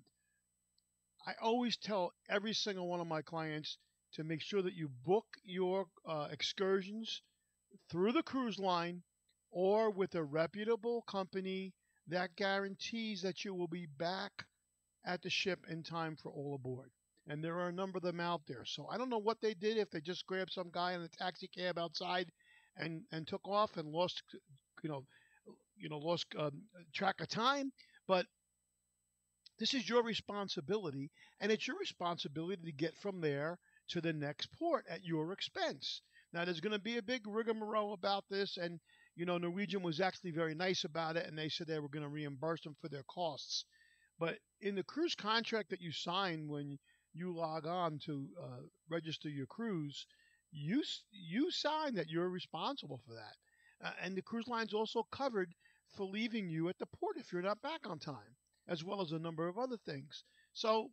I always tell every single one of my clients to make sure that you book your excursions through the cruise line or with a reputable company that guarantees that you will be back at the ship in time for all aboard. And there are a number of them out there. So I don't know what they did, if they just grabbed some guy in a taxi cab outside and took off and lost, lost track of time. But this is your responsibility, and it's your responsibility to get from there to the next port at your expense. Now, there's going to be a big rigmarole about this, and, Norwegian was actually very nice about it, and they said they were going to reimburse them for their costs. But in the cruise contract that you sign when you log on to register your cruise, you sign that you're responsible for that. And the cruise line's also covered for leaving you at the port if you're not back on time, as well as a number of other things. So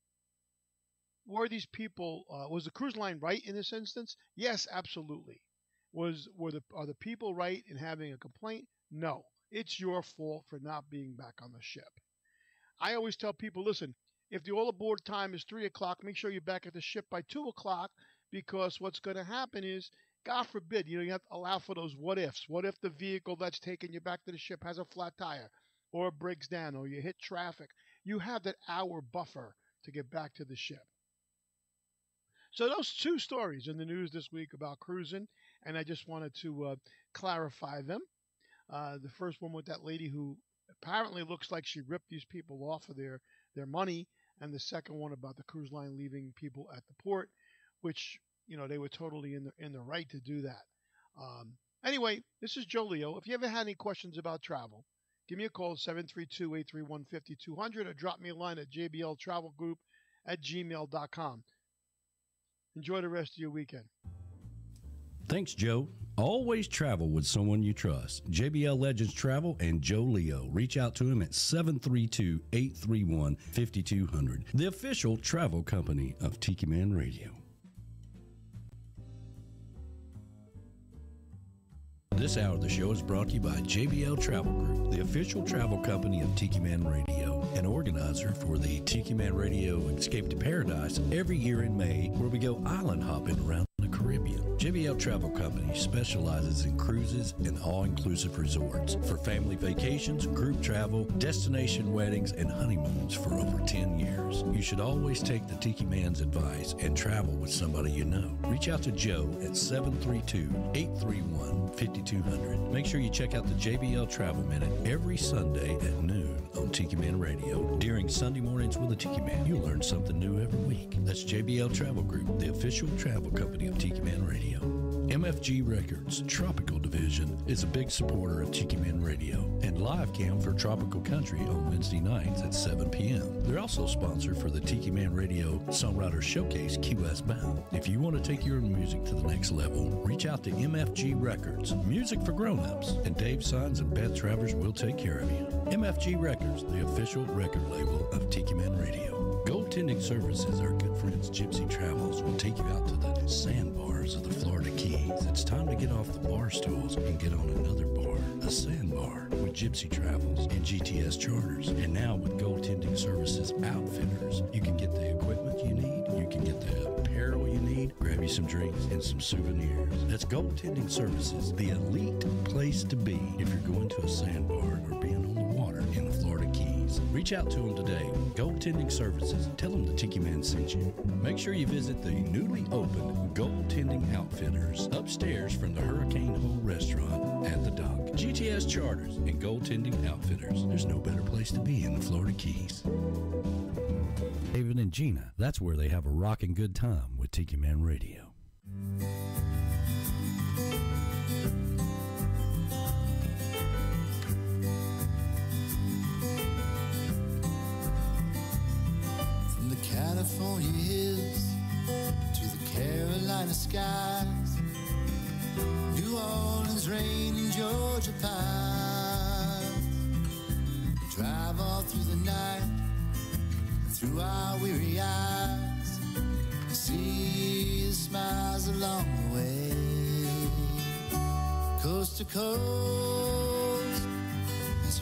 were these people, was the cruise line right in this instance? Yes, absolutely. Are the people right in having a complaint? No. It's your fault for not being back on the ship. I always tell people, listen, if the all aboard time is 3 o'clock, make sure you're back at the ship by 2 o'clock, because what's going to happen is, God forbid, you have to allow for those what ifs. What if the vehicle that's taking you back to the ship has a flat tire, or breaks down, or you hit traffic? You have that hour buffer to get back to the ship. So those two stories in the news this week about cruising, and I just wanted to clarify them. The first one with that lady who apparently looks like she ripped these people off of their money, and the second one about the cruise line leaving people at the port, which, they were totally in the right to do that. Anyway, this is Joe Leo. If you ever had any questions about travel, give me a call, 732-831-5200, or drop me a line at JBL Travel Group at gmail.com. Enjoy the rest of your weekend. Thanks, Joe. Always travel with someone you trust. JBL Legends Travel and Joe Leo. Reach out to him at 732-831-5200, the official travel company of Tiki Man Radio. This hour of the show is brought to you by JBL Travel Group, the official travel company of Tiki Man Radio, an organizer for the Tiki Man Radio Escape to Paradise every year in May, where we go island hopping around the Caribbean. JBL Travel Company specializes in cruises and all-inclusive resorts for family vacations, group travel, destination weddings, and honeymoons for over 10 years. You should always take the Tiki Man's advice and travel with somebody you know. Reach out to Joe at 732-831-5200. Make sure you check out the JBL Travel Minute every Sunday at noon on Tiki Man Radio. During Sunday mornings with the Tiki Man, you'll learn something new every week. That's JBL Travel Group, the official travel company of Tiki Man Radio. MFG Records Tropical Division is a big supporter of Tiki Man Radio and live cam for Tropical Country on Wednesday nights at 7 p.m. They're also sponsor for the Tiki Man Radio Songwriter Showcase Key West Bound. If you want to take your music to the next level, reach out to MFG Records, music for grown-ups, and Dave Sons and Beth Travers will take care of you. MFG Records, the official record label of Tiki Man Radio. Goaltending services, our good friends Gypsy Travels will take you out to the sandbars of the Florida Keys. It's time to get off the bar stools and get on another bar, a sandbar, with Gypsy Travels and GTS Charters. And now with Goaltending Services Outfitters, you can get the equipment you need, you can get the apparel you need, grab you some drinks and some souvenirs. That's Goaltending Services, the elite place to be if you're going to a sandbar or being on the water in the Florida Keys. Reach out to them today. Goaltending Services. Tell them the Tiki Man sent you. Make sure you visit the newly opened Goaltending Outfitters upstairs from the Hurricane Hole Restaurant at the dock. GTS Charters and Goaltending Outfitters. There's no better place to be in the Florida Keys. David and Gina, that's where they have a rockin' good time with Tiki Man Radio. California hills to the Carolina skies, New Orleans rain and Georgia pines. We drive all through the night, through our weary eyes, see the smiles along the way. Coast to coast,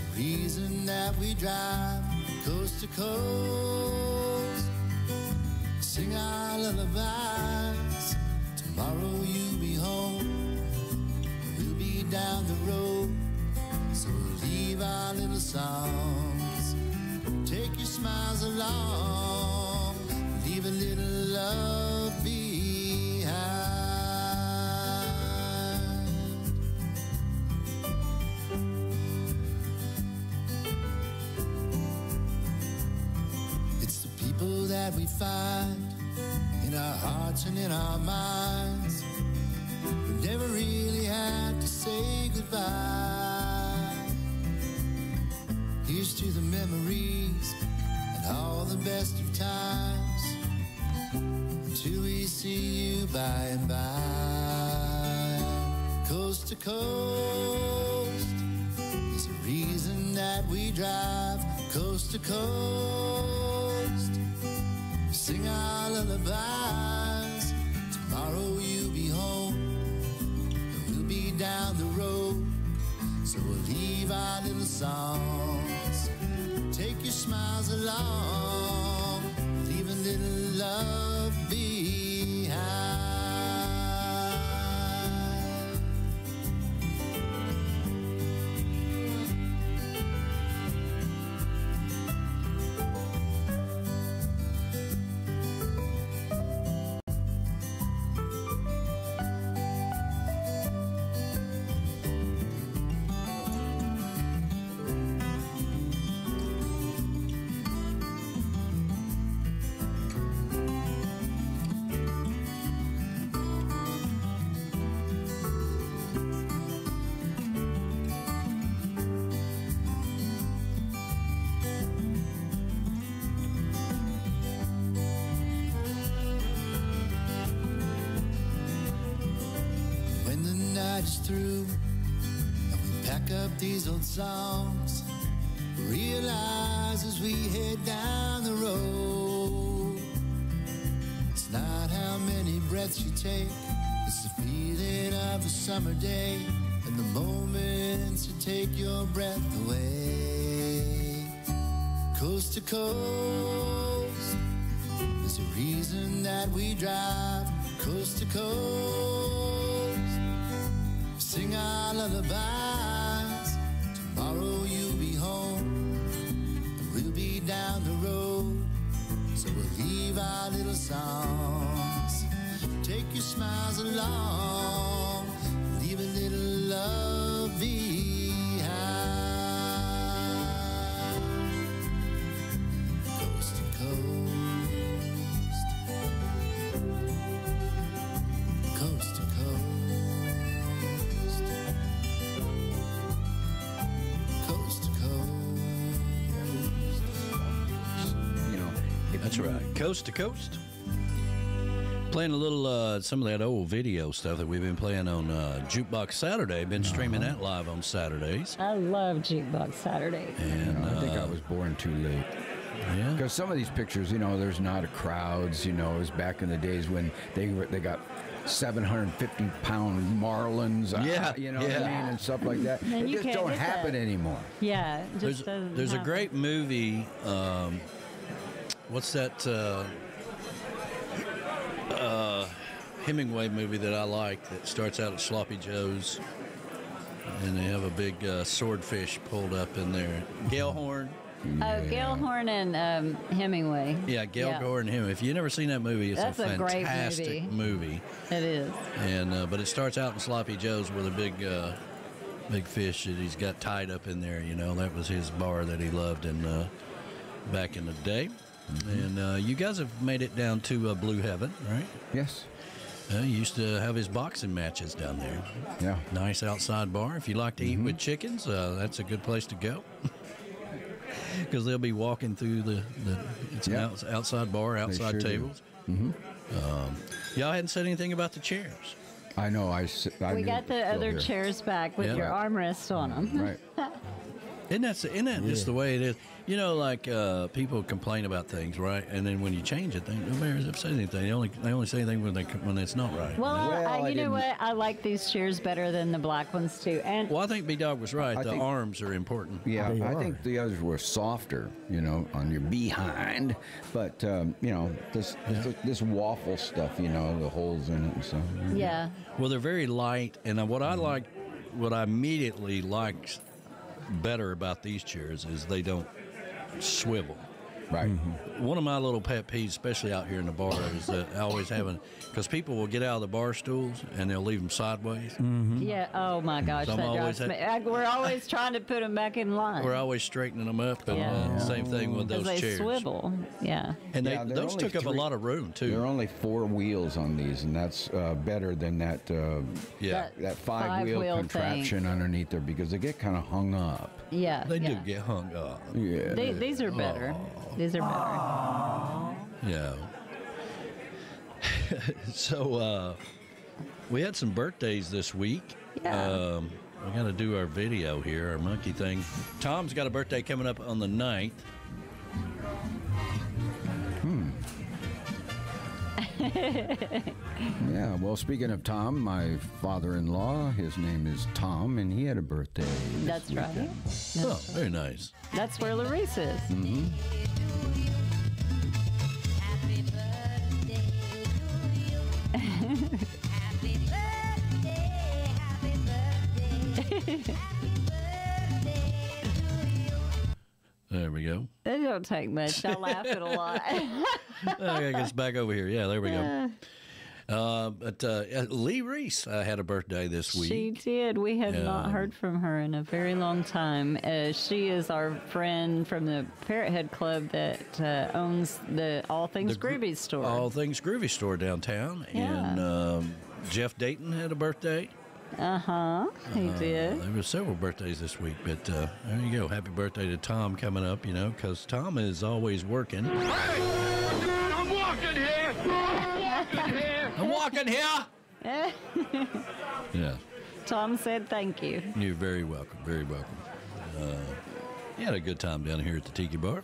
reason that we drive coast to coast. Sing our lullabies. Tomorrow you'll be home. We'll be down the road. So leave our little songs. Take your smiles along. Leave a little love behind. That we find in our hearts and in our minds. We never really had to say goodbye. Here's to the memories and all the best of times, until we see you by and by. Coast to coast, there's a reason that we drive coast to coast. Sing our lullabies. Tomorrow you'll be home, and we'll be down the road. So we'll leave our little songs. Take your smiles along. Leave a little love behind. Through, and we pack up these old songs. Realize as we head down the road, it's not how many breaths you take, it's the feeling of a summer day and the moments that take your breath away. Coast to coast, there's a reason that we drive coast to coast. Sing our lullabies. Tomorrow you'll be home, and we'll be down the road. So we'll leave our little songs. Take your smiles along. Leave a little love behind. Coast to coast. Coast to coast. That's right. Coast to coast. Playing a little, some of that old video stuff that we've been playing on Jukebox Saturday. Been streaming that live on Saturdays. I love Jukebox Saturday. And I think I was born too late. Yeah. Because some of these pictures, there's not a crowds. It was back in the days when they got 750-pound marlins, you know what I mean, and stuff like that. Man, It just don't happen anymore. Yeah, it just doesn't There's a happen. great movie. What's that Hemingway movie that I like that starts out at Sloppy Joe's, and they have a big swordfish pulled up in there. Gellhorn. Oh, Gellhorn and Hemingway. Yeah, Gellhorn and Hemingway. If you've never seen that movie, it's That's a a great fantastic movie. It is. And but it starts out in Sloppy Joe's with a big fish that he's got tied up in there. That was his bar that he loved back in the day. And you guys have made it down to Blue Heaven, right? Yes. He used to have his boxing matches down there. Yeah. Nice outside bar. If you like to eat with chickens, that's a good place to go. Because they'll be walking through it's an outside bar, outside tables. Y'all hadn't said anything about the chairs. I know. We got the other chairs back with your armrest on them. Right. Isn't that just the way it is? You know, like people complain about things, right? And then when you change it, nobody ever says anything. They only say anything when it's not right. Well, you know what? I like these chairs better than the black ones too. And well, I think B-Dog was right. The arms are important. Yeah, I think the others were softer, you know, on your behind. But you know, this waffle stuff, you know, the holes in it and stuff. Yeah. Well, they're very light, and what I immediately liked better about these chairs is they don't swivel. Right. Mm-hmm. One of my little pet peeves, especially out here in the bar, is that I always because people will get out of the bar stools and they'll leave them sideways. Mm-hmm. Yeah. Oh my gosh, So that drives me. We're always trying to put them back in line. We're always straightening them up, and same thing with those they chairs. Swivel. Yeah. And those took up a lot of room too. There are only 4 wheels on these, and that's better than that. That 5-wheel contraption underneath there, because they get kind of hung up. Yeah. They do get hung up. Yeah. These are better. These are better. Yeah. So we had some birthdays this week. Yeah. We got to do our video here, our monkey thing. Tom's got a birthday coming up on the 9th. Yeah, well, speaking of Tom, my father-in-law, his name is Tom, and he had a birthday. That's right. Oh, very nice. That's where Larissa is. Mm-hmm. There we go. It don't take much. I laugh at a lot. I guess back over here. Yeah, there we go. But Lee Reese had a birthday this week. She did. We have not heard from her in a very long time. She is our friend from the Parrothead Club that owns the All Things Groovy store. All Things Groovy store downtown. Yeah. And Jeff Dayton had a birthday. He did. There were several birthdays this week, but there you go. Happy birthday to Tom coming up, you know, because Tom is always working. Hey, I'm walking here. I'm walking here. Yeah. Tom said thank you. You're very welcome. Very welcome. You had a good time down here at the Tiki Bar.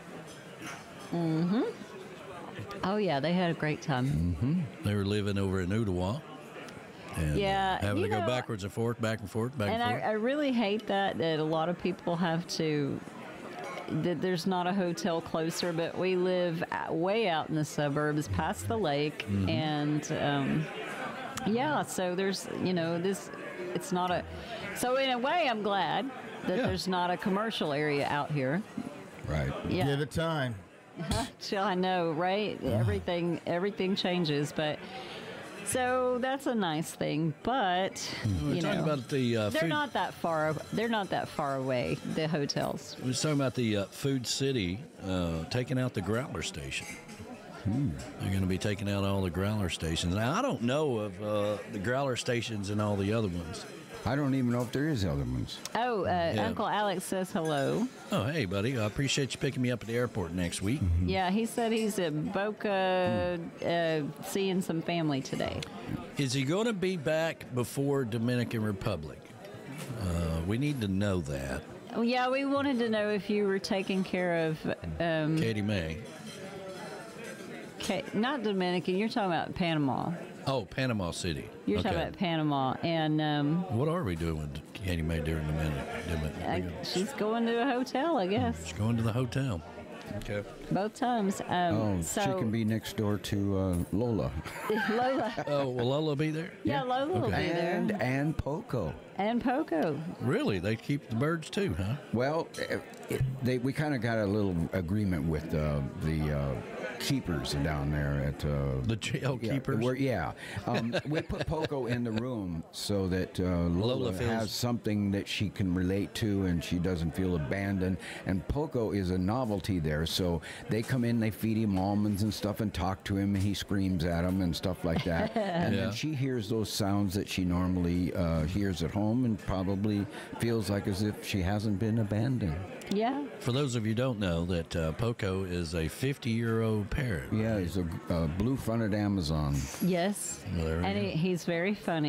Mm-hmm. Oh, yeah, they had a great time. Mm-hmm. They were living over in Ottawa. And having to go backwards and forth, back and forth, back and forth. I really hate that a lot of people have to, that there's not a hotel closer, but we live way out in the suburbs past the lake. Mm-hmm. And, so there's, it's not a, so in a way I'm glad that there's not a commercial area out here. Right. Yeah. Give it time. I know, right? Everything changes, but... So that's a nice thing, but we're talking about the they're not that far. They're not that far away. The hotels. We're talking about the Food City taking out the growler station. They're going to be taking out all the growler stations. Now I don't know of the growler stations and all the other ones. I don't even know if there is other ones. Oh, Uncle Alex says hello. Oh, hey, buddy. I appreciate you picking me up at the airport next week. Mm-hmm. Yeah, he said he's at Boca seeing some family today. Is he going to be back before Dominican Republic? We need to know that. Well, yeah, we wanted to know if you were taking care of... Katie May. Not Dominican. You're talking about Panama. Oh, Panama City. You're talking about Panama. And what are we doing with Katie May during the minute? She's going to a hotel, I guess. She's going to the hotel. Okay. Both times. She can be next door to Lola. Lola. Oh, will Lola be there? Yeah, Lola will be there. And Poco. And Poco. Really? They keep the birds too, huh? Well, we kind of got a little agreement with the keepers down there at the jail keepers. We put Poco in the room so that Lola has something that she can relate to, and she doesn't feel abandoned. And Poco is a novelty there, so they come in, they feed him almonds and stuff, and talk to him, and he screams at them and stuff like that. And then she hears those sounds that she normally hears at home, and probably feels like as if she hasn't been abandoned. Yeah. For those of you who don't know, that Poco is a 50-year-old parrot. Yeah, he's a blue-fronted Amazon. Yes. Well, and he's very funny.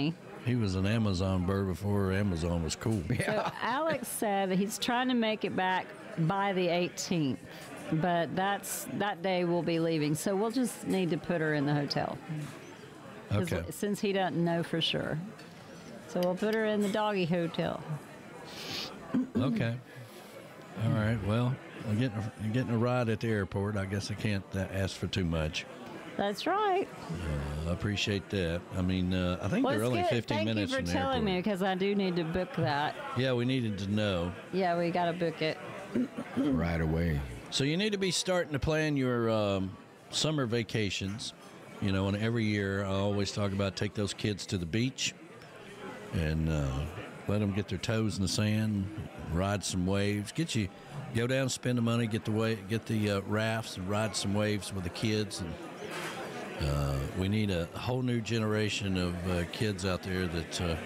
He was an Amazon bird before Amazon was cool. So Alex said that he's trying to make it back by the 18th, but that day we'll be leaving. So we'll just need to put her in the hotel. Okay. Since he doesn't know for sure. So we'll put her in the doggy hotel. Okay. All right. Well, I'm getting a ride at the airport. I guess I can't ask for too much. That's right. I appreciate that. I mean, I think they're only 15 minutes from the airport. Thank you for telling me, because I do need to book that. Yeah, we needed to know. Yeah, we got to book it. Right away. So you need to be starting to plan your summer vacations. You know, and every year I always talk about take those kids to the beach and let them get their toes in the sand, ride some waves. Go down, spend the money, get the rafts and ride some waves with the kids. And we need a whole new generation of kids out there that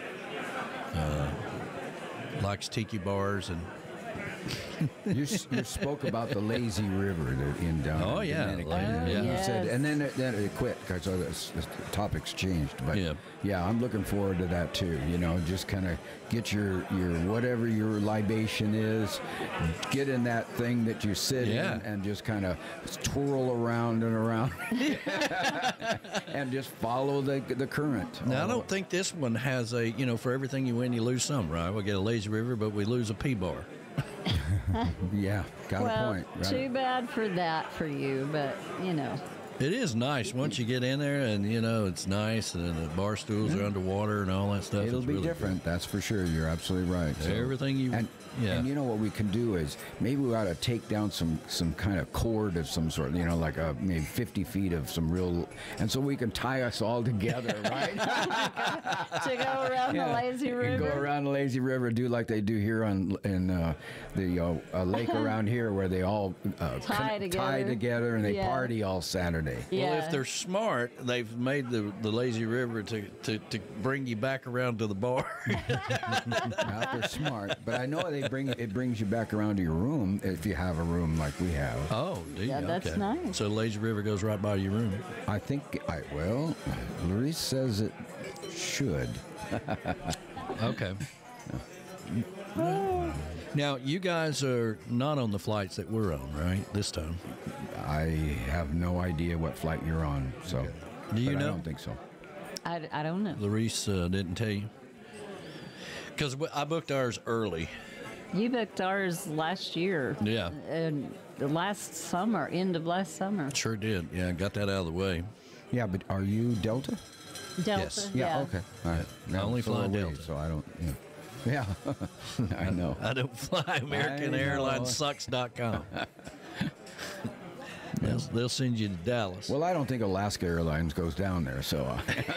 likes tiki bars. And you spoke about the lazy river in down. Oh yeah, Dominican. You said, and then it quit because the topics changed. But yeah, I'm looking forward to that too. You know, just kind of get your whatever your libation is, get in that thing that you sit in, and just kind of twirl around and around, and just follow the current. Now I don't think this one has a for everything you win you lose some, right? We get a lazy river, but we lose a P bar. Yeah, got a point. Right? Too bad for that for you, but It is nice once you get in there, and it's nice, and the bar stools are underwater and all that stuff. It'll be really different, that's for sure. You're absolutely right. So, everything you and you know what we can do is maybe we ought to take down some kind of cord of some sort, like maybe 50 feet of some real, and so we can tie us all together, right? To go around the lazy river. Go around the lazy river, do like they do here in the lake around here, where they all tie together and they party all Saturday. Well, if they're smart, they've made the lazy river to bring you back around to the bar. Now, if they're smart, but I know it brings you back around to your room if you have a room like we have. Oh, do you? Yeah, that's nice. So the lazy river goes right by your room. I think Larice says it should. Okay. Now, you guys are not on the flights that we're on, right, this time? I have no idea what flight you're on, so. Okay. Do you know? I don't think so. I don't know. Larice didn't tell you? Because I booked ours early. You booked ours last year. Yeah. Last summer, end of last summer. Sure did. Yeah, got that out of the way. Yeah, but are you Delta? Delta, yes. Yeah, okay. All right. I only fly Delta. So I don't, Yeah, I know. I don't fly AmericanAirlinesSucks.com. They'll send you to Dallas. Well, I don't think Alaska Airlines goes down there, so.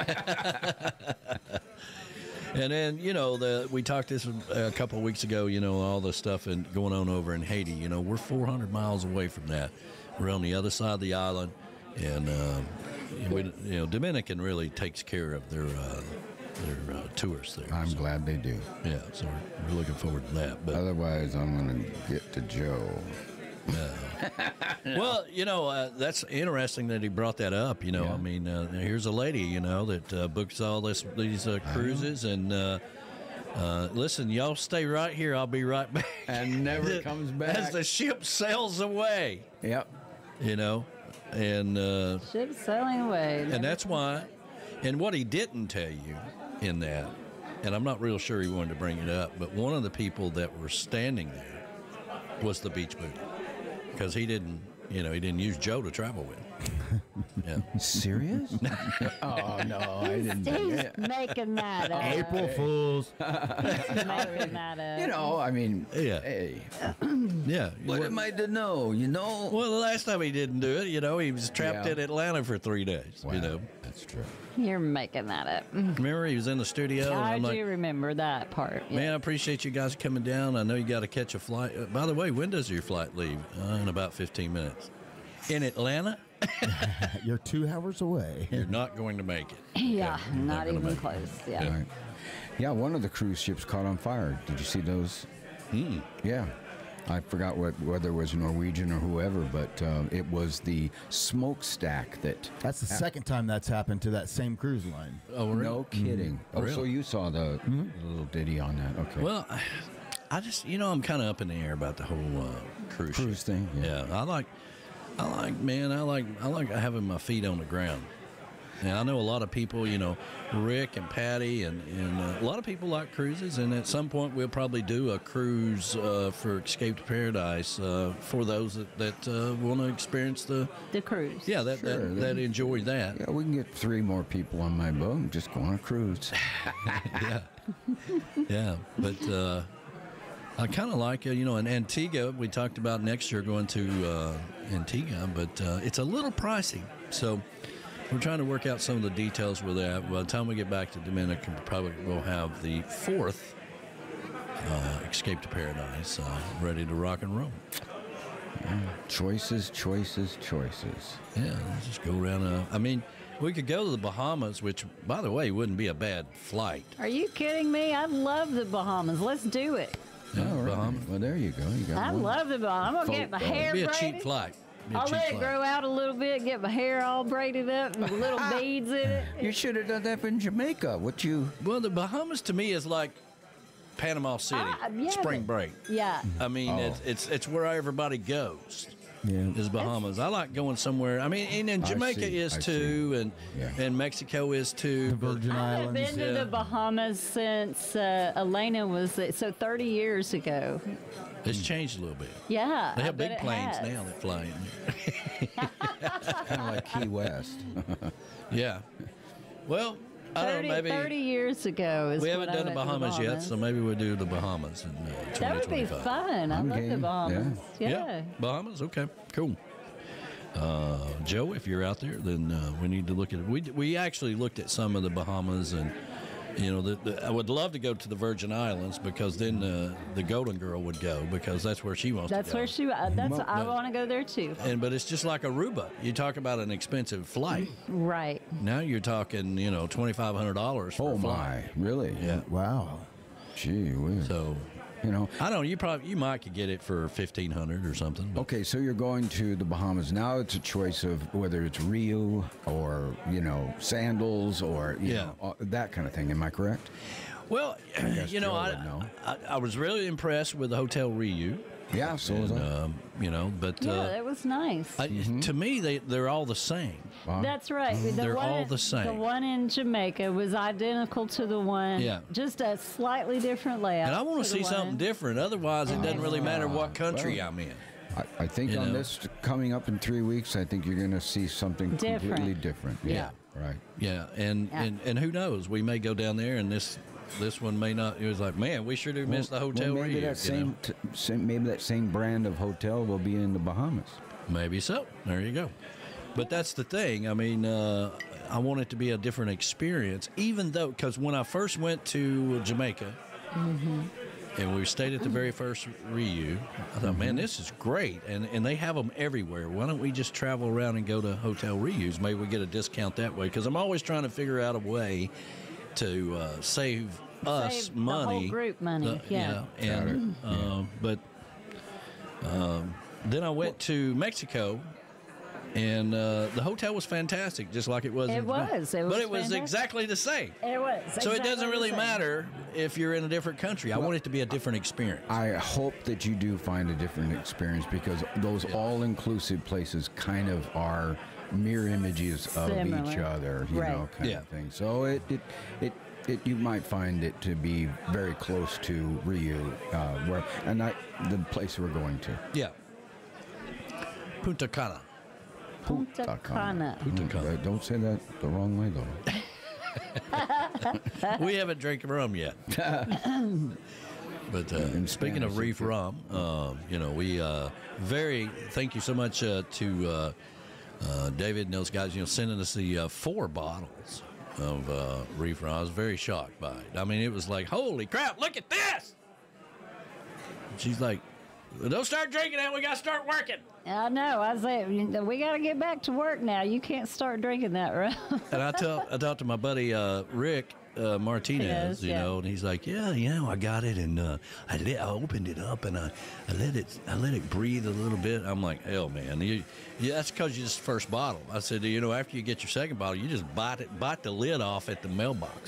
And then, we talked this a couple of weeks ago, all the stuff going on over in Haiti. We're 400 miles away from that. We're on the other side of the island, and, Dominican really takes care of their tourists there. I'm glad they do. Yeah, so we're looking forward to that. But otherwise, I'm going to get to Joe. Well, that's interesting that he brought that up. I mean, here's a lady, that books all these cruises, and listen, y'all stay right here. I'll be right back. And never comes back as the ship sails away. Yep. And ship sailing away. And that's why. And what he didn't tell you in that, and I'm not real sure he wanted to bring it up, but one of the people that were standing there was the beach booty. Because he didn't use Joe to travel with. Yeah. Serious? Oh, no, I didn't. He's making that up. April Fools. He's making that up. I mean, yeah. Hey. Yeah. What am I to know, Well, the last time he didn't do it, he was trapped in Atlanta for 3 days, Wow. That's true. You're making that up. Remember, he was in the studio. I do remember that part. Yeah. Man, I appreciate you guys coming down. I know you got to catch a flight. By the way, when does your flight leave? In about 15 minutes. In Atlanta? You're 2 hours away. You're not going to make it. Yeah, not even close. Yeah. Right. Yeah, one of the cruise ships caught on fire. Did you see those? Mm. Yeah. I forgot whether it was Norwegian or whoever, but it was the smokestack that. That's the second time that's happened to that same cruise line. Oh, really? No kidding. Oh, really? So you saw the little ditty on that? Okay. Well, I just, I'm kind of up in the air about the whole cruise thing. Yeah, I like having my feet on the ground. And I know a lot of people, Rick and Patty, and a lot of people like cruises. And at some point, we'll probably do a cruise for Escape to Paradise for those that want to experience the cruise. Yeah, that enjoy that. Yeah, we can get 3 more people on my boat and just go on a cruise. Yeah, yeah, but I kind of like in Antigua. We talked about next year going to Antigua, but it's a little pricey, so. We're trying to work out some of the details with that. By the time we get back to Dominican, probably we'll have the 4th Escape to Paradise ready to rock and roll. Yeah. Choices. Yeah, let's just go around. We could go to the Bahamas, which, by the way, wouldn't be a bad flight. Are you kidding me? I love the Bahamas. Let's do it. Yeah, right. Bahamas. Well, there you go. I love the Bahamas. I'm going to get my hair braided. It'd be a cheap flight. I'll let it grow out a little bit, get my hair all braided up and little beads in it. You should have done that in Jamaica. Well, the Bahamas to me is like Panama City, spring break. Yeah. It's where everybody goes. Yeah. Is Bahamas. I like going somewhere. And Jamaica is too, and Mexico is too. The Virgin Islands. I've been to the Bahamas since Elena was 30 years ago. It's changed a little bit. Yeah. They have big planes now that fly in. Kind of like Key West. Yeah. Well, I don't know, maybe 30 years ago is we haven't done the Bahamas yet, so maybe we'll do the Bahamas in 2025. That would be fun. I love the Bahamas. Yeah. Bahamas. Okay. Cool. Joe, if you're out there, then we need to look at it. We actually looked at some of the Bahamas, and I would love to go to the Virgin Islands because then the Golden Girl would go because that's where she wants to go. That's where she. I want to go there too. But it's just like Aruba. You talk about an expensive flight. Right. Now you're talking, $2,500 for a flight. Really? Yeah. Wow. Gee whiz. So. I don't know. You might could get it for $1,500 or something. Okay, so you're going to the Bahamas now. It's a choice of whether it's Rio or sandals or that kind of thing. Am I correct? Well, I was really impressed with the Hotel Rio. Yeah, so was I. That was nice. To me, they're all the same. Wow. That's right. They're all the same. The one in Jamaica was identical to the one, just a slightly different layout. And I want to see something different. Otherwise, it doesn't really matter what country I'm in. I think on this coming up in 3 weeks, I think you're going to see something completely different. Yeah. Right. Yeah, and who knows? We may go down there and this one may not. It was like, man, we sure do miss the Hotel maybe Rio. Maybe that same brand of hotel will be in the Bahamas. Maybe so. There you go. But that's the thing. I want it to be a different experience, even though, because when I first went to Jamaica, and we stayed at the very first Rio, I thought, man, this is great. And they have them everywhere. Why don't we just travel around and go to Hotel Rios? Maybe we get a discount that way, because I'm always trying to figure out a way to save us money. The whole group money, But then I went to Mexico, and the hotel was fantastic, just like it was. It was but it was exactly the same. It was. So it doesn't really matter if you're in a different country. I want it to be a different experience. I hope that you do find a different experience, because those all-inclusive places kind of are mirror images of each other, kind of thing. So you might find it to be very close to Rio, the place we're going to. Yeah. Punta Cana. Punta Cana. Don't say that the wrong way, though. We haven't drank rum yet. But speaking of reef rum, we thank you so much to David and those guys, sending us the 4 bottles of reef rum. I was very shocked by it. It was like, holy crap, look at this! She's like, don't start drinking that, we got to start working. I know. I said, we got to get back to work now. You can't start drinking that rum. And I talked to my buddy Rick, Martinez, Yes, yeah. and he's like, yeah, I got it, and I opened it up, and I let it breathe a little bit. I'm like, hell, man, that's because you just first bottle. I said, after you get your second bottle, you just bite the lid off at the mailbox.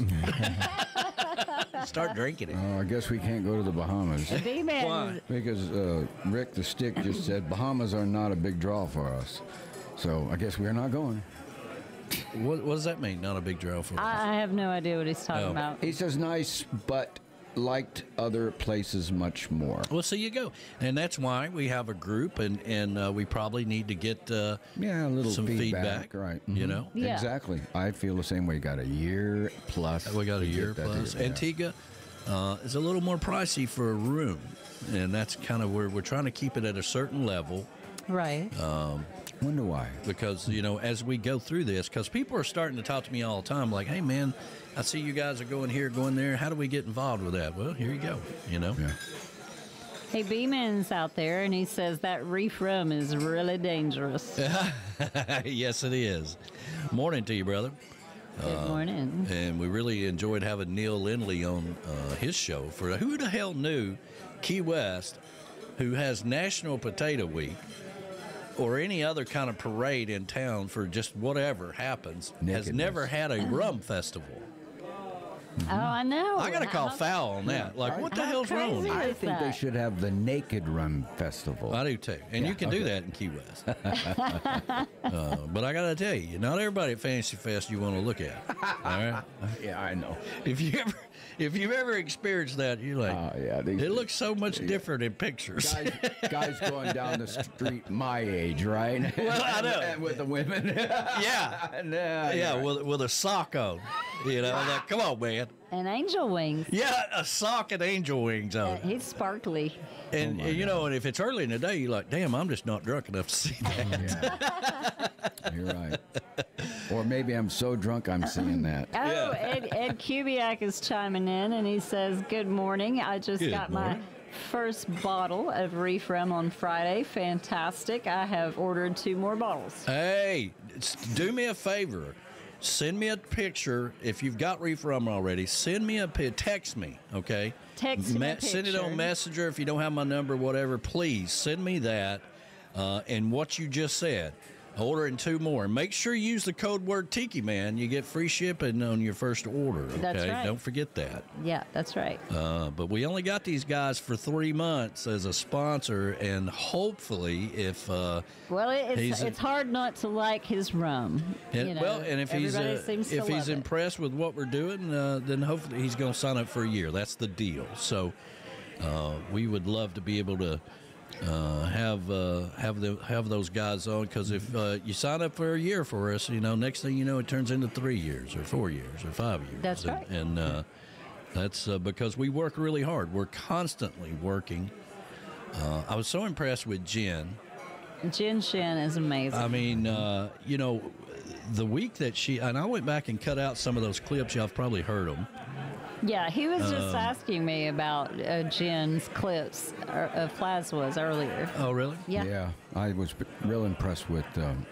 Start drinking it. I guess we can't go to the Bahamas. Why? Because Rick the Stick just said Bahamas are not a big draw for us. So I guess we're not going. What does that mean? Not a big draw for us? I have no idea what he's talking about. He says nice, but liked other places much more. Well, so you go. And that's why we have a group, and we probably need to get a little some feedback. Right. Yeah. Exactly. I feel the same way. Got a year plus. We got a year plus. Antigua is a little more pricey for a room, and that's kind of where we're trying to keep it at a certain level. Right. Wonder why? Because, as we go through this, because people are starting to talk to me all the time, like, hey, man, I see you guys are going here, going there. How do we get involved with that? Well, here you go, Yeah. Hey, B-Man's out there, and he says that reef rum is really dangerous. Yes, it is. Morning to you, brother. Good morning. And we really enjoyed having Neil Lindley on his show. For who the hell knew Key West, who has National Potato Week, or any other kind of parade in town for just whatever happens, has never had a rum festival. Oh, I know. I got to call foul on that. Like, what the hell's wrong with I that? think they should have the Naked Rum Festival. I do too. And you can do that in Key West. But I got to tell you, not everybody at Fantasy Fest you want to look at. All right? Yeah, I know. If you've ever experienced that, you're like, it looks so much different in pictures. Guys going down the street my age, right? Well, I know. And with the women. Yeah, with a sock on. Like, come on, man. And angel wings. Yeah, a sock and angel wings on. He's sparkly. And, and if it's early in the day, you're like, damn, I'm just not drunk enough to see that. You're right. Or maybe I'm so drunk I'm seeing that. Oh, Ed Kubiak is chiming in, and he says, good morning. I just got my first bottle of reef rum on Friday. Fantastic. I have ordered 2 more bottles. Hey, do me a favor. Send me a picture. If you've got reef rum already, send me text me, okay? Text me a picture. Send it on Messenger. If you don't have my number, whatever, please send me that and what you just said. Ordering 2 more. Make sure you use the code word Tiki Man. You get free shipping on your first order. Okay? That's right. Don't forget that. Yeah, that's right. But we only got these guys for 3 months as a sponsor, and hopefully, if it's hard not to like his rum. And if he's impressed with what we're doing, then hopefully he's going to sign up for a year. That's the deal. So we would love to be able to have those guys on, because if you sign up for a year for us, next thing you know, it turns into 3 years or 4 years or 5 years. That's right. And that's because we work really hard. We're constantly working. I was so impressed with Jen. Jen Shen is amazing. I mean, the week that and I went back and cut out some of those clips. Y'all have probably heard them. Yeah, he was just asking me about Jen's clips of Plaswas earlier. Oh, really? Yeah. Yeah, I was real impressed with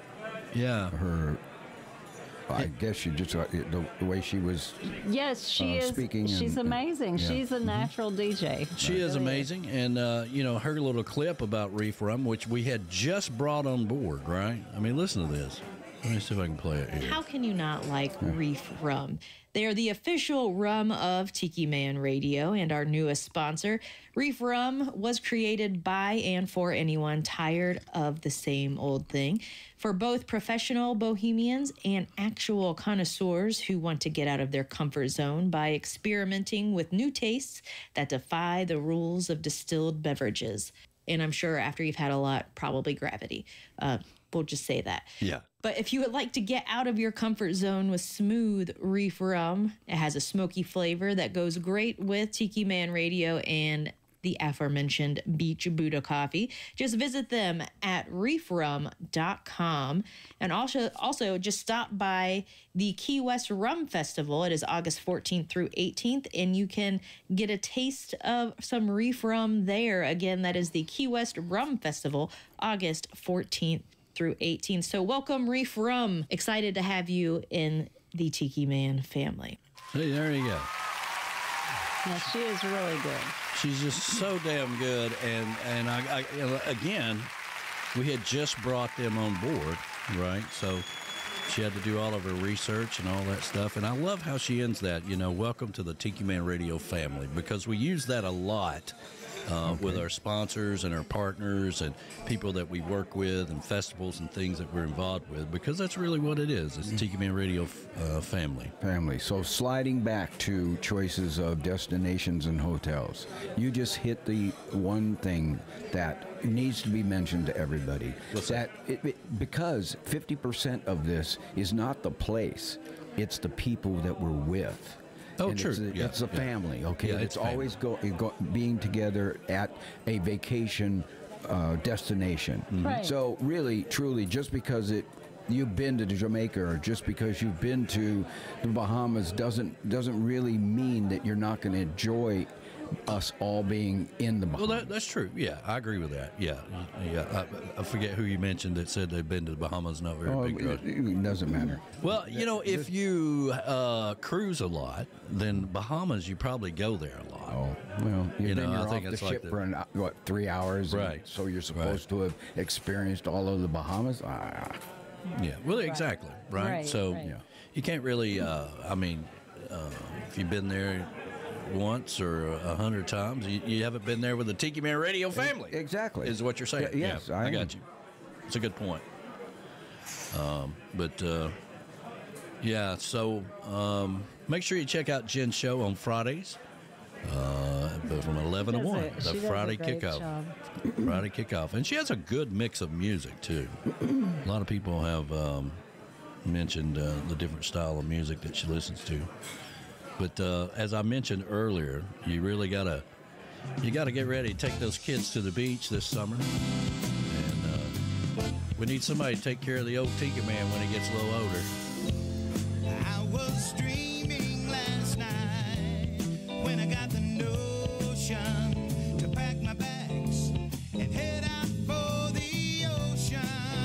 her. I guess she just the way she was. Yes, she is speaking. She's amazing. Yeah. She's a natural DJ. She is amazing, and her little clip about reef rum, which we had just brought on board, right? I mean, listen to this. Let me see if I can play it here. How can you not like reef rum? They are the official rum of Tiki Man Radio and our newest sponsor. Reef rum was created by and for anyone tired of the same old thing. For both professional bohemians and actual connoisseurs who want to get out of their comfort zone by experimenting with new tastes that defy the rules of distilled beverages. And I'm sure after you've had a lot, probably gravity. We'll just say that. Yeah. But if you would like to get out of your comfort zone with smooth reef rum, it has a smoky flavor that goes great with Tiki Man Radio and the aforementioned Beach Buddah coffee. Just visit them at reefrum.com. And also just stop by the Key West Rum Festival. It is August 14th through 18th, and you can get a taste of some reef rum there. Again, that is the Key West Rum Festival, August 14th through 18th. So welcome, Reef Rum. Excited to have you in the Tiki Man family. See, there you go. Yeah, she is really good. She's just so damn good. And I again, we had just brought them on board, right? So she had to do all of her research and all that stuff. And I love how she ends that, welcome to the Tiki Man Radio family, because we use that a lot with our sponsors and our partners and people that we work with and festivals and things that we're involved with, because that's really what it is. It's Tiki Man Radio family. So sliding back to choices of destinations and hotels, you just hit the one thing that needs to be mentioned to everybody. What's that? Because 50% of this is not the place, it's the people that we're with. Oh, and true. It's a family, okay? Yeah, it's family. always being together at a vacation destination. Right. So really, truly, just because you've been to Jamaica or just because you've been to the Bahamas doesn't really mean that you're not going to enjoy us all being in the Bahamas. Well, that's true. Yeah, I agree with that. Yeah. I forget who you mentioned that said they've been to the Bahamas. Not very big. It doesn't matter. Well, if you cruise a lot, then Bahamas, you probably go there a lot. Oh, well, you're I think off it's the like ship for 3 hours, right? So you're supposed to have experienced all of the Bahamas. Yeah. Well, exactly. Right. So you can't really. If you've been there once or 100 times, you haven't been there with the Tiki Man Radio family. Exactly. Is what you're saying. Yes, I got you. It's a good point. So make sure you check out Jen's show on Fridays from 11 to 1, the Friday kickoff. Friday kickoff. And she has a good mix of music, too. A lot of people have mentioned the different style of music that she listens to. But as I mentioned earlier, you really gotta get ready to take those kids to the beach this summer, and we need somebody to take care of the old Tiki Man when he gets a little older. I was dreaming last night when I got the notion to pack my bags and head out for the ocean.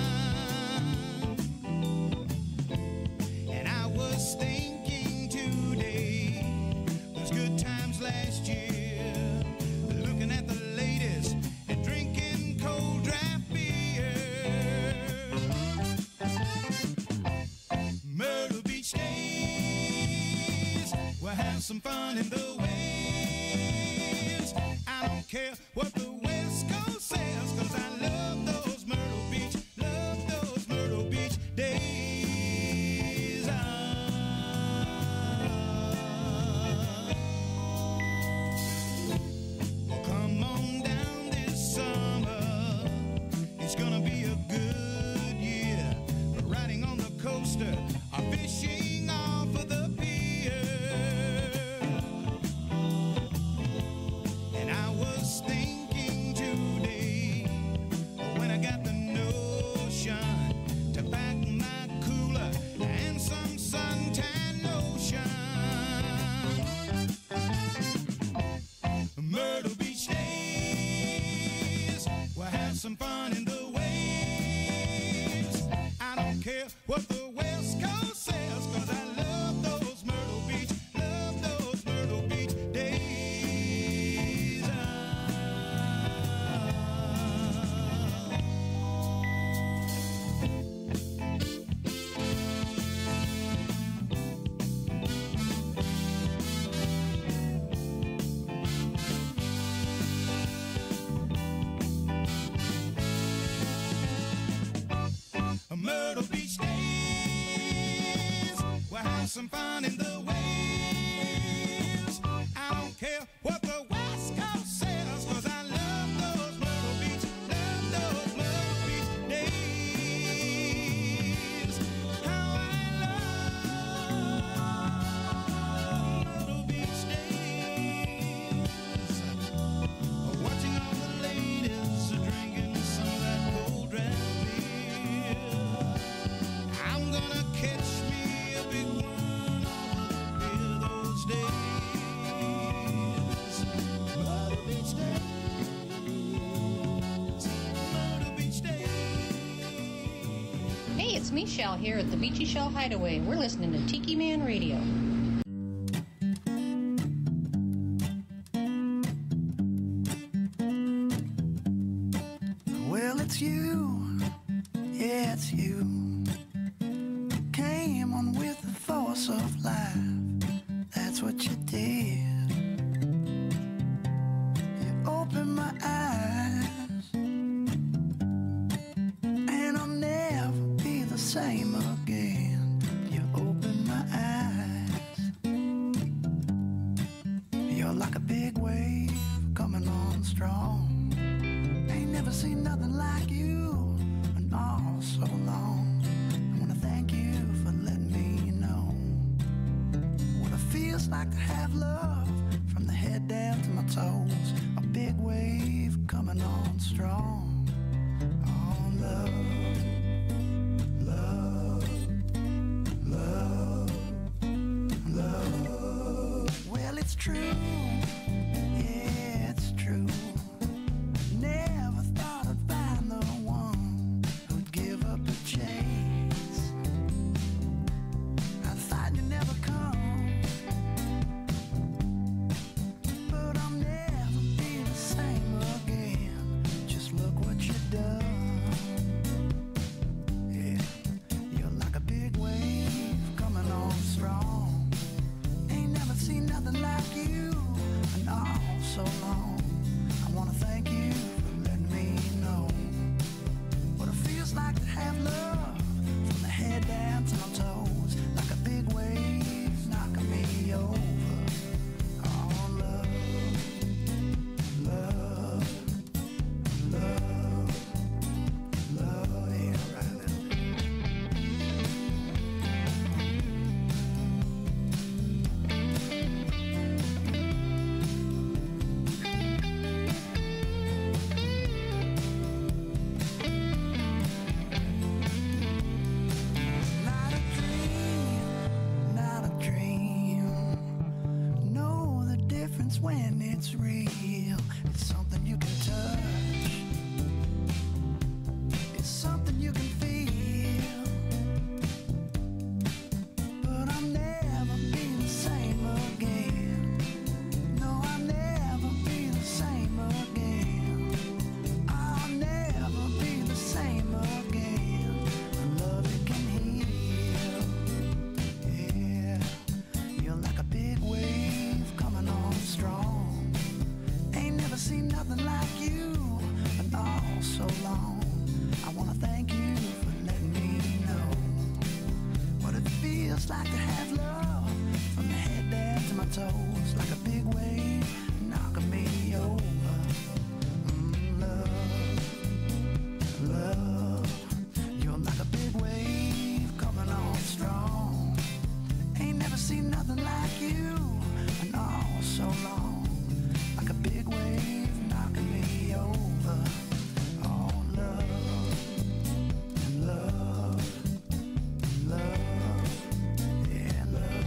And I was thinking today, those good times last year, looking at the latest and drinking cold draft beer. Myrtle Beach days, we'll have some fun in the waves. I don't care what the West Coast says, 'cause I love those Myrtle Beach days. Well, come on down this summer, it's gonna be a good year. Riding on the coaster or fishing off of the pier. And I was thinking today, when I got the notion to pack my cooler and some suntan lotion. Myrtle Beach days, we'll have some fun in the waves. I don't care what the West Coast says, 'cause I love those Myrtle Beach days. Myrtle Beach days, we'll have some fun in the waves. I don't care what the West Coast says, 'cause I love those Myrtle Beach days. How I love Myrtle Beach days. Watching all the ladies drinking some of that cold draft beer. I'm gonna catch me a big one here those days. Myrtle Beach days. Myrtle Beach days. Hey, it's Michelle here at the Beachy Shell Hideaway. We're listening to Tiki Man Radio. same again. You open my eyes. You're like a big wave coming on strong. Ain't never seen nothing like you in all so long. I wanna thank you for letting me know what it feels like to have love from the head down to my toes. A big wave coming on strong. Oh, love, love, love, love. Well, it's true. Yeah, it's true. Never thought I'd find the one who'd give up the chase. I thought you'd never come, but I'll never be the same again. Just look what you've done. Yeah, you're like a big wave coming on strong. Ain't never seen nothing like you in all so long. I wanna thank you for letting me know what it feels like to have love from the head down to my toes, like a big wave knocking me over. Oh, love, love, love, love, yeah, right. Not a dream, not a dream. Know the difference when it's real. It's something you can touch. It's something you can feel. But I'll never be the same again. No, I'll never be the same again. I'll never be the same again. A love it can heal. Yeah, you're like a big wave coming on strong. Ain't never seen nothing like you in all so long. I wanna thank you for letting me know what it feels like to have love from the head down to my toes, like a big wave knocking me over. Love, love, you're like a big wave coming on strong. Ain't never seen nothing like you in all so long, like a big wave knocking me over. Oh, love, love, love, yeah, love.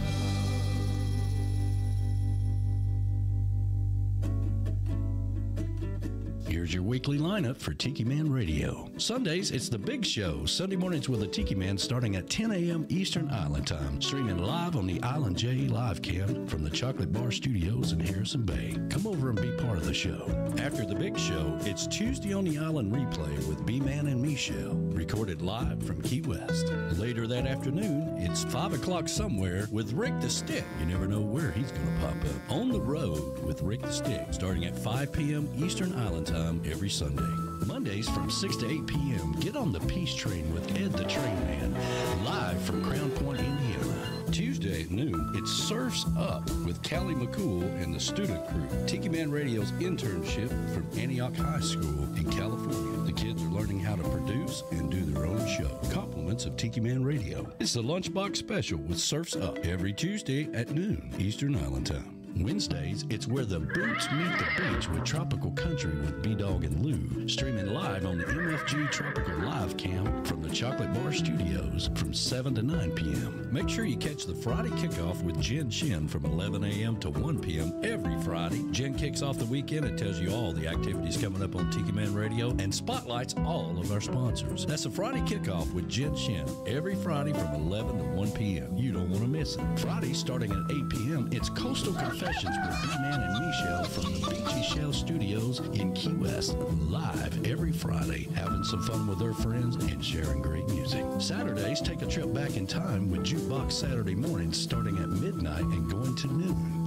Here's your weekly lineup for Tiki Man Radio. Sundays, it's The Big Show. Sunday mornings with the Tiki Man starting at 10 a.m. Eastern Island Time. Streaming live on the Island J live cam from the Chocolate Bar Studios in Harrison Bay. Come over and be part of the show. After The Big Show, it's Tuesday on the Island Replay with B-Man and Michelle. Recorded live from Key West. Later that afternoon, it's 5 o'clock somewhere with Rick the Stick. You never know where he's going to pop up. On the Road with Rick the Stick, starting at 5 p.m. Eastern Island Time every Sunday. Mondays from 6 to 8 p.m., get on the Peace Train with Ed the Train Man, live from Crown Point, Indiana. Tuesday at noon, it's Surfs Up with Callie McCool and the student crew. Tiki Man Radio's internship from Antioch High School in California. The kids are learning how to produce and do their own show. Compliments of Tiki Man Radio. It's the Lunchbox Special with Surfs Up every Tuesday at noon Eastern Island Time. Wednesdays, it's Where the Boots Meet the Beach with Tropical Country with B-Dog and Lou. Streaming live on the MFG Tropical Live Cam from the Chocolate Bar Studios from 7 to 9 p.m. Make sure you catch the Friday kickoff with Jen Shin from 11 a.m. to 1 p.m. every Friday. Jen kicks off the weekend and tells you all the activities coming up on Tiki Man Radio and spotlights all of our sponsors. That's a Friday kickoff with Jen Shin every Friday from 11 to 1 p.m. You don't want to miss it. Friday starting at 8 p.m., it's Coastal Confessions with B-Man and Michelle from the Beachy Shell Studios in Key West, live every Friday, having some fun with their friends and sharing great music. Saturdays, take a trip back in time with Jukebox Saturday mornings starting at midnight and going to noon.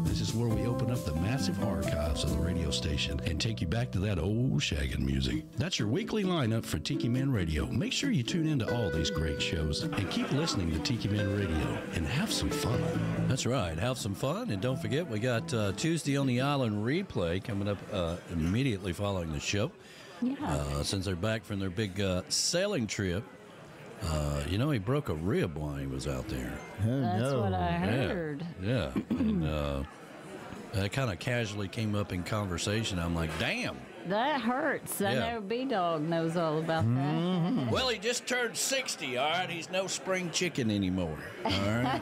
This is where we open up the massive archives of the radio station and take you back to that old shaggin' music. That's your weekly lineup for Tiki Man Radio. Make sure you tune into all these great shows and keep listening to Tiki Man Radio and have some fun. That's right, have some fun. And don't forget, we got Tuesday on the Island replay coming up immediately following the show. Yeah. Since they're back from their big sailing trip. You know, he broke a rib while he was out there. That's what I heard. Yeah. And that kind of casually came up in conversation. I'm like, damn. That hurts. I know B-Dog knows all about that. Well, he just turned 60, all right? He's no spring chicken anymore, all right?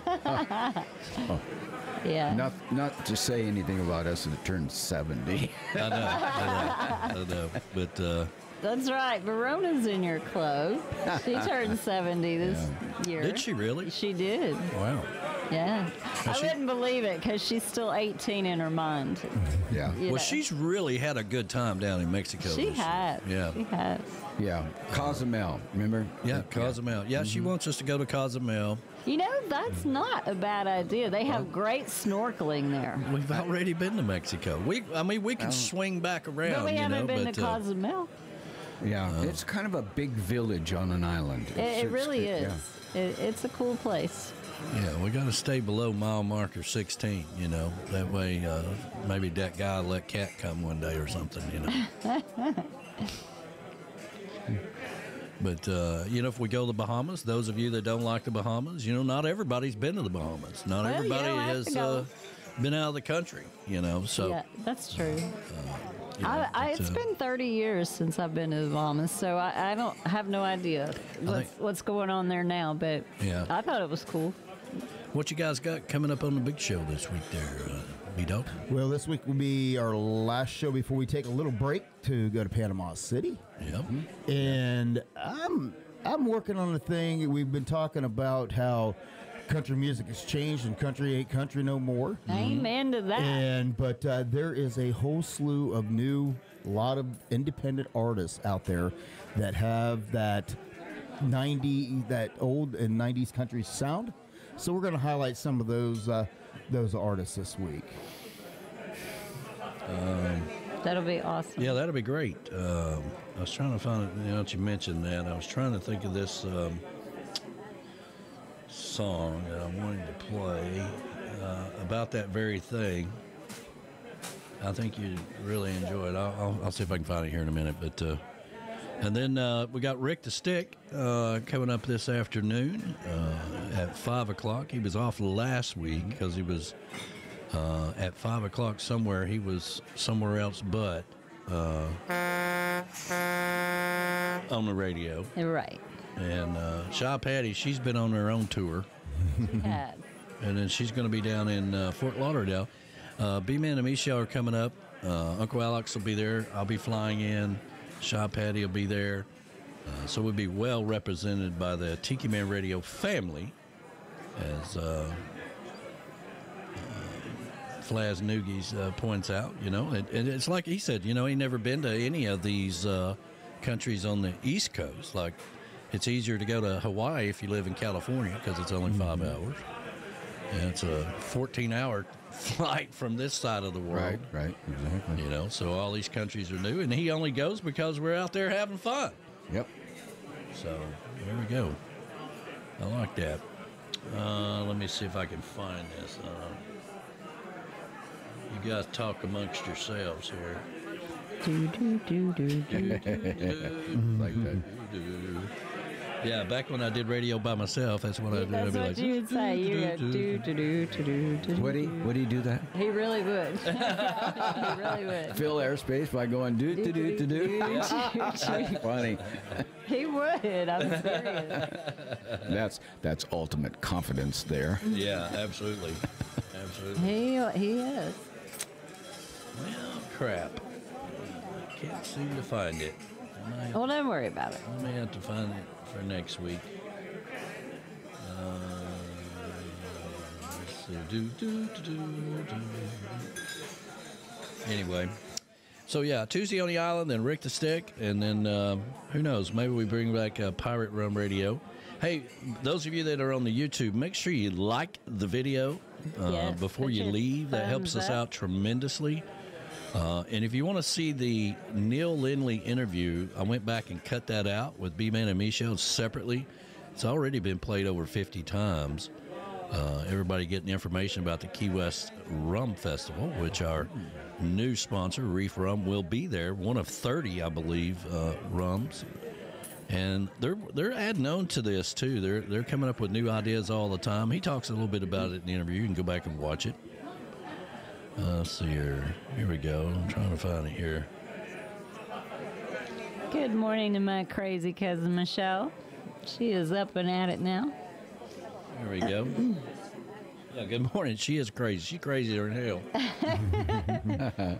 Yeah. Not to say anything about us that turned 70. I know. But... That's right. Verona's in your club. She turned 70 this year. Did she really? She did. Wow. Yeah. I wouldn't believe it because she's still 18 in her mind. Yeah. Well, she's really had a good time down in Mexico. She has. Yeah. She has. Yeah. Cozumel, remember? Yeah, Cozumel. Yeah, she wants us to go to Cozumel. You know, that's not a bad idea. They have great snorkeling there. We've already been to Mexico. We can swing back around. But we haven't been to Cozumel. Yeah, it's kind of a big village on an island. It really is. Yeah. It's a cool place. Yeah, we got to stay below mile marker 16, you know. That way, maybe that guy will let Cat come one day or something, you know. But, you know, if we go to the Bahamas, those of you that don't like the Bahamas, you know, not everybody's been to the Bahamas. Not everybody has been out of the country, you know. So yeah, that's true. It's but, been 30 years since I've been to the Bahamas, so I don't have no idea what's going on there now, but I thought it was cool. What you guys got coming up on the big show this week there, B-Dog? Well, this week will be our last show before we take a little break to go to Panama City. Yep. And I'm working on a thing. We've been talking about how country music has changed and country ain't country no more. Amen to that. But there is a whole slew of lot of independent artists out there that have that old and 90s country sound. So we're going to highlight some of those artists this week. That'll be awesome. Yeah, that'll be great. I was trying to find it, you know, you mentioned that. I was trying to think of this song that I wanted to play about that very thing. I think you'd really enjoy it. I'll see if I can find it here in a minute. But and then we got Rick the Stick coming up this afternoon at 5 o'clock. He was off last week because he was at 5 o'clock somewhere. He was somewhere else but on the radio. Right. And Shaw Patty, she's been on her own tour. Yeah. And then she's going to be down in Fort Lauderdale. B-Man and Michelle are coming up. Uncle Alex will be there. I'll be flying in. Shaw Patty will be there. So we'll be well represented by the Tiki Man Radio family, as Flaz Noogies points out, you know. And it's like he said, you know, he never been to any of these countries on the East Coast. Like, it's easier to go to Hawaii if you live in California because it's only 5 hours. And it's a 14-hour flight from this side of the world. Right, exactly. You know, so all these countries are new, and he only goes because we're out there having fun. Yep. So there we go. I like that. Let me see if I can find this. You guys talk amongst yourselves here. Like that. Yeah, back when I did radio by myself, that's what I did. That's what you would say. You go Would he do that? He really would. He really would. Fill airspace by going do. That's funny. He would. I'm serious. That's ultimate confidence there. Yeah, absolutely. He is. Well, crap. I can't seem to find it. Well, don't worry about it. I may have to find it for next week. Let's see. Anyway, so yeah, Tuesday on the Island, then Rick the Stick, and then who knows? Maybe we bring back Pirate Rum Radio. Hey, those of you that are on the YouTube, make sure you like the video Yes, before put you your leave. That helps thumbs us up. out tremendously. And if you want to see the Neil Lindley interview, I went back and cut that out with B-Man and Michelle separately. It's already been played over 50 times. Everybody getting information about the Key West Rum Festival, which our new sponsor, Reef Rum, will be there. One of 30, I believe, rums. And they're adding on to this, too. They're coming up with new ideas all the time. He talks a little bit about it in the interview. You can go back and watch it. Let's see here. Here we go. I'm trying to find it here. Good morning to my crazy cousin Michelle. She is up and at it now. There we go. Yeah, good morning. She is crazy. She's crazier than hell.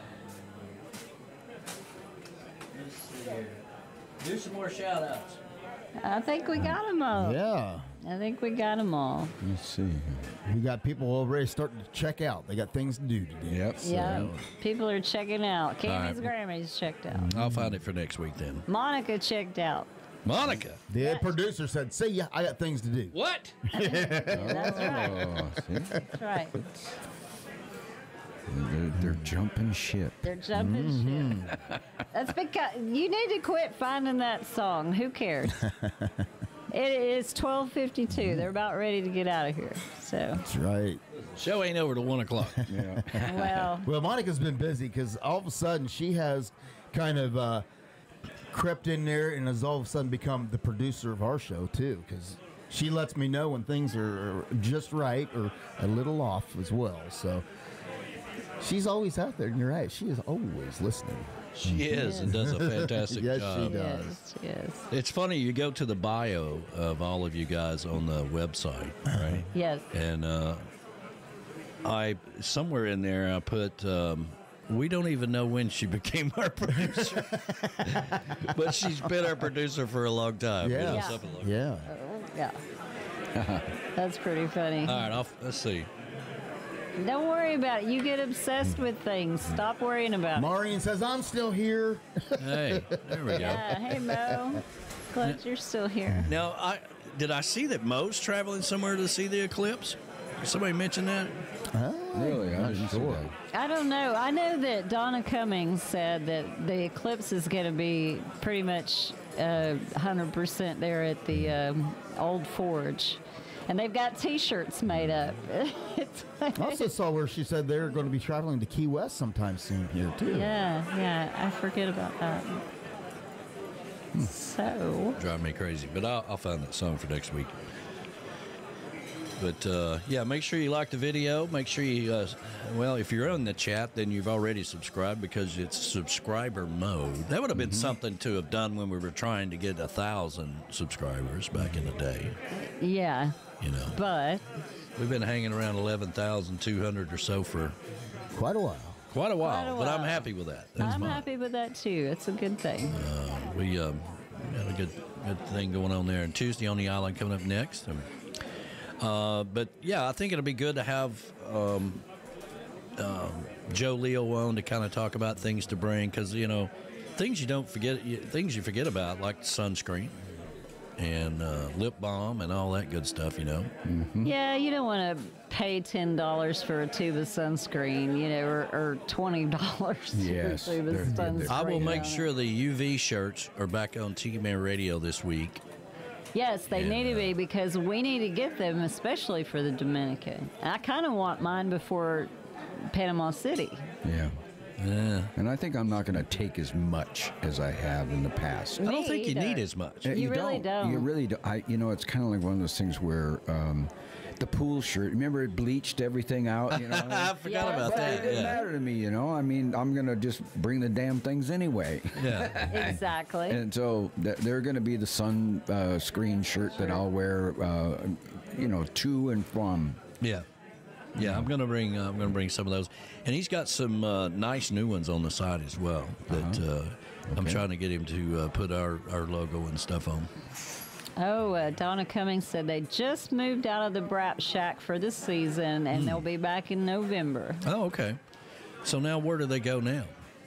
Do some more shout-outs. I think we got them all. Yeah. I think we got them all. Let's see. We got people already starting to check out. They got things to do today. Yep. Yeah, people are checking out. Camys right. Grammy's checked out. I'll find it for next week then. Monica checked out. Monica. The producer said, "See ya, I got things to do." What? That's right. See? That's right. They're jumping ship. They're jumping ship. That's because you need to quit finding that song. Who cares? It is 12:52. They're about ready to get out of here. So That's right. Show ain't over till 1 o'clock. Yeah. well, Monica's been busy because all of a sudden she has kind of crept in there and has all of a sudden become the producer of our show too. Because she lets me know when things are just right or a little off as well. So she's always out there, and you're right. She is always listening. She is and does a fantastic yes, job. She does. Yes. It's funny, you go to the bio of all of you guys on the website, right? Yes. And I somewhere in there I put we don't even know when she became our producer. But she's been our producer for a long time. Yeah. You know, Yeah. something like Yeah. Yeah. That's pretty funny. All right, let's see. Don't worry about it. You get obsessed with things. Stop worrying about it. Maureen says, "I'm still here." Hey, there we go. Yeah. Hey, Mo. Glad you're still here. Now, did I see that Mo's traveling somewhere to see the eclipse? Did somebody mention that? Really? I didn't see that. I don't know. I know that Donna Cummings said that the eclipse is going to be pretty much 100% there at the Old Forge. And they've got T-shirts made up. I also saw where she said they're going to be traveling to Key West sometime soon here, too. Yeah. I forget about that. So. Drive me crazy. But I'll find that song for next week. But, yeah, make sure you like the video. Make sure you, well, if you're on the chat, then you've already subscribed because it's subscriber mode. That would have been something to have done when we were trying to get 1,000 subscribers back in the day. Yeah. You know. But. We've been hanging around 11,200 or so for quite a while. Quite a while. But I'm happy with that. That's I'm fine. happy with that, too. It's a good thing. We got a good thing going on there. And Tuesday on the Island coming up next. But, yeah, I think it'll be good to have Joe Leo on to kind of talk about things to bring because, you know, things you don't forget, things you forget about, like sunscreen and lip balm and all that good stuff, you know. Yeah, you don't want to pay $10 for a tube of sunscreen, you know, or $20 for a tube of sunscreen. I will make sure the UV shirts are back on Tiki Man Radio this week. Yes, they need to be because we need to get them, especially for the Dominican. I kind of want mine before Panama City. Yeah. And I think I'm not going to take as much as I have in the past. I don't think you need as much. You really don't. You really don't. It's kind of like one of those things where the pool shirt, remember it bleached everything out? You know? I forgot about that. It didn't matter to me, you know. I mean, I'm going to just bring the damn things anyway. Yeah. Exactly. And so they're going to be the sun screen shirt that I'll wear, to and from. Yeah. Yeah, I'm gonna bring some of those, and he's got some nice new ones on the side as well. That I'm trying to get him to put our logo and stuff on. Oh, Donna Cummings said they just moved out of the Brap Shack for this season, and they'll be back in November. Oh, okay. So now where do they go now?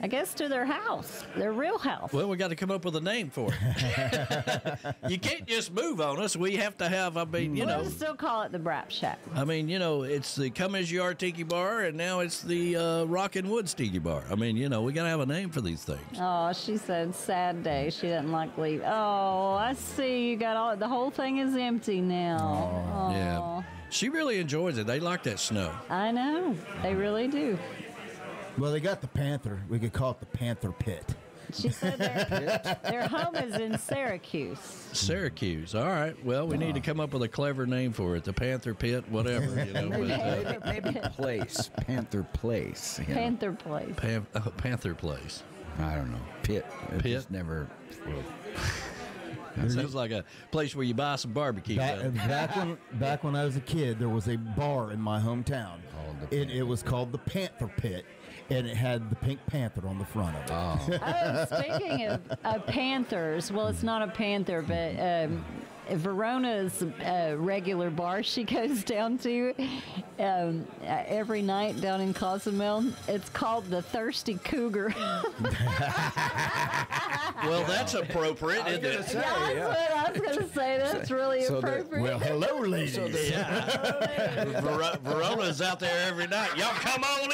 I guess to their house, their real house. Well, we got to come up with a name for it. You can't just move on us. We have to have, We'll still call it the Brap Shack. It's the Come As You Are Tiki Bar, and now it's the Rockin' Woods Tiki Bar. We got to have a name for these things. Oh, she said, sad day. She didn't like leave. Oh, I see. You got the whole thing is empty now. Oh. Yeah. She really enjoys it. They like that snow. I know. They really do. Well, they got the Panther. We could call it the Panther Pit. She said their home is in Syracuse. Syracuse. All right. Well, we need to come up with a clever name for it. The Panther Pit, whatever. Maybe place. Panther Place. Panther Place. Panther Place. I don't know. Pit. Pit? Just never... That sounds like a place where you buy some barbecue. Back when I was a kid, there was a bar in my hometown. It was called the Panther Pit, and it had the Pink Panther on the front of it. Oh, speaking of panthers, well, it's not a panther, but Verona's regular bar she goes down to every night down in Cozumel. It's called the Thirsty Cougar. Well, that's appropriate, isn't it? That's what I was going to say. That's really appropriate. Well, hello, ladies. Verona's out there every night. Y'all come on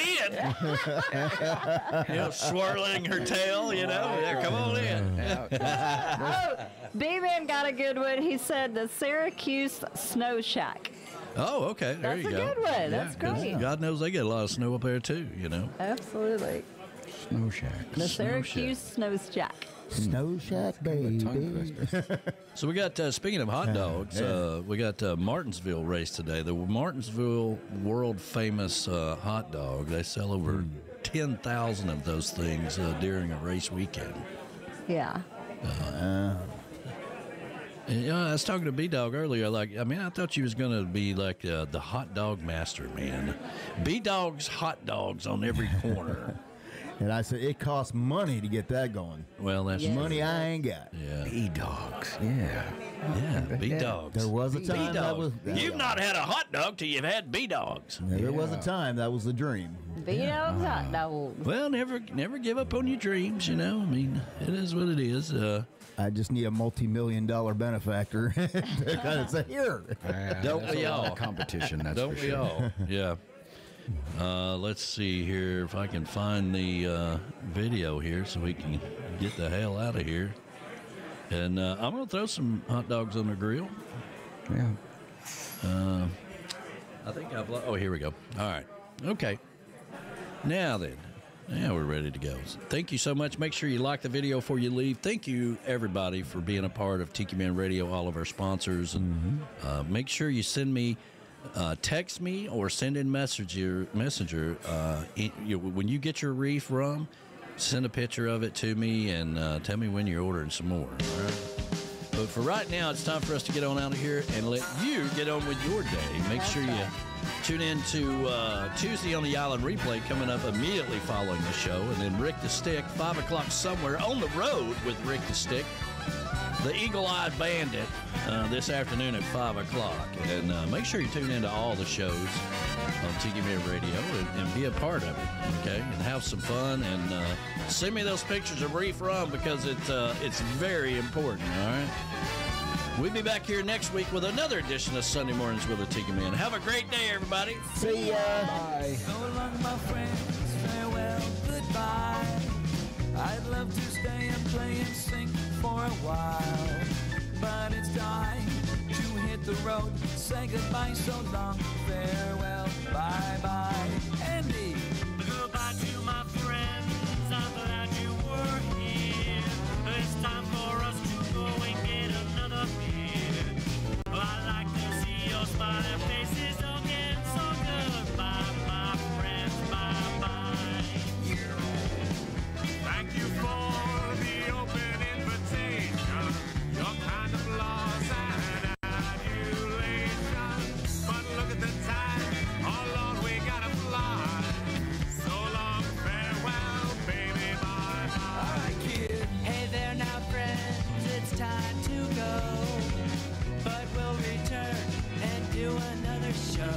in. Swirling her tail, Yeah, come on in. B-Man got a good one. He said the Syracuse Snow Shack. Oh, okay. There you go. That's a good one. That's great. God knows they get a lot of snow up there, too, Absolutely. Snow Shack. The Syracuse Snow Shack. Snow Shack, baby. So we got, speaking of hot dogs, we got Martinsville race today. The Martinsville world-famous hot dog. They sell over 10,000 of those things during a race weekend. Yeah. I was talking to B-Dog earlier. I thought you was going to be like the hot dog master, man. B-Dog's hot dogs on every corner. And I said, it costs money to get that going. Well, that's money I ain't got. Yeah. B-Dogs. Yeah, B-Dogs. There was a time that was... You've not had a hot dog till you've had B-Dogs. There was a time that was the dream. B-Dogs hot dogs. Well, never give up on your dreams, it is what it is. I just need a multi-million-dollar benefactor to kind of say, here. Don't we all? Competition, that's Don't for we sure. all? Yeah. Let's see here if I can find the video here so we can get the hell out of here. And I'm going to throw some hot dogs on the grill. Yeah. I think here we go. All right. Okay. Now then. Now we're ready to go. So thank you so much. Make sure you like the video before you leave. Thank you, everybody, for being a part of Tiki Man Radio, all of our sponsors. And make sure you send me, text me, or send in messenger. When you get your reef rum, send a picture of it to me and tell me when you're ordering some more. All right? But for right now, it's time for us to get on out of here and let you get on with your day. Make sure you tune in to Tuesday on the Island replay coming up immediately following the show. And then Rick the Stick, 5 o'clock somewhere on the road with Rick the Stick. The Eagle-Eyed Bandit this afternoon at 5 o'clock. And make sure you tune into all the shows on Tiki Man Radio and be a part of it, okay? And have some fun. And send me those pictures of Reef Rum because it's very important, all right? We'll be back here next week with another edition of Sunday Mornings with the Tiki Man. Have a great day, everybody. See ya. Bye. So long, my friends. Farewell, goodbye. I'd love to stay and play and sing for a while, but it's time to hit the road. Say goodbye, so long. Farewell, bye-bye. Andy. Goodbye to my friends. I'm glad you were here. It's time for us to go and get another beer. I like to see your smiling faces again. So goodbye, my friends. Bye-bye. Thank you for the open invitation. Your kind of laws and adulation. But look at the time. Oh, Lord, we gotta fly. So long, farewell, baby, bye-bye. All right, kid. Hey there now, friends, it's time to go. But we'll return and do another show.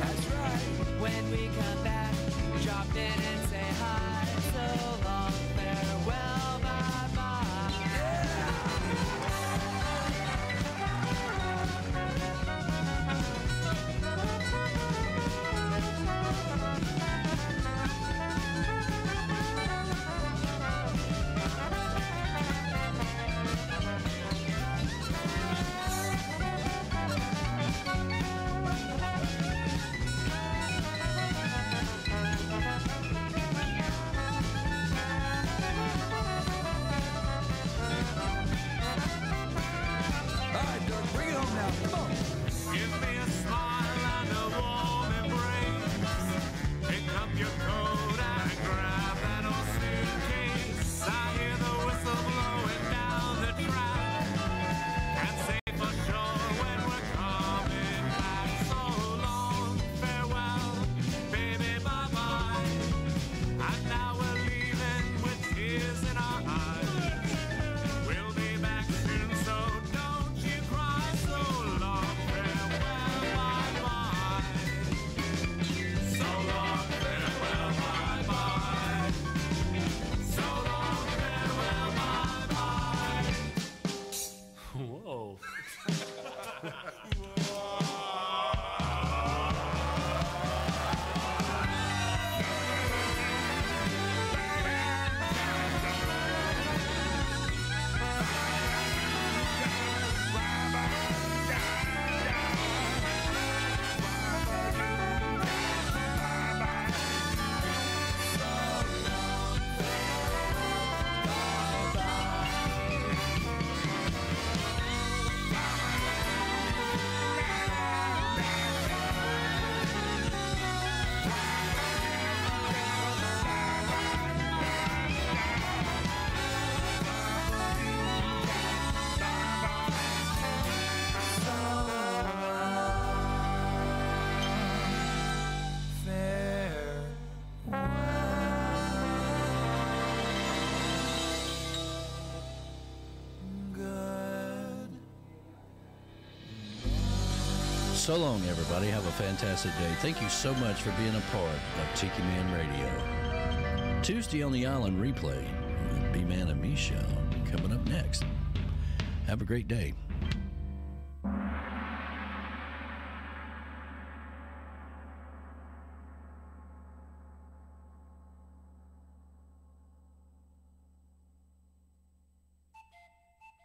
So long, everybody. Have a fantastic day. Thank you so much for being a part of Tiki Man Radio. Tuesday on the Island replay, the B-Man and Me show coming up next. Have a great day.